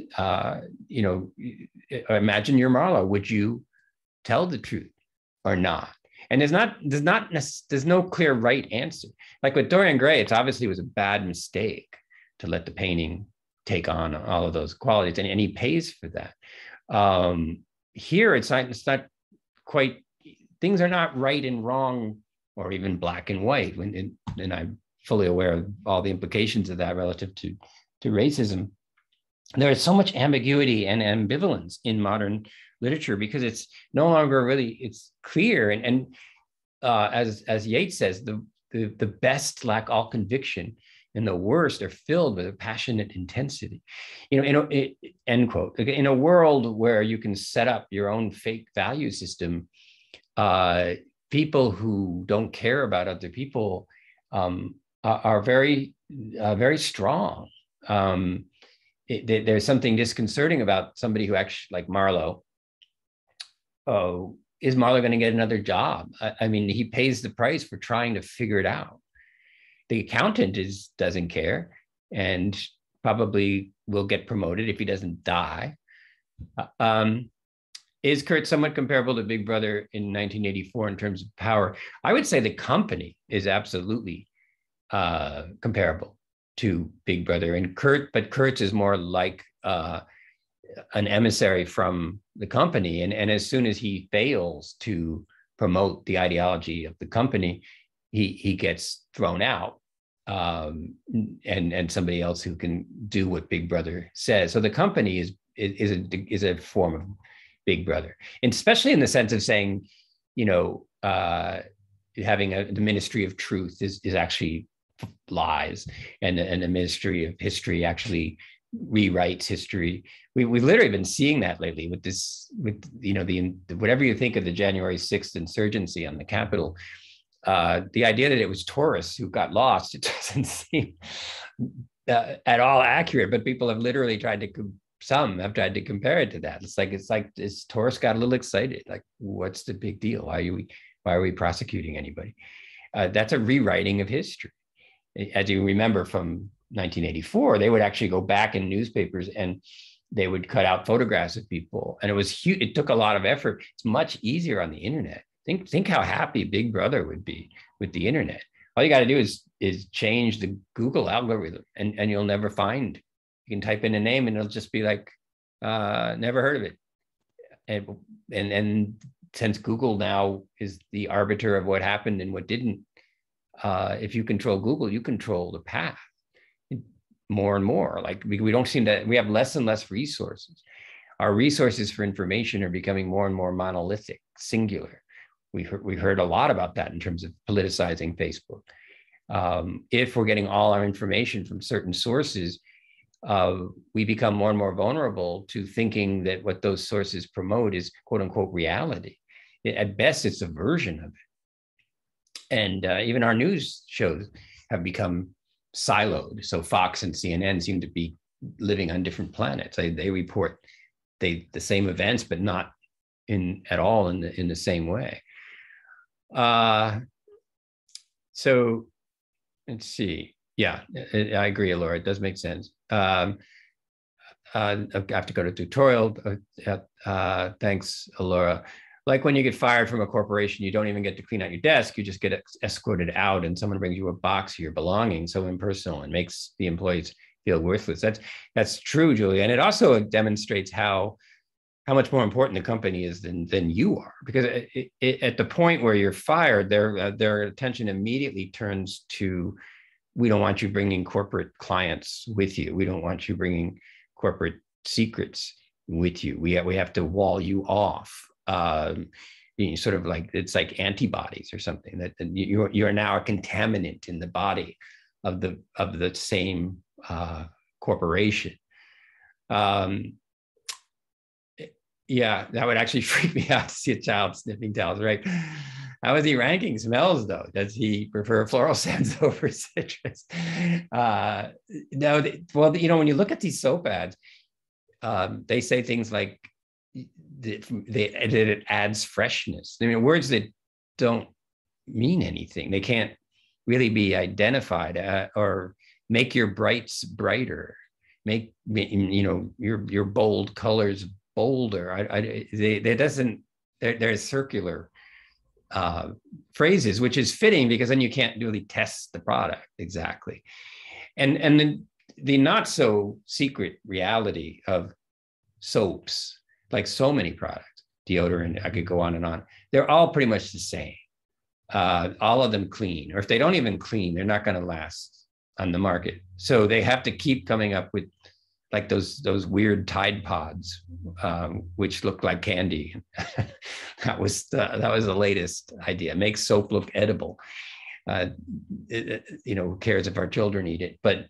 Imagine you're Marlowe. Would you tell the truth or not? And there's no clear right answer. Like with Dorian Gray, it obviously was a bad mistake to let the painting take on all of those qualities, and he pays for that. here it's not quite, things are not right and wrong or even black and white. And I'm fully aware of all the implications of that relative to racism. There is so much ambiguity and ambivalence in modern literature because it's no longer really, it's clear. And as Yeats says, the best lack all conviction and the worst are filled with a passionate intensity. End quote. In a world where you can set up your own fake value system, people who don't care about other people are very, very strong. There's something disconcerting about somebody who actually, like Marlowe. Oh, is Marlowe going to get another job? I mean, he pays the price for trying to figure it out. The accountant doesn't care and probably will get promoted if he doesn't die. Is Kurt somewhat comparable to Big Brother in 1984 in terms of power? I would say the company is absolutely comparable to Big Brother, and Kurtz is more like an emissary from the company, and as soon as he fails to promote the ideology of the company, he gets thrown out, and somebody else who can do what Big Brother says. So the company is a form of Big Brother, and especially in the sense of saying, having the ministry of truth is actually lies, and the ministry of history actually rewrites history. We've literally been seeing that lately with whatever you think of the January 6th insurgency on the Capitol, the idea that it was tourists who got lost, it doesn't seem at all accurate, but people have literally some have tried to compare it to that. It's like this tourist got a little excited, like, what's the big deal? Why are we prosecuting anybody? That's a rewriting of history. As you remember from 1984, they would actually go back in newspapers and they would cut out photographs of people, and it was huge. It took a lot of effort. It's much easier on the internet. Think how happy Big Brother would be with the internet. All you got to do is change the Google algorithm, and you'll never find. You can type in a name and it'll just be like, never heard of it. And since Google now is the arbiter of what happened and what didn't, if you control Google, you control the path more and more. Like we don't seem to, we have less and less resources. Our resources for information are becoming more and more monolithic, singular. We heard a lot about that in terms of politicizing Facebook. If we're getting all our information from certain sources, we become more and more vulnerable to thinking that what those sources promote is quote unquote reality. At best, it's a version of it. And even our news shows have become siloed. So Fox and CNN seem to be living on different planets. They report the same events, but not at all in the same way. So let's see. Yeah, I agree, Laura. It does make sense. I have to go to tutorial. Thanks, Laura. Like when you get fired from a corporation, you don't even get to clean out your desk. You just get escorted out and someone brings you a box of your belongings, so impersonal, and makes the employees feel worthless. That's true, Julia. And it also demonstrates how much more important the company is than you are. Because at the point where you're fired, their attention immediately turns to, we don't want you bringing corporate clients with you. We don't want you bringing corporate secrets with you. We have to wall you off. Sort of like, it's like antibodies or something, that you're now a contaminant in the body of the same corporation. Yeah, that would actually freak me out to see a child sniffing towels, right? How is he ranking smells, though? Does he prefer floral scents over citrus? No, well, when you look at these soap ads, they say things like that it adds freshness. I mean, words that don't mean anything. They can't really be identified, or make your brights brighter, make your bold colors bolder. There's circular phrases, which is fitting because then you can't really test the product exactly. And the not so secret reality of soaps, like so many products, deodorant. I could go on and on. They're all pretty much the same. All of them clean, or if they don't even clean, they're not going to last on the market. So they have to keep coming up with like those weird Tide Pods, which look like candy. that was the latest idea. Make soap look edible. Who cares if our children eat it? But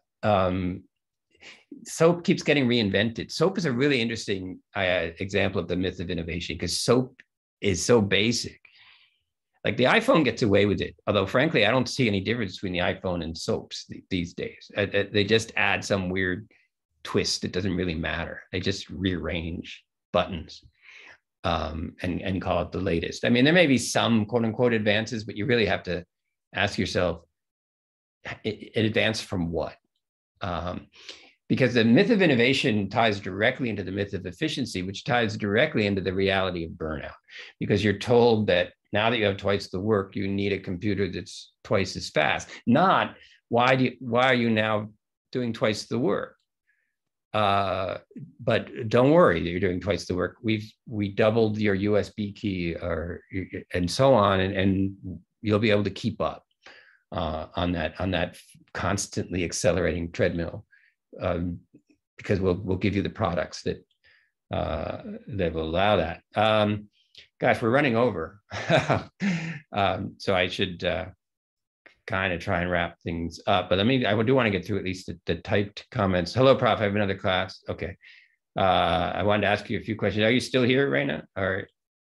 soap keeps getting reinvented. Soap is a really interesting example of the myth of innovation, because soap is so basic. Like the iPhone gets away with it, although frankly, I don't see any difference between the iPhone and soaps these days. They just add some weird twist. It doesn't really matter. They just rearrange buttons and call it the latest. I mean, there may be some quote unquote advances, but you really have to ask yourself, it advanced from what? Because the myth of innovation ties directly into the myth of efficiency, which ties directly into the reality of burnout. Because you're told that now that you have twice the work, you need a computer that's twice as fast. Not why are you now doing twice the work? But don't worry that you're doing twice the work. We doubled your USB key and so on, and you'll be able to keep up on that constantly accelerating treadmill, because we'll give you the products that will allow that. Gosh, we're running over, so I should kind of try and wrap things up. But I do want to get through at least the typed comments. Hello, Prof. I have another class. Okay. I wanted to ask you a few questions. Are you still here, Raina? Or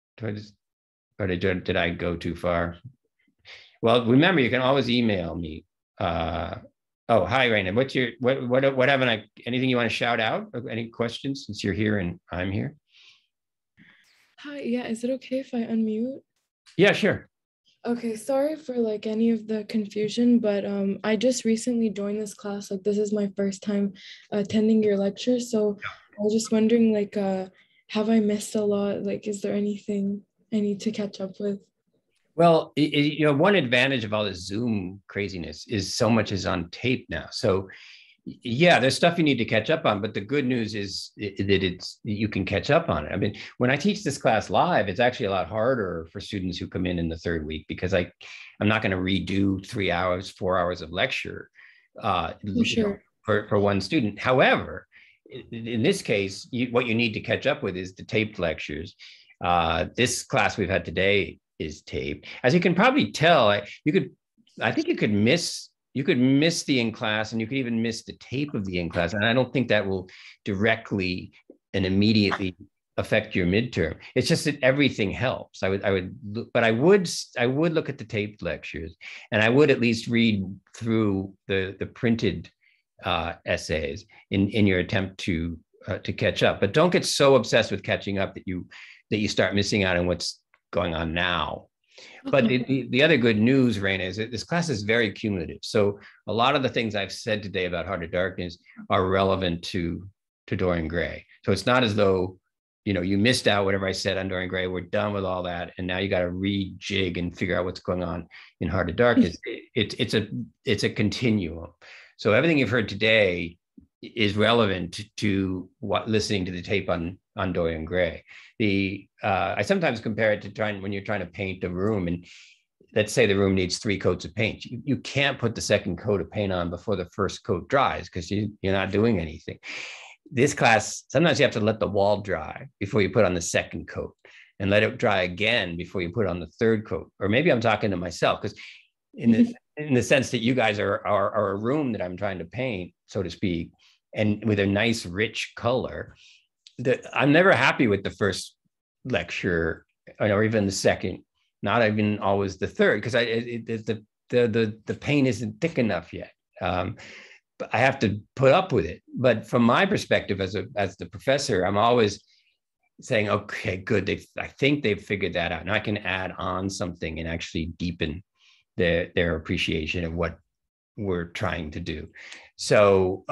did I go too far? Well, remember, you can always email me. Oh, hi, Raina. What haven't I, anything you want to shout out? Any questions since you're here and I'm here? Hi, yeah, is it okay if I unmute? Yeah, sure. Okay, sorry for like any of the confusion, but I just recently joined this class. Like this is my first time attending your lecture. So I was just wondering, like, have I missed a lot? Like, is there anything I need to catch up with? Well, one advantage of all this Zoom craziness is so much is on tape now. So yeah, there's stuff you need to catch up on, but the good news is that you can catch up on it. I mean, when I teach this class live, it's actually a lot harder for students who come in the third week, because I'm not going to redo 3 hours, 4 hours of lecture for one student. However, in this case, what you need to catch up with is the taped lectures. This class we've had today is taped. As you can probably tell, I think you could miss the in-class, and you could even miss the tape of the in-class. And I don't think that will directly and immediately affect your midterm. It's just that everything helps. I would look at the taped lectures, and I would at least read through the printed essays in your attempt to catch up. But don't get so obsessed with catching up that you start missing out on what's going on now. But the other good news, Raina, is that this class is very cumulative. So a lot of the things I've said today about Heart of Darkness are relevant to Dorian Gray. So it's not as though, you missed out whatever I said on Dorian Gray. We're done with all that, and now you got to rejig and figure out what's going on in Heart of Darkness. It's a continuum. So everything you've heard today is relevant to listening to the tape on Dorian Gray. I sometimes compare it to when you're trying to paint a room, and let's say the room needs 3 coats of paint. You can't put the second coat of paint on before the first coat dries, because you're not doing anything. This class, sometimes you have to let the wall dry before you put on the second coat, and let it dry again before you put on the third coat. Or maybe I'm talking to myself, because in the sense that you guys are a room that I'm trying to paint, so to speak, and with a nice rich color. I'm never happy with the first lecture, or even the second, not even always the third, because the paint isn't thick enough yet. But I have to put up with it. But from my perspective as the professor, I'm always saying, okay, good. I think they've figured that out. Now I can add on something and actually deepen their appreciation of what we're trying to do. So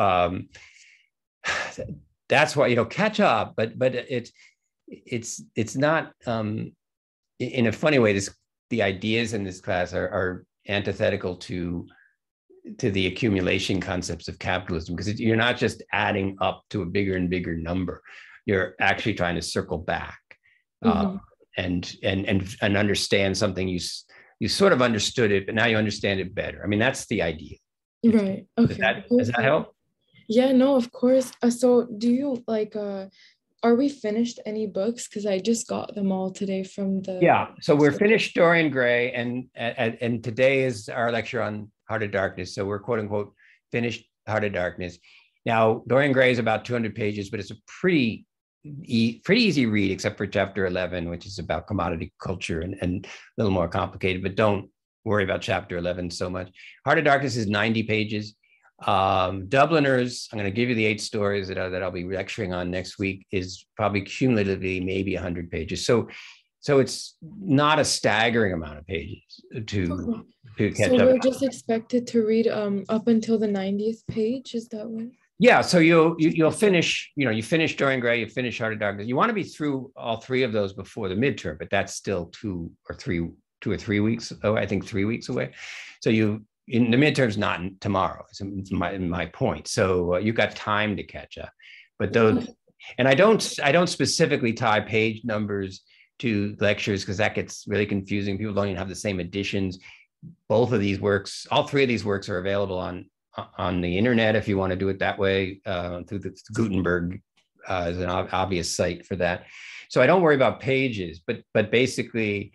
that's why, catch up, but it's not, in a funny way, the ideas in this class are antithetical to the accumulation concepts of capitalism, because you're not just adding up to a bigger and bigger number. You're actually trying to circle back Mhm. And understand something you sort of understood it, but now you understand it better. I mean, that's the idea. Right. Okay. Does that Perfect. help? Yeah, no, of course. So do you like are we finished any books? Because I just got them all today from the Yeah. So we're finished Dorian Gray, and today is our lecture on Heart of Darkness. So we're quote unquote finished Heart of Darkness. Now, Dorian Gray is about 200 pages, but it's a pretty easy read, except for chapter 11, which is about commodity culture and a little more complicated, but don't worry about chapter 11 so much. Heart of Darkness is 90 pages. Dubliners, I'm going to give you the 8 stories that I'll be lecturing on next week, is probably cumulatively maybe 100 pages. So it's not a staggering amount of pages to catch So up. we're just expected to read up until the 90th page, is that what? Yeah, so you'll finish, you finish Dorian Gray, you finish Heart of Darkness. You want to be through all 3 of those before the midterm, but that's still 2 or 3 weeks. Oh, I think 3 weeks away. So in the midterm's not tomorrow. It's my point. So you've got time to catch up. But those, and I don't specifically tie page numbers to lectures because that gets really confusing. People don't even have the same editions. Both of these works, all 3 of these works are available on the internet if you want to do it that way, through the Gutenberg is an obvious site for that. So I don't worry about pages, but basically,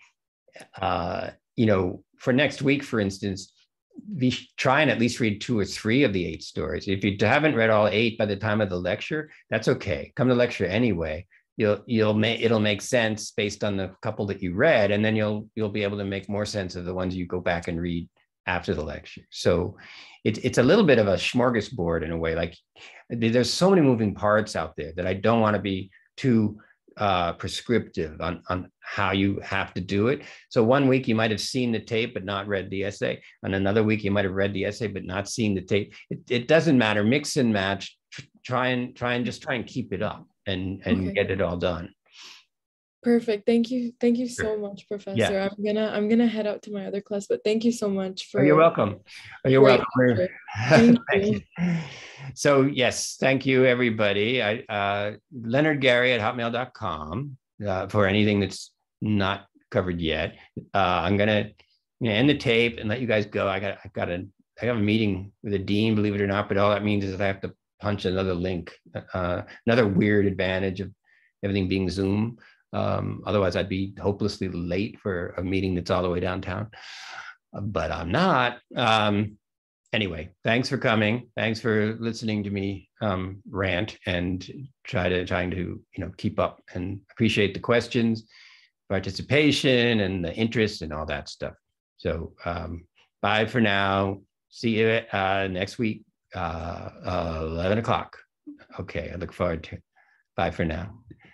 for next week, for instance, try and at least read 2 or 3 of the 8 stories. If you haven't read all 8 by the time of the lecture, that's okay. Come to lecture anyway. It'll make sense based on the couple that you read, and then you'll be able to make more sense of the ones you go back and read after the lecture. So it's a little bit of a smorgasbord in a way. Like there's so many moving parts out there that I don't want to be too prescriptive on how you have to do it. So one week you might have seen the tape but not read the essay. On another week you might have read the essay but not seen the tape. It doesn't matter. Mix and match. Try and keep it up and Okay. get it all done. Perfect. Thank you so much, Professor. Yeah. I'm gonna head out to my other class, but thank you so much for. You're welcome. You're great welcome. lecture. Thank you. So yes, thank you everybody. Leonard Gary at hotmail.com for anything that's not covered yet. I'm gonna end the tape and let you guys go. I have a meeting with a dean, believe it or not, but all that means is that I have to punch another link. Another weird advantage of everything being Zoom. Otherwise, I'd be hopelessly late for a meeting that's all the way downtown, but I'm not. Anyway, thanks for coming. Thanks for listening to me rant and trying to keep up, and appreciate the questions, participation, and the interest and all that stuff. So bye for now. See you next week, 11 o'clock. Okay, I look forward to it. Bye for now.